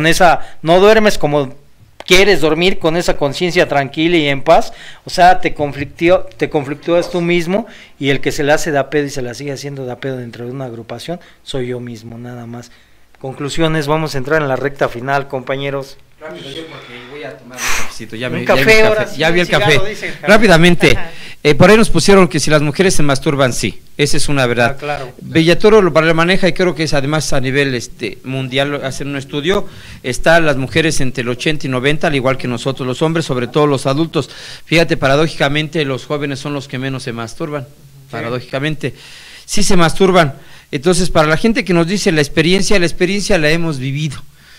no duermes como quieres dormir, con esa conciencia tranquila y en paz, o sea, te conflictúas tú mismo, y el que se le hace de a pedo y se la sigue haciendo de a pedo dentro de una agrupación, soy yo mismo, nada más. Conclusiones, vamos a entrar en la recta final, compañeros. Rápido, yo porque voy a tomar un cafecito, ya vi el café. Dicen, rápidamente, por ahí nos pusieron que si las mujeres se masturban, sí, esa es una verdad. Claro. Bellatoro lo maneja, y creo que es además a nivel mundial, hacen un estudio, están las mujeres entre el 80 y 90, al igual que nosotros los hombres, sobre todo los adultos. Fíjate, paradójicamente los jóvenes son los que menos se masturban, paradójicamente, sí se masturban. Entonces, para la gente que nos dice la experiencia la hemos vivido.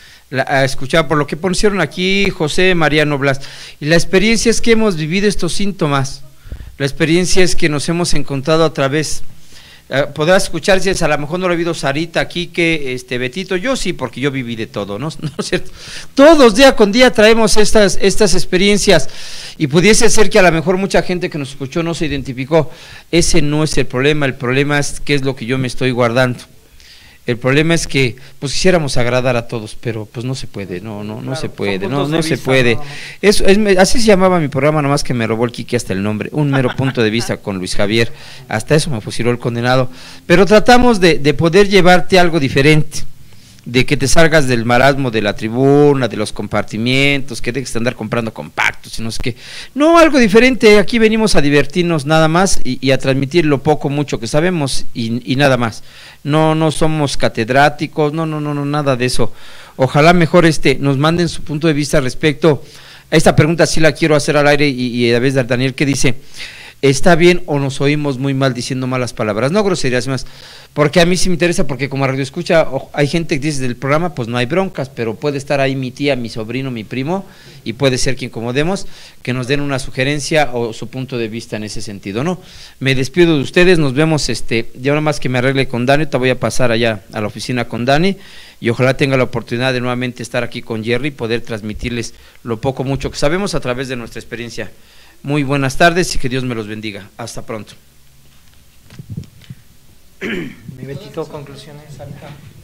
A escuchar por lo que pusieron aquí José Mariano Blas, y la experiencia es que hemos vivido estos síntomas, la experiencia es que nos hemos encontrado a través, podrás escuchar, si a lo mejor no lo ha oído Sarita aquí, que Betito, yo sí, porque yo viví de todo, ¿no? ¿No es cierto? Todos día con día traemos estas experiencias, y pudiese ser que a lo mejor mucha gente que nos escuchó no se identificó. Ese no es el problema es qué es lo que yo me estoy guardando. El problema es que pues quisiéramos agradar a todos, pero pues no se puede, no se puede, no se puede. Eso así se llamaba mi programa, nomás que me robó el Quique hasta el nombre, un mero punto de vista con Luis Javier, hasta eso me fusiló el condenado, pero tratamos de poder llevarte algo diferente, de que te salgas del marasmo de la tribuna, de los compartimientos, que dejes de andar comprando compactos, sino es que, no, algo diferente, aquí venimos a divertirnos nada más y a transmitir lo poco, mucho que sabemos y nada más, no somos catedráticos, no, nada de eso. Ojalá mejor nos manden su punto de vista respecto a esta pregunta, sí la quiero hacer al aire y a veces de Daniel, que dice, ¿está bien o nos oímos muy mal diciendo malas palabras? No groserías más, porque a mí sí me interesa, porque como radio escucha, hay gente que dice del programa, pues no hay broncas, pero puede estar ahí mi tía, mi sobrino, mi primo, y puede ser que incomodemos, que nos den una sugerencia o su punto de vista en ese sentido, ¿no? Me despido de ustedes, nos vemos, ya nada más que me arregle con Dani, te voy a pasar allá a la oficina con Dani, y ojalá tenga la oportunidad de nuevamente estar aquí con Jerry y poder transmitirles lo poco, mucho que sabemos a través de nuestra experiencia. Muy buenas tardes y que Dios me los bendiga. Hasta pronto. Mi Betito, conclusiones, Alca.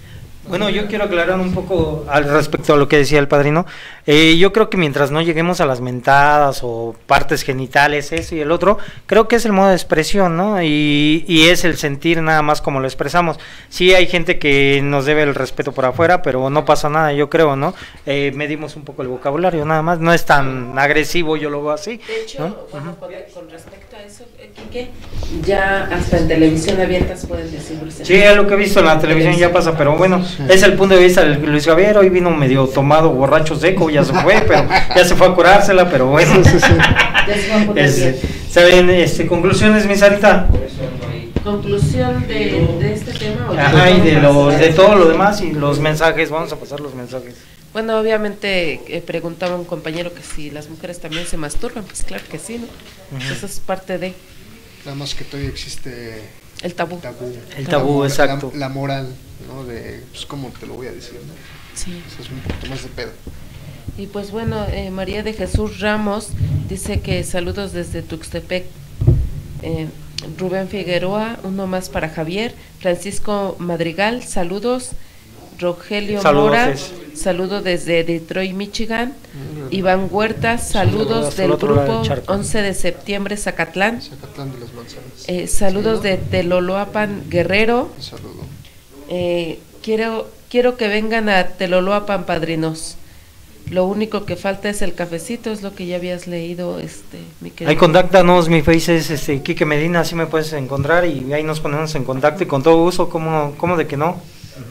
Bueno, yo quiero aclarar un poco al respecto a lo que decía el padrino. Yo creo que mientras no lleguemos a las mentadas o partes genitales, eso y el otro, creo que es el modo de expresión, ¿no? Y es el sentir nada más como lo expresamos. Sí hay gente que nos debe el respeto por afuera, pero no pasa nada, yo creo, ¿no? Medimos un poco el vocabulario, nada más. No es tan agresivo, yo lo veo así. De hecho, ¿no? bueno, con respecto a eso, Quique, ya hasta en televisión abierta pueden decir groserías. Sí, es lo que he visto en la televisión, ya pasa, pero bueno, es el punto de vista de Luis Javier. Hoy vino medio tomado, borracho, seco, ya se fue, pero ya se fue a curársela, pero bueno. Ya se va a poner bien. ¿Saben, conclusiones, mi Sarita? Conclusión de este tema. Ajá, y de todo lo demás y los mensajes, vamos a pasar los mensajes. Bueno, obviamente preguntaba un compañero que si las mujeres también se masturban, pues claro que sí, ¿no? Eso es parte de... Nada más que todavía existe el tabú. El tabú, exacto. La moral, ¿no? De, pues, ¿cómo te lo voy a decir, no? Sí. Eso es un poquito más de pedo. Y pues bueno, María de Jesús Ramos dice que saludos desde Tuxtepec. Rubén Figueroa, uno más para Javier. Francisco Madrigal, saludos. Rogelio Mora, saludo desde Detroit, Michigan. Iván Huertas, saludos del grupo 11 de septiembre, Zacatlán. Zacatlán de las Manzanas. Saludos de Teloloapan, Guerrero. Un saludo. Quiero que vengan a Teloloapan, padrinos. Lo único que falta es el cafecito, es lo que ya habías leído, mi querido. Ahí contáctanos, mi face es Quique Medina, así me puedes encontrar y ahí nos ponemos en contacto y con todo gusto, ¿cómo de que no?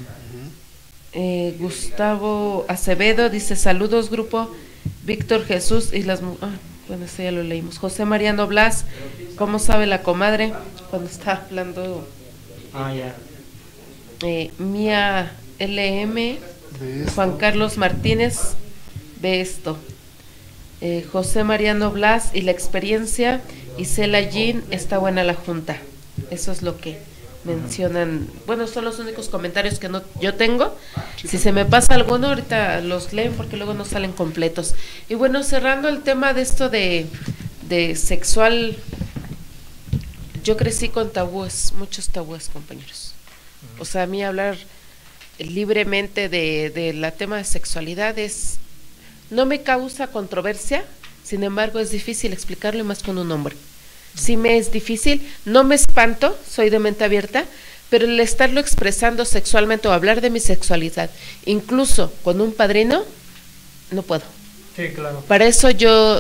Gustavo Acevedo dice saludos grupo. Víctor Jesús y las bueno, eso ya lo leímos. José Mariano Blas, ¿cómo sabe la comadre cuando está hablando? Ya. Mía LM, Juan Carlos Martínez, ve esto. José Mariano Blas y la experiencia, y Cela Jean, está buena la junta. Eso es lo que mencionan. Bueno, son los únicos comentarios que yo tengo. Si se me pasa alguno, ahorita los leen porque luego no salen completos. Y bueno, cerrando el tema de esto de sexual, yo crecí con tabúes, muchos tabúes, compañeros. O sea, a mí hablar libremente de la tema de sexualidad no me causa controversia, sin embargo es difícil explicarlo y más con un hombre. Sí me es difícil, no me espanto, soy de mente abierta, pero el estarlo expresando sexualmente o hablar de mi sexualidad, incluso con un padrino, no puedo. Sí, claro. Para eso yo,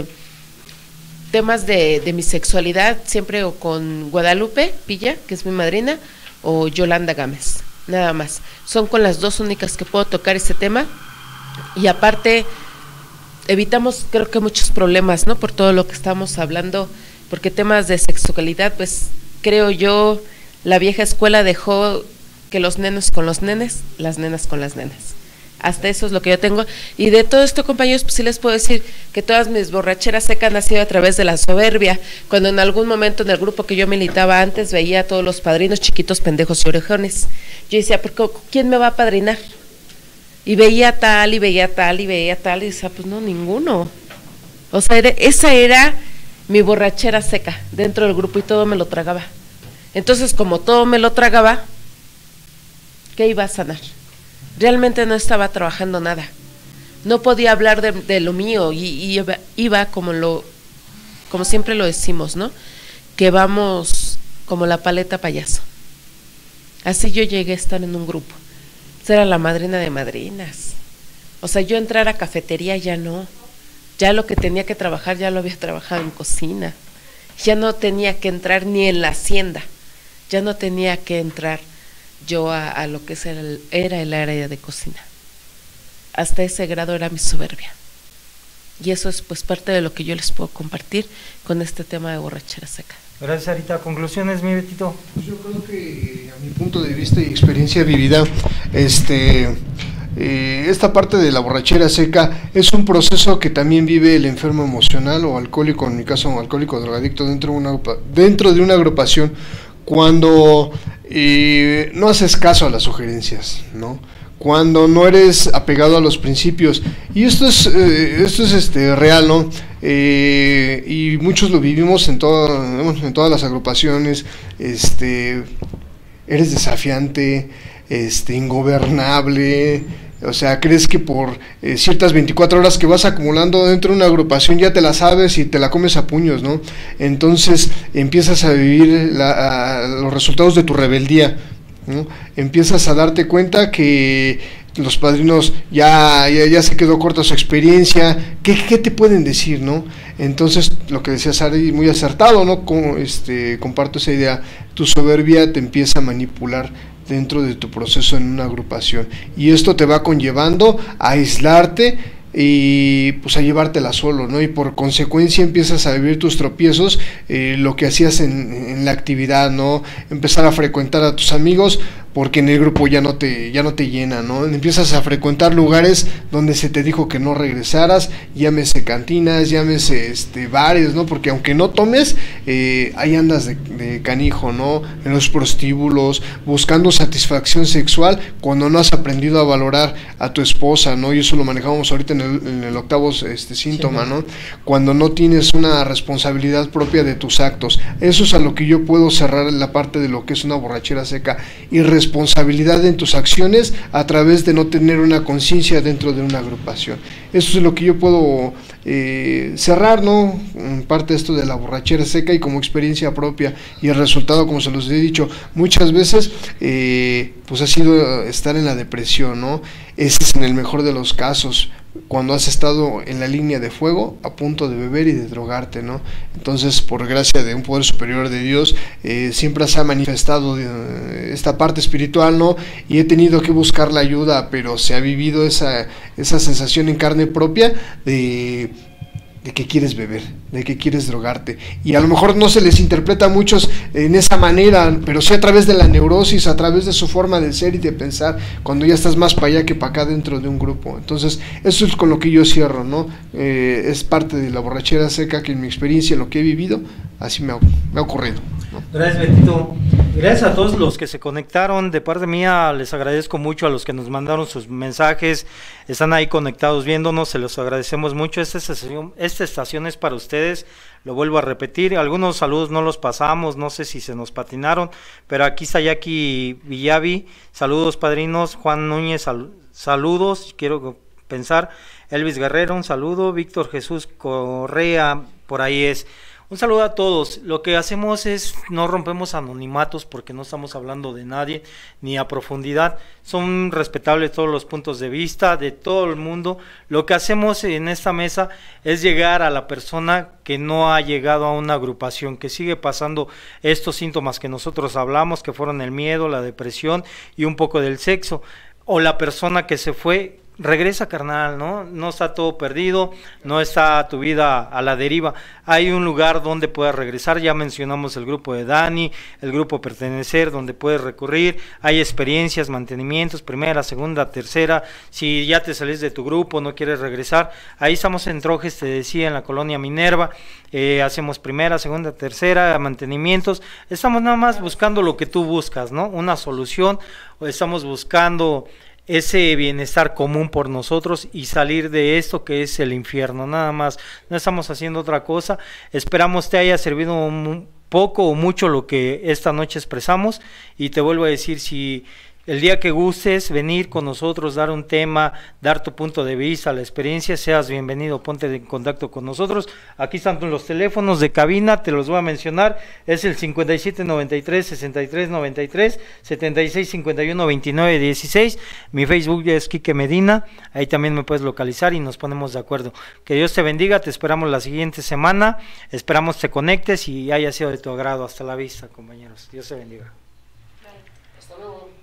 temas de mi sexualidad, siempre o con Guadalupe Villa, que es mi madrina, o Yolanda Gámez, nada más. Son con las dos únicas que puedo tocar ese tema, y aparte, evitamos creo que muchos problemas, ¿no? Por todo lo que estamos hablando, porque temas de sexualidad, pues creo yo, la vieja escuela dejó que los nenes con los nenes, las nenas con las nenas. Hasta eso es lo que yo tengo. Y de todo esto, compañeros, pues sí les puedo decir que todas mis borracheras secas han nacido a través de la soberbia. Cuando en algún momento en el grupo que yo militaba antes veía a todos los padrinos chiquitos, pendejos y orejones, yo decía, ¿quién me va a padrinar? Y veía tal, y veía tal, y veía tal, y decía, pues no, ninguno. O sea, esa era mi borrachera seca dentro del grupo y todo me lo tragaba. Entonces, como todo me lo tragaba, ¿qué iba a sanar? Realmente no estaba trabajando nada. No podía hablar de lo mío y iba como siempre lo decimos, ¿no? Que vamos como la paleta payaso. Así yo llegué a estar en un grupo. Era la madrina de madrinas. O sea, yo entrar a cafetería ya no. Ya lo que tenía que trabajar ya lo había trabajado en cocina. Ya no tenía que entrar ni en la hacienda. Ya no tenía que entrar yo a lo que era el área de cocina. Hasta ese grado era mi soberbia. Y eso es pues parte de lo que yo les puedo compartir con este tema de borrachera seca. Gracias, Sarita. ¿Conclusiones, mi Betito? Pues yo creo que a mi punto de vista y experiencia vivida, esta parte de la borrachera seca es un proceso que también vive el enfermo emocional o alcohólico, en mi caso alcohólico drogadicto, dentro de una agrupación, cuando no haces caso a las sugerencias, ¿no? Cuando no eres apegado a los principios, y esto es real, ¿no? Y muchos lo vivimos en todas las agrupaciones. Eres desafiante, ingobernable. O sea, crees que por ciertas 24 horas que vas acumulando dentro de una agrupación ya te la sabes y te la comes a puños, ¿no? Entonces empiezas a vivir los resultados de tu rebeldía, ¿no? Empiezas a darte cuenta que los padrinos ya se quedó corta su experiencia. ¿Qué te pueden decir, no? Entonces, lo que decía Sari, muy acertado, ¿no? Comparto esa idea. Tu soberbia te empieza a manipular dentro de tu proceso en una agrupación, y esto te va conllevando a aislarte y pues a llevártela solo, ¿no? Y por consecuencia empiezas a vivir tus tropiezos, lo que hacías en la actividad, ¿no? Empezar a frecuentar a tus amigos porque en el grupo ya no te llena, ¿no? Empiezas a frecuentar lugares donde se te dijo que no regresaras, llámese cantinas, llámese bares, ¿no? Porque aunque no tomes, ahí andas de canijo, ¿no? En los prostíbulos, buscando satisfacción sexual cuando no has aprendido a valorar a tu esposa, ¿no? Y eso lo manejamos ahorita en el octavo síntoma, ¿no? Cuando no tienes una responsabilidad propia de tus actos. Eso es a lo que yo puedo cerrar la parte de lo que es una borrachera seca, y responsabilidad en tus acciones a través de no tener una conciencia dentro de una agrupación. Eso es lo que yo puedo cerrar, ¿no? En parte esto de la borrachera seca y como experiencia propia, y el resultado, como se los he dicho muchas veces, pues ha sido estar en la depresión, ¿no? Ese es en el mejor de los casos, cuando has estado en la línea de fuego a punto de beber y de drogarte, ¿no? Entonces, por gracia de un poder superior de Dios, siempre se ha manifestado esta parte espiritual, ¿no? Y he tenido que buscar la ayuda, pero se ha vivido esa sensación en carne propia de que quieres beber, de que quieres drogarte, y a lo mejor no se les interpreta a muchos en esa manera, pero sí a través de la neurosis, a través de su forma de ser y de pensar, cuando ya estás más para allá que para acá dentro de un grupo. Entonces, eso es con lo que yo cierro, ¿no? Es parte de la borrachera seca, que en mi experiencia, en lo que he vivido, así me ha ocurrido, ¿no? Gracias, Betito. Gracias a todos los que se conectaron. De parte mía les agradezco mucho a los que nos mandaron sus mensajes, están ahí conectados viéndonos, se los agradecemos mucho. Esta estación es para ustedes, lo vuelvo a repetir. Algunos saludos no los pasamos, no sé si se nos patinaron, pero aquí está Jackie Villavi, saludos padrinos. Juan Núñez, saludos, quiero pensar. Elvis Guerrero, un saludo. Víctor Jesús Correa, por ahí es. Un saludo a todos. Lo que hacemos es, no rompemos anonimatos porque no estamos hablando de nadie, ni a profundidad. Son respetables todos los puntos de vista de todo el mundo. Lo que hacemos en esta mesa es llegar a la persona que no ha llegado a una agrupación, que sigue pasando estos síntomas que nosotros hablamos, que fueron el miedo, la depresión y un poco del sexo. O la persona que se fue, regresa, carnal, ¿no? No está todo perdido, no está tu vida a la deriva. Hay un lugar donde puedas regresar. Ya mencionamos el grupo de Dani, el grupo Pertenecer, donde puedes recurrir. Hay experiencias, mantenimientos, primera, segunda, tercera. Si ya te salís de tu grupo, no quieres regresar, ahí estamos en Trojes, te decía, en la colonia Minerva. Hacemos primera, segunda, tercera, mantenimientos. Estamos nada más buscando lo que tú buscas, ¿no? Una solución, o estamos buscando ese bienestar común por nosotros y salir de esto que es el infierno, nada más. No estamos haciendo otra cosa. Esperamos te haya servido un poco o mucho lo que esta noche expresamos, y te vuelvo a decir, si el día que gustes venir con nosotros, dar un tema, dar tu punto de vista, la experiencia, seas bienvenido, ponte en contacto con nosotros. Aquí están los teléfonos de cabina, te los voy a mencionar, es el 5793-6393, 7651-2916, mi Facebook es Quique Medina, ahí también me puedes localizar y nos ponemos de acuerdo. Que Dios te bendiga, te esperamos la siguiente semana, esperamos te conectes y haya sido de tu agrado. Hasta la vista, compañeros, Dios te bendiga. Hasta luego.